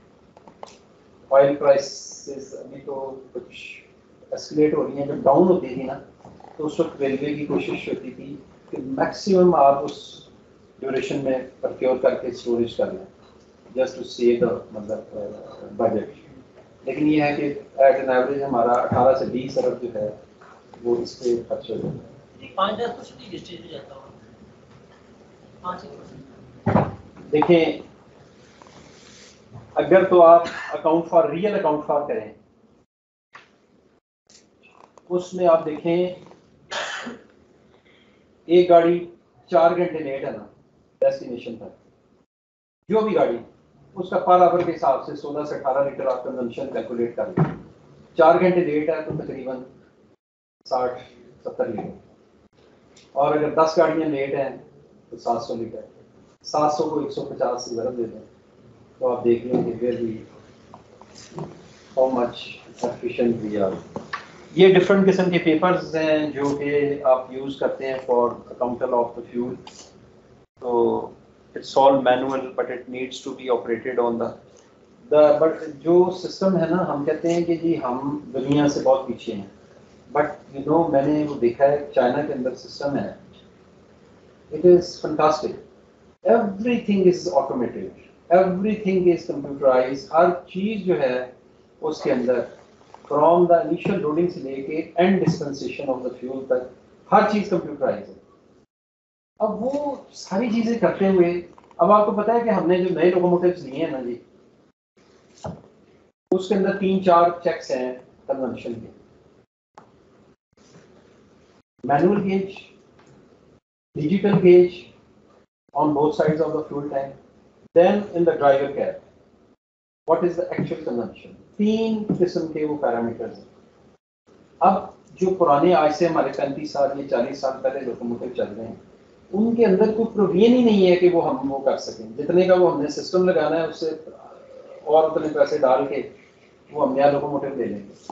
ऑयल प्राइसेस अभी तो कुछ एस्केलेट हो रही हैं, जब डाउन होती थी ना तो उस वक्त रेलवे की कोशिश होती थी कि मैक्सिमम आप उस ड्यूरेशन में प्रक्योर करके स्टोरेज कर लें जस्ट टू सेव द मतलब बजट। लेकिन ये है कि एट एन एवरेज हमारा अठारह से बीस अरब जो है वो इस पे खर्च हो जाता है। पाँच दस परसेंट ही वेस्टेज हो जाता है, पाँच एक परसेंट। देखें अगर तो आप account for real account for करें उसमें आप देखें एक गाड़ी चार घंटे लेट है ना डेस्टिनेशन पर, जो भी गाड़ी उसका पर आवर के हिसाब से सोलह से अठारह लीटर आप कंजम्पशन कैलकुलेट कर लें। चार घंटे लेट है तो तकरीबन साठ सत्तर लीटर, और अगर दस गाड़ियां लेट हैं तो सात सौ लीटर, सात सौ को एक सौ पचास से ज़रूर दे दें तो आप देख लेंगे फिर भी how much efficient we are. ये डिफरेंट किस्म के पेपर्स हैं जो कि आप यूज़ करते हैं for accountal of the fuel. तो it's all manual but it needs to be operated on the the but जो सिस्टम है ना, हम कहते हैं कि जी हम दुनिया से बहुत पीछे हैं, बट यू नो मैंने वो देखा है चाइना के अंदर सिस्टम है, it is fantastic. Everything is automated, everything is computerise. हर चीज़ जो है उसके अंदर फ्रॉम द इनिशियल लोडिंग से लेके and dispensation of the fuel तक हर चीज़ कंप्यूटराइज है। अब वो सारी चीज़ें करते हुए अब आपको पता है कि हमने जो नए लोकोमोटिव्स लिए हैं ना जी, उसके अंदर तीन चार चेक्स हैं कंजम्पशन के, manual gauge, digital gauge on both sides of the fuel tank, then in the driver cab what is the actual consumption। तीन किस्म के वो पैरामीटर्स हैं। अब जो पुराने आज से हमारे पैंतीस साल या चालीस साल पहले लोकोमोटिव चल रहे हैं उनके अंदर कोई प्रोविजन ही नहीं है कि वो हम वो कर सकें, जितने का वो हमने सिस्टम लगाना है उससे और उतने पैसे डाल के वो हम नया लोकोमोटिव ले लेंगे।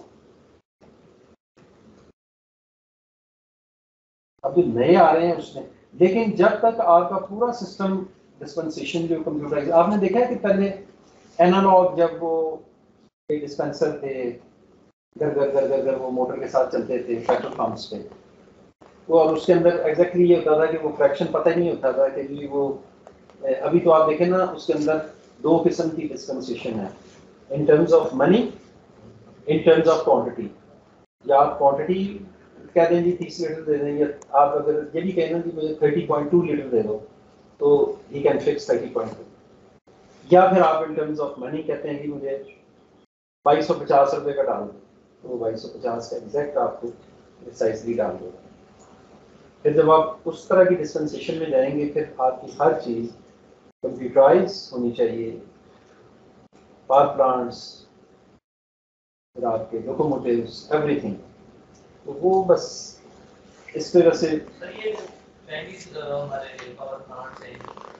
अब जो नए आ रहे हैं उसमें, लेकिन जब तक आपका पूरा सिस्टम डिस्पेंसेशन जो कंप्यूटराइज, आपने देखा है कि पहले एनालॉग जब वो डिस्पेंसर थे घर घर घर घर घर वो मोटर के साथ चलते थे पेट्रोल पंप्स पे। वो और उसके अंदर एग्जैक्टली ये होता था कि वो फ्रैक्शन पता ही नहीं होता था कि जी वो अभी तो आप देखें ना उसके अंदर दो किस्म की डिस्पेंसेशन है in terms of money, in terms of quantity. या आप क्वांटिटी कह दें जी तीस लीटर दे दें, या आप अगर ये भी कहना जी मुझे थर्टी पॉइंट टू लीटर दे दो तो he can fix thirty point two. या फिर आप इन टर्म्स ऑफ मनी कहते हैं कि मुझे बाईस सौ पचास रुपये का डाल दो तो वो बाईस सौ पचास का एग्जैक्ट आपको प्रिसाइजली डाल दो। फिर जब आप उस तरह की डिस्पेंसेशन में जाएंगे फिर आपकी हर चीज़ कंप्यूटराइज होनी चाहिए, पावर प्लांट्स, फिर आपके लोकोमोटिव्स, एवरीथिंग। तो वो बस इस तरह से सर ये पहली हमारे पावर प्लांट से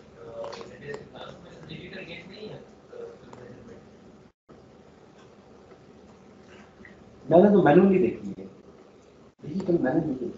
डिजिटल गेट नहीं है। मैंने तो मैनुअली देखी है, डिजिटल मैंने नहीं देखी।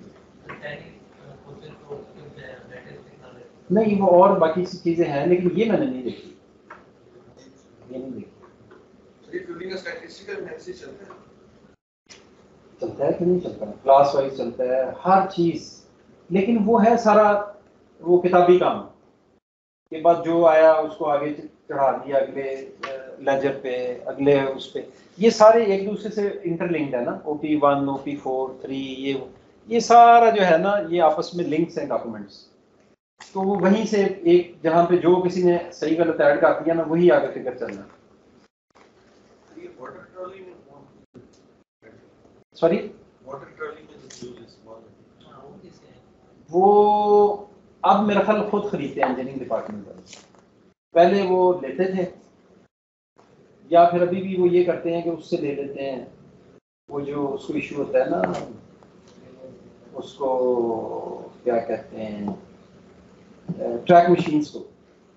नहीं वो और बाकी सी चीजें हैं लेकिन ये मैंने नहीं देखी, ये नहीं देखी। ये फ्यूलिंग का स्टैटिस्टिकल एनालिसिस चलता है चलता है कि नहीं चलता है, क्लास वाइज चलता है हर चीज, लेकिन वो है सारा वो किताबी काम के बाद जो आया उसको आगे चढ़ा दिया अगले लेजर पे, अगले उस पे। ये सारे एक दूसरे से इंटरलिंक्ड है ना, O P one, O P four, three, ये ये सारा जो है ना ये आपस में लिंक्स हैं डॉक्यूमेंट्स। तो वो वहीं से एक जहाँ पे जो किसी ने सही गलत ऐड कर दिया ना वही आगे फिगर चलना। ये वाटर ट्रॉली में सॉरी वाटर ट्रॉली में जो फ्यूल इस्तेमाल वो अब मेरा ख्याल खुद खरीदते हैं इंजीनियरिंग डिपार्टमेंट वाले, पहले वो लेते थे या फिर अभी भी वो ये करते हैं कि उससे ले लेते हैं। वो जो उसको इशू होता है ना उसको क्या कहते हैं, ट्रैक मशीन्स को,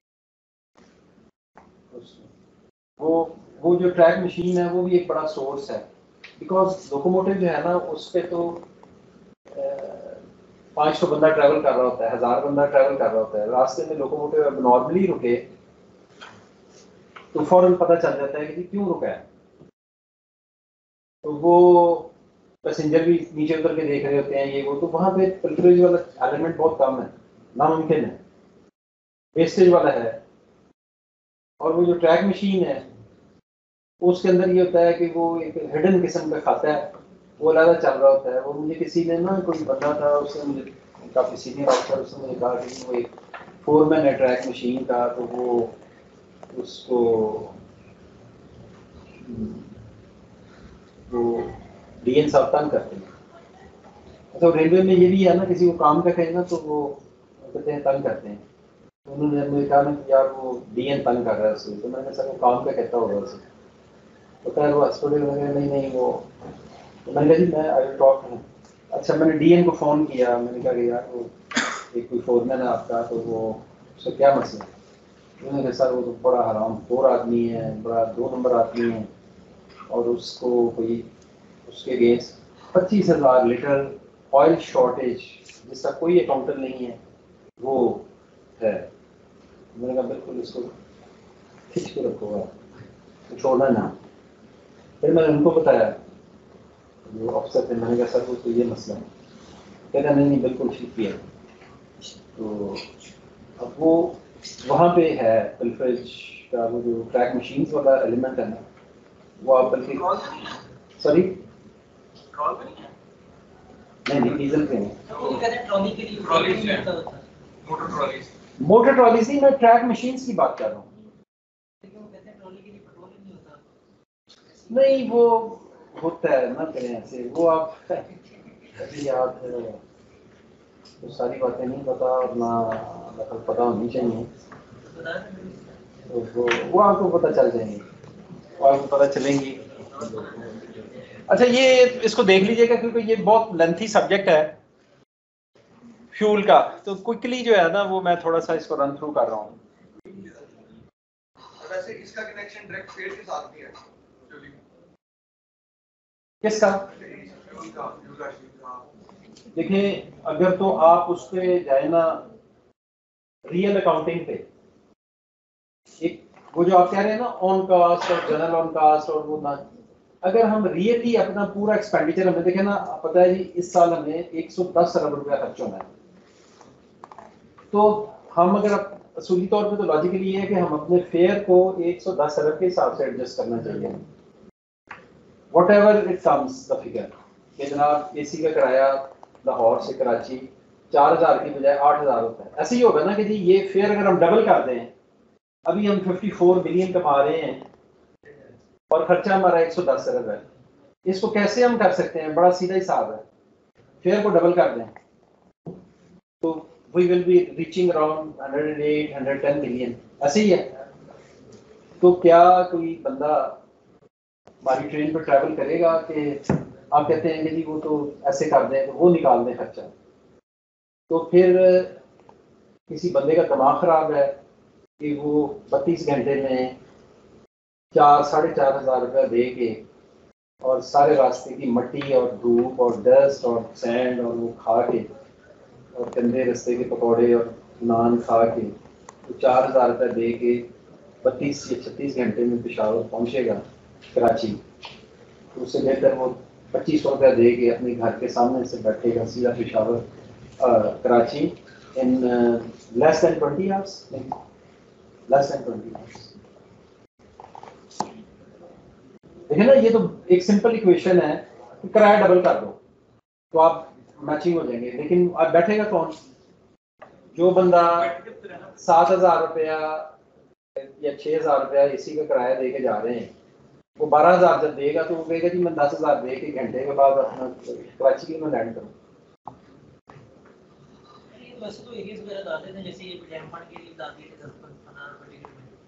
वो वो जो ट्रैक मशीन है वो भी एक बड़ा सोर्स है। बिकॉज लोकोमोटिव जो है ना उस पर तो पाँच सौ बंदा ट्रैवल कर रहा होता है, हज़ार बंदा ट्रैवल कर रहा होता है, रास्ते में लोकोमोटिव अब नॉर्मली रुके तो फौरन पता चल जाता है कि क्यों रुका है। तो वो पैसेंजर भी नीचे उतर के देख रहे होते हैं ये वो, तो वहाँ पे फिल्टरेज वाला एलिमेंट बहुत कम है, नामुमकिन है, वेस्टेज वाला है। और वो जो ट्रैक मशीन है उसके अंदर ये होता है कि वो एक हिडन किस्म का खाता है, वो अलग चल रहा होता है। वो मुझे किसी ने ना कोई बंदा था उसने मुझे काफ़ी सीनियर ऑफिसर उसने मुझे कहा कि वो एक फोरमैन है ट्रैक मशीन का, तो वो उसको वो डी एन साहब तंग करते हैं। तो रेलवे में ये भी है ना किसी को काम का कहें ना तो वो कहते हैं तंग करते हैं। तो उन्होंने मुझे कहा ना कि यार वो डी एन तंग कर रहा है उससे, तो मैंने सर वो काम का कहता होगा उसे, तो कह वो हॉस्पिटल वगैरह नहीं नहीं वो, तो मैंने कहा जी मैं आई विल टॉक टू। अच्छा मैंने डी एन को फ़ोन किया, मैंने कहा कि यार वो एक कोई फोरमैन है आपका, तो वो उसका क्या मसला है। उन्होंने कहा सर वो तो बड़ा हराम खोर आदमी है, बड़ा दो नंबर आदमी है, और उसको कोई उसके अगेंस्ट पच्चीस हज़ार लीटर ऑयल शॉर्टेज जिसका कोई अकाउंटर नहीं है वो है। मैंने कहा बिल्कुल इसको खींच के रखो तो छोड़ना ना। फिर मैंने उनको बताया जो अफसर थे, मैंने कहा सर वो तो ये मसला है, कहता नहीं नहीं बिल्कुल ठीक किया। तो अब वो वहाँ पे है फिल्टरेज का वो जो ट्रैक मशीन्स वाला एलिमेंट है ना वो आप बल्कि सॉरी नहीं नहीं डीजल पे नहीं, ट्रॉली के लिए ट्रॉलीज है, मोटर ट्रॉलीज। मोटर ट्रॉलीज नहीं, मैं ट्रैक मशीन्स की बात कर रहा हूँ। नहीं वो होता है ना करें ऐसे, वो आप कभी याद तो सारी बातें नहीं पता और ना मतलब पता होनी चाहिए, तो वो वो आपको पता चल जाएंगे, वो आपको पता चलेंगी। अच्छा ये इसको देख लीजिएगा क्योंकि ये बहुत लेंथी सब्जेक्ट है फ्यूल का, तो क्विकली जो है ना वो मैं थोड़ा सा इसको रन थ्रू कर रहा हूँ। वैसे इसका कनेक्शन डायरेक्ट फेड के साथ नहीं है, किसका? देखिए अगर तो आप उस पे जाए ना रियल अकाउंटिंग पे, एक वो जो आप कह रहे हैं ना ऑन कास्ट और जनरल ऑन कास्ट और वो ना, अगर हम रियली अपना पूरा एक्सपेंडिचर हमें देखें ना, पता है जी इस साल हमें एक सौ दस अरब रुपया खर्च होना है, तो हम अगर असूली तौर पे तो लॉजिकली ये है कि हम अपने फेयर को एक सौ दस अरब के हिसाब से एडजस्ट करना चाहिए, whatever it comes the figure कि जनाब एसी का किराया लाहौर से कराची चार हज़ार की बजाय आठ हज़ार होता है। ऐसे ही होगा ना कि जी ये फेयर अगर हम डबल कर दें, अभी हम चौवन बिलियन कमा रहे हैं और खर्चा हमारा एक सौ दस अरब है, इसको कैसे हम कर सकते हैं? बड़ा सीधा हिसाब है, फेयर को डबल कर दें तो we will be reaching around one oh eight, one oh ten billion, ऐसे ही है। तो क्या कोई बंदा हमारी ट्रेन पर ट्रैवल करेगा कि आप कहते हैं कि जी वो तो ऐसे कर दें, तो वो निकाल दें खर्चा, तो फिर किसी बंदे का दिमाग ख़राब है कि वो बत्तीस घंटे में चार साढ़े चार हज़ार रुपया दे के और सारे रास्ते की मट्टी और धूप और डस्ट और सैंड और वो खा के और गंदे रास्ते के पकौड़े और नान खा के तो चार हज़ार रुपया दे के बत्तीस या छत्तीस घंटे में पेशावर पहुंचेगा कराची, तो उससे बेहतर वो पच्चीस सौ रुपया दे के अपने घर के सामने से बैठेगा सीधा Peshawar Karachi in less than twenty hours, less than twenty hours. देखिए ना, ये तो एक सिंपल इक्वेशन है कि किराया डबल कर दो तो आप मैचिंग हो जाएंगे, लेकिन आप बैठेगा कौन? जो बंदा सात हजार रुपया या छह हजार रुपया एसी का किराया दे के जा रहे हैं, वो बारह हजार जब देगा तो वो कहेगा जी मैं दस हजार दे के घंटे के बाद अपना कराची के मैं लैंड करूँ। वैसे तो एरियाज वगैरह डालते थे, जैसे ये डैम फंड के लिए डालते थे दस पंद्रह रुपए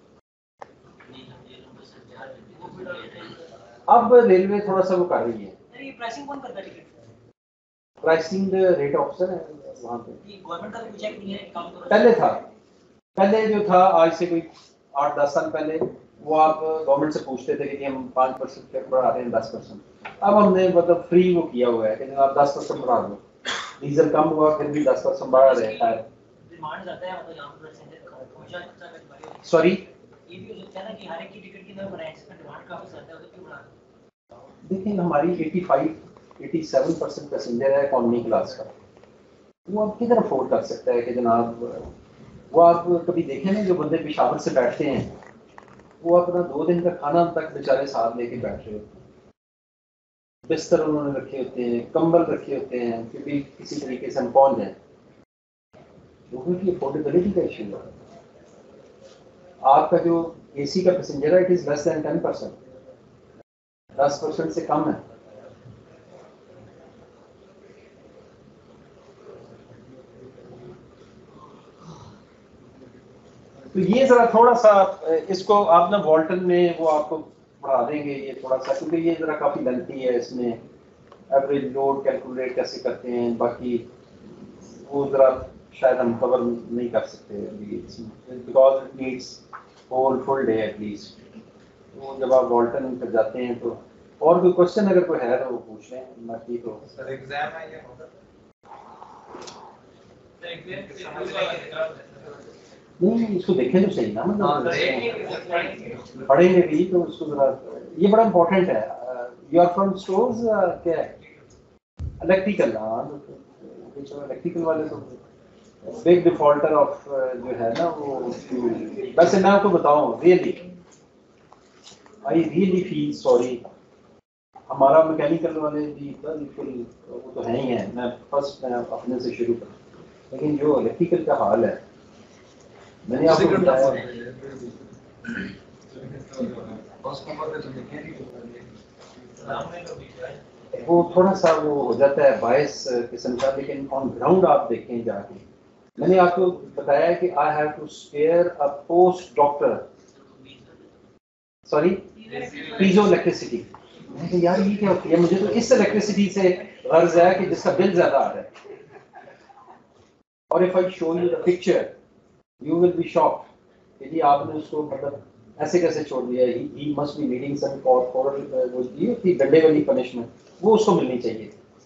में। अब रेलवे थोड़ा सा वो कर रही है। ये प्राइसिंग कौन करता है टिकट? प्राइसिंग रेट ऑप्शन है वहाँ पे। ये गवर्नमेंट का तो कुछ नहीं है, काम तो पहले था, पहले जो था आज से कोई आठ दस साल पहले वो आप गवर्नमेंट से पूछते थे कि हम पाँच परसेंट पे बढ़ा रहे हैं दस परसेंट। अब हमने मतलब फ्री वो किया हुआ है कि आप दस परसेंट बढ़ा दो, डीजल कम हुआ फिर भी दस परसेंट बढ़ा रहता है। डिमांड जाता है मतलब यहाँ पर पैसेंजर सॉरी ये भी हो सकता है ना कि हर एक की टिकट की ना बढ़ाएं, इसका डिमांड काफी ज्यादा है तो क्यों बढ़ा? देखिए हमारी पचासी सत्तासी परसेंट पैसेंजर है इकोनॉमी क्लास का, वो आप किधर अफोर्ड कर सकता है कि जनाब, वो आप कभी देखें ना जो बंदे पेशावर से बैठते हैं वो अपना दो दिन का खाना तक बेचारे साथ लेके बैठ रहे होते हैं, बिस्तर उन्होंने रखे होते हैं, कंबल रखे होते हैं, फिर भी किसी तरीके से हम पहुंच जाए, लोगों की अफोर्डेबिलिटी का इशू है। आपका जो एसी का पैसेंजर है it is less than ten percent, दस परसेंट से कम है। तो ये जरा थोड़ा सा इसको आप ना वॉल्टन में वो आपको बढ़ा देंगे ये थोड़ा सा, क्योंकि ये जरा काफी लंबी है, इसमें एवरेज लोड कैलकुलेट कैसे करते हैं, बाकी वो जरा शायद हम कवर नहीं कर सकते because it needs whole full day at least. तो जब आप वॉल्टन कर जाते हैं तो और कोई क्वेश्चन अगर कोई है तो वो पूछ लें, बाकी तो सर एग्जाम है ये होगा नहीं, इसको देखें तो सही ना, मतलब पढ़ेंगे भी तो उसको जरा, ये बड़ा इम्पोर्टेंट है। यू आर फ्रॉम स्टोर्स क्या है इलेक्ट्रिकल, हाँ तो इलेक्ट्रिकल वाले तो बिग डिफॉल्टर ऑफ जो है ना वो। वैसे मैं आपको बताऊं really I really feel sorry, हमारा मैकेनिकल वाले भी बिल्कुल वो तो है ही है, मैं फर्स्ट मैं अपने से शुरू करूँ, लेकिन जो इलेक्ट्रिकल का हाल है मैंने आपको बताया वो थोड़ा सा वो हो जाता है बायस किस्म का, लेकिन ऑन ग्राउंड आप देखें जाके, मैंने आपको बताया कि I have to spare a post doctor sorry piezoelectricity. मैं तो यार ये क्या होती है, मुझे तो इस इलेक्ट्रिसिटी से गर्ज है कि जिसका बिल ज्यादा आ रहा है, और if I show you the picture you will be shocked कि आपने उसको मतलब ऐसे कैसे छोड़ दिया। he, he must be needing some for for वो ये थी डंडे वाली पनिशमेंट, वो उसको मिलनी चाहिए।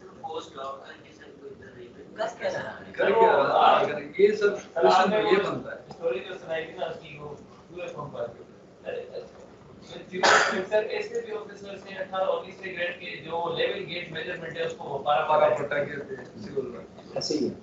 ये सब क्वेश्चन ये बनता है। स्टोरी जो सुनाई थी ना उसकी वो पूरे फॉर्म पर सर ऐसे भी ऑफिसर से अठारह उन्नीस से ग्रेड के जो लेवल गेट मेजरमेंट है उसको बारह बारह बारह फुट के सिविल में ऐसे ही है।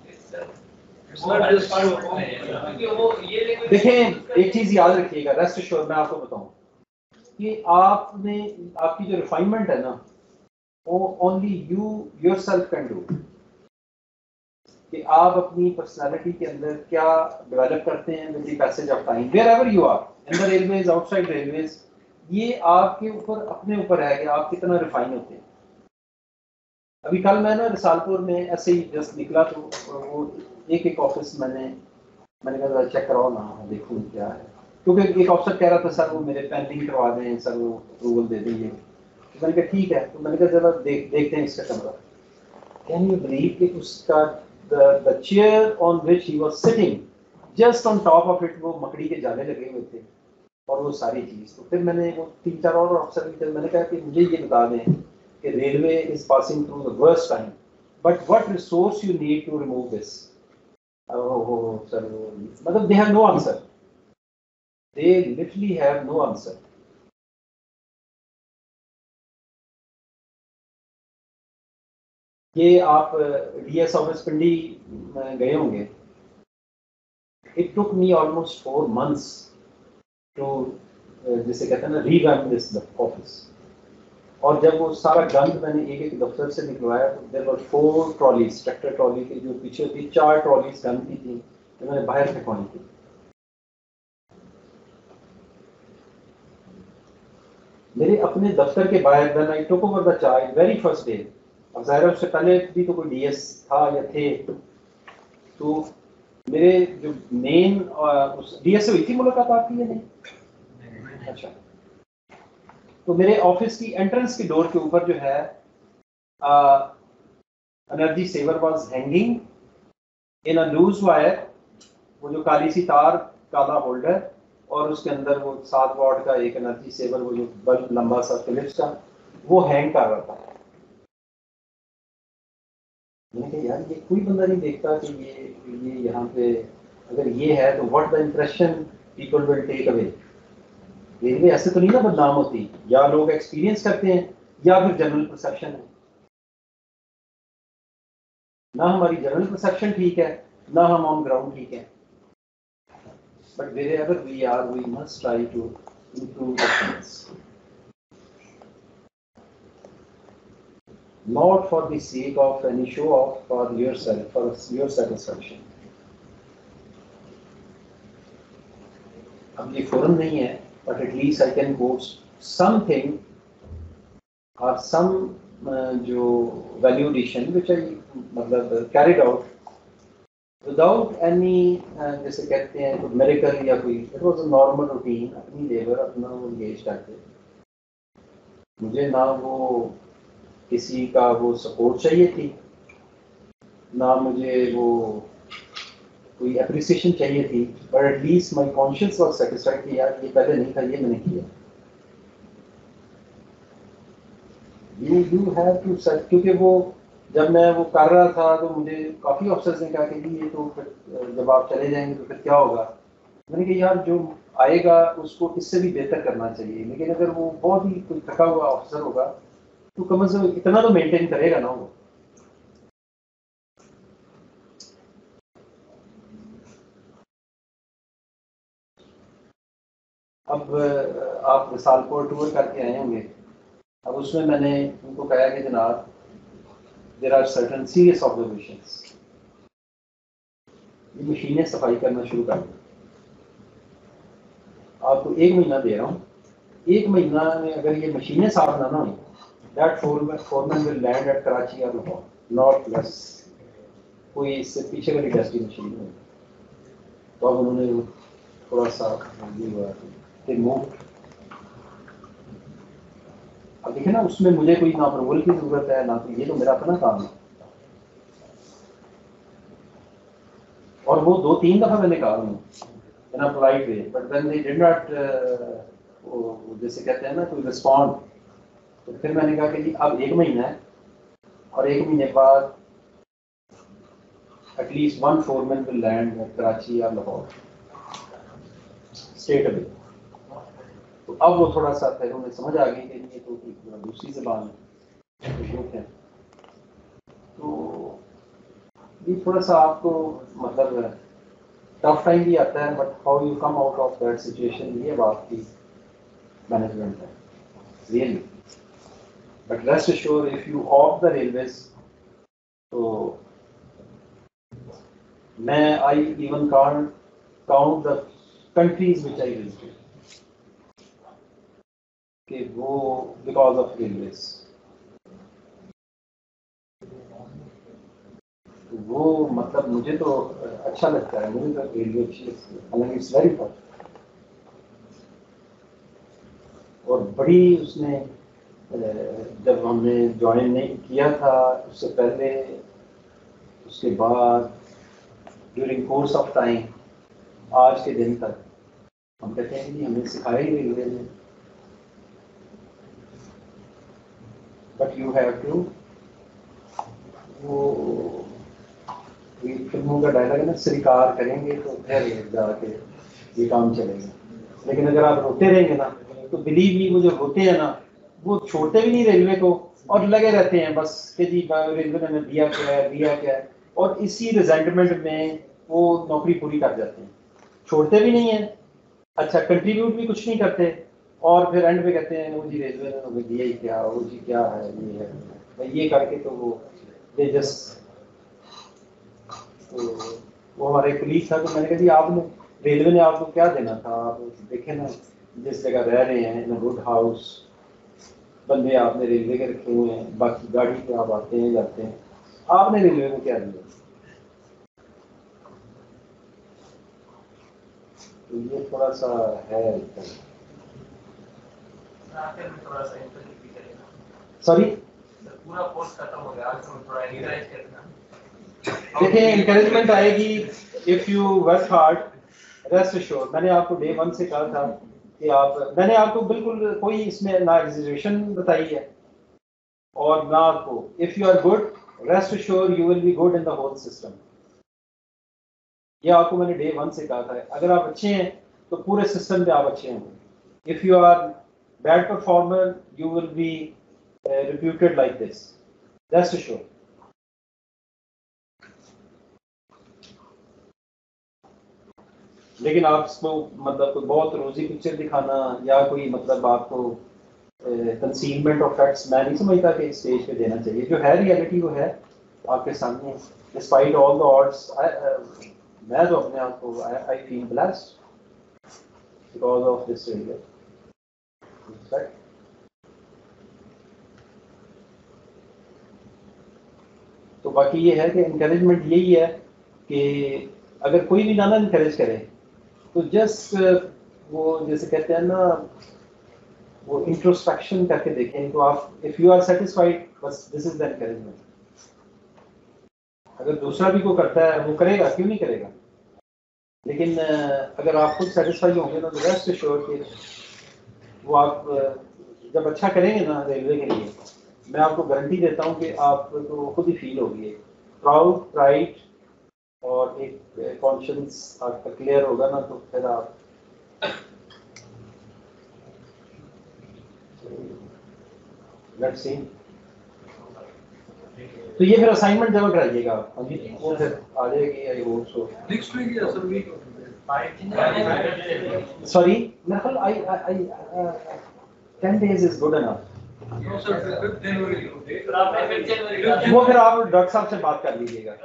क्योंकि वो ये लेवल देखें एक चीज याद रखिएगा, रेस्ट एश्योर मैं आपको बताऊं कि आपने आपकी जो रिफाइनमेंट है ना वो only you yourself can do, कि आप अपनी पर्सनालिटी के अंदर क्या डेवलप करते हैं with the passage of time wherever you are in the railways outside railways, ये आपके ऊपर अपने ऊपर है कि आप कितना रिफाइन होते हैं। अभी कल मैं ना रिसालपुर में ऐसे ही जस्ट निकला तो वो एक एक ऑफिस मैंने मैंने कहा चेक कराओ ना देखूँ क्या है, क्योंकि एक ऑफिसर कह रहा था सर वो मेरे पेंडिंग करवा दें, सर वो अप्रूवल दे देंगे। तो मैंने कहा ठीक है, तो मैंने कहा जरा देख देखते हैं इसका कमरा। कैन यू बिलीव कि उसका the the chair on which he was sitting just on top of it वो मकड़ी के जाले लगे हुए थे और वो सारी चीज। तो फिर मैंने वो तीन चार और अफसर भी थे, मैंने कहा कि मुझे ये बता दें कि railway is passing through the worst time but what resource you need to remove this. Oh sir मतलब they have no answer, they literally have no answer. ये आप डीएस ऑफिस पिंडी गए होंगे। It took me almost four months to जिसे कहते हैं ना revamp this office, और जब वो सारा गंद मैंने एक एक दफ्तर से निकलवाया तो there were four trolleys, tractor trolley की जो पीछे थी चार ट्रॉलीज गंद की थी तो मैंने बाहर फेंकवानी थी। मेरे अपने दफ्तर के बाहर when I took over the charge very first day, अब ज़ाहिर उससे पहले भी तो कोई डीएस था या थे, तो मेरे जो मेन उस डीएस से हुई थी मुलाकात आपकी या नहीं? नहीं। अच्छा, तो मेरे ऑफिस की एंट्रेंस के डोर के ऊपर जो है energy saver was hanging in a loose wire, वो जो काली सी तार काला होल्डर और उसके अंदर वो सात वाट का एक एनर्जी सेवर वो जो बल्ब लंबा सा फिलिप्स का वो हैंग कर रहा था। मैंने कहा यार ये कोई बंदा नहीं देखता कि ये ये यहाँ पे अगर ये है तो what the impression people will take away. Railway ऐसे तो नहीं ना बदनाम होती, या लोग एक्सपीरियंस करते हैं या फिर जनरल परसेप्शन है। ना हमारी जनरल परसेप्शन ठीक है ना हम ऑन ग्राउंड ठीक है, but wherever we are we must try to improve the things, not for the sake of any show off, for yourself, for your satisfaction. अब ये forum नहीं है, but at least I can post something or some uh, जो value addition which I मतलब carried out without any uh, जैसे कहते हैं कोई miracle या कोई, it was a normal routine, अपनी लेबर अपना वो engage करते। मुझे ना वो किसी का वो सपोर्ट चाहिए थी, ना मुझे वो कोई अप्रिसिएशन चाहिए थी, but at least my conscious was satisfied कि यार ये पहले नहीं था, ये मैंने किया। You you have to set, क्योंकि वो जब मैं वो कर रहा था तो मुझे काफ़ी अफसर्स ने कहा कि ये तो फिर जब आप चले जाएंगे तो फिर क्या होगा। मैंने कहा यार जो आएगा उसको इससे भी बेहतर करना चाहिए, लेकिन अगर वो बहुत ही कोई थका हुआ अफसर होगा तो कम से कम इतना तो मेंटेन करेगा ना वो। अब आप रिसालपुर टूर करके आए होंगे, अब उसमें मैंने उनको कहा कि जनाब there are certain serious observations, ये मशीनें सफाई करना शुरू कर दें। आपको एक महीना दे रहा हूँ, एक महीना में अगर ये मशीनें साफ ना हो, that foreman foreman will land at Karachi और लाहौर, नॉट प्लस कोई इससे पीछे वाली डेस्टिनेशन नहीं। तो अब उन्होंने थोड़ा सा ये मूव, अब देखिए ना उसमें मुझे कोई ना अप्रूवल की जरूरत है ना, तो ये तो मेरा अपना काम है। और वो दो तीन दफा मैंने कहा हूँ in a polite way, but when they did not जैसे कहते हैं ना कोई रिस्पॉन्ड, तो फिर मैंने कहा कि जी अब एक महीना है और एक महीने बाद at least one foreman will land at Karachi या लाहौर स्टेट अवे। तो अब वो थोड़ा सा फिर उन्हें समझ आ गई कि ये तो दूसरी ज़बान है। तो ये थोड़ा सा आपको मतलब टफ टाइम भी आता है, but how you come out of that situation, ये बात की मैनेजमेंट है really. But rest assure if you of the railways, तो मैं I even can't count the countries which I visited कि वो बिकॉज ऑफ रेलवेज, वो मतलब मुझे तो अच्छा लगता है, मुझे तो रेलवे अच्छी लगती है, हालांकि इट्स वेरी टफ। और बड़ी उसने जब हमने ज्वाइन नहीं किया था उससे पहले, उसके बाद, ड्यूरिंग कोर्स ऑफ टाइम, आज के दिन तक हम कहते हैं कि हमें सिखाया ही रेलवे ने, बट यू हैव टू, वो फिल्मों का डायलॉग है ना, स्वीकार करेंगे तो फिर जाके ये काम चलेगा। लेकिन अगर आप रोते रहेंगे ना, तो बिलीव मी, वो जो रोते हैं ना, वो छोड़ते भी नहीं रेलवे को और लगे रहते हैं बस कि जी रेलवे ने हमें दिया क्या है, दिया क्या है, और इसी रिजेंटमेंट में वो नौकरी पूरी कर जाते हैं, छोड़ते भी नहीं है, अच्छा कंट्रीब्यूट भी कुछ नहीं करते, और फिर एंड पे कहते हैं वो जी रेलवे ने हमें दिया ही क्या, वो जी क्या है, ये है भाई, ये करके तो वो दे जस्ट। तो वो हमारे कुलीग था, तो मैंने कहा जी आपने, रेलवे ने आपको क्या देना था, आप देखें ना जिस जगह रह रहे हैं, इन गुड हाउस, बंदे आपने रेलवे के रखे हुए हैं, बाकी गाड़ी पे आप आते हैं जाते हैं, आपने रेलवे को क्या दिया। तो ये थोड़ा सा है, सॉरी पूरा कोर्स खत्म हो गया, आज हम थोड़ा रिवाइज करना। देखिए एनकरेजमेंट आएगी if you work hard, rest assured. मैंने आपको डे वन से कहा था कि आप, मैंने आपको बिल्कुल कोई इसमें ना एग्जिबिशन बताई है और ना आपको, if you are good rest assured you will be good in the whole system. ये आपको मैंने डे वन से कहा था, अगर आप अच्छे हैं तो पूरे सिस्टम पे आप अच्छे होंगे। If you are bad performer you will be reputed like this, rest assured. लेकिन आपको मतलब कोई बहुत रोजी पिक्चर दिखाना या कोई मतलब आपको कंसीलमेंट ऑफ फैक्ट्स, मैं नहीं समझता कि स्टेज पे देना चाहिए। जो है रियलिटी वो है आपके सामने, डिस्पाइट ऑल द ऑड्स। मैं तो अपने आप को I feel blessed because of this railway. तो बाकी ये है कि इनकरेजमेंट यही है कि अगर कोई भी ना ना इनकरेज करे तो जस्ट वो जैसे कहते हैं ना, वो इंट्रोस्पेक्शन करके देखें तो आप, इफ यू आर सेटिस्फाइड, बस दिस इज द इनकरेजमेंट। अगर दूसरा भी कोई करता है वो करेगा, क्यों नहीं करेगा, लेकिन अगर आप खुद सेटिस्फाई होंगे ना तो रेस्ट एश्योर्ड कि वो आप जब अच्छा करेंगे ना रेलवे के लिए, मैं आपको गारंटी देता हूँ कि आप तो खुद ही फील होगी, प्राउड, प्राइड और एक कॉन्शियंस आपका क्लियर होगा ना, तो फिर आप लेट्स सी। तो ये फिर असाइनमेंट जमा कराइएगा आप, वो फिर आ जाएगी I hope so next week या सर वीक सॉरी मेरे I I ten days is good enough. No sir fifth जनवरी फिर आपने फिर जनवरी वो फिर आप डॉक्टर साहब से बात कर लीजिएगा।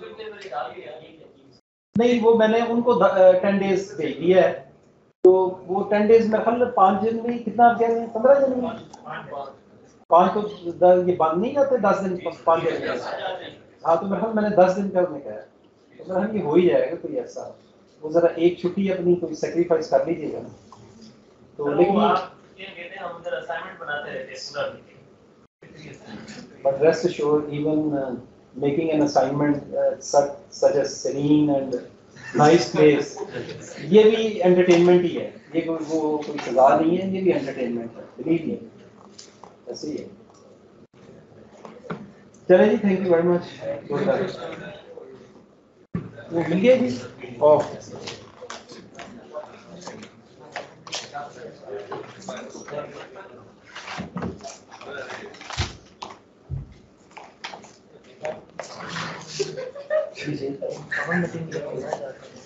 नहीं वो मैंने उनको टेन डेज भेज दिया है, तो वो टेन डेज में कल पाँच जनवरी कितना आप कह रहे हैं, पंद्रह जनवरी पाँच तो ये बंद नहीं जाते दस दिन पाँच दिन। हाँ तो मेरे मैंने दस दिन करने का है, तो मेरे ये हो ही जाएगा कोई ऐसा। वो जरा एक छुट्टी अपनी कोई सेक्रीफाइस कर लीजिएगा ना। तो लेकिन हम उधर असाइनमेंट बनाते रहते हैं पूरा meeting. But rest assured, even uh, making an assignment uh, such such a serene and nice place, ये भी entertainment ही है। ये कोई वो कोई सजा नहीं है, ये भी entertainment है, believe me, ऐसे ही है। चलिए जी, thank you very much। वो मिल गया जी? ओह कवन मीटिंग के लिए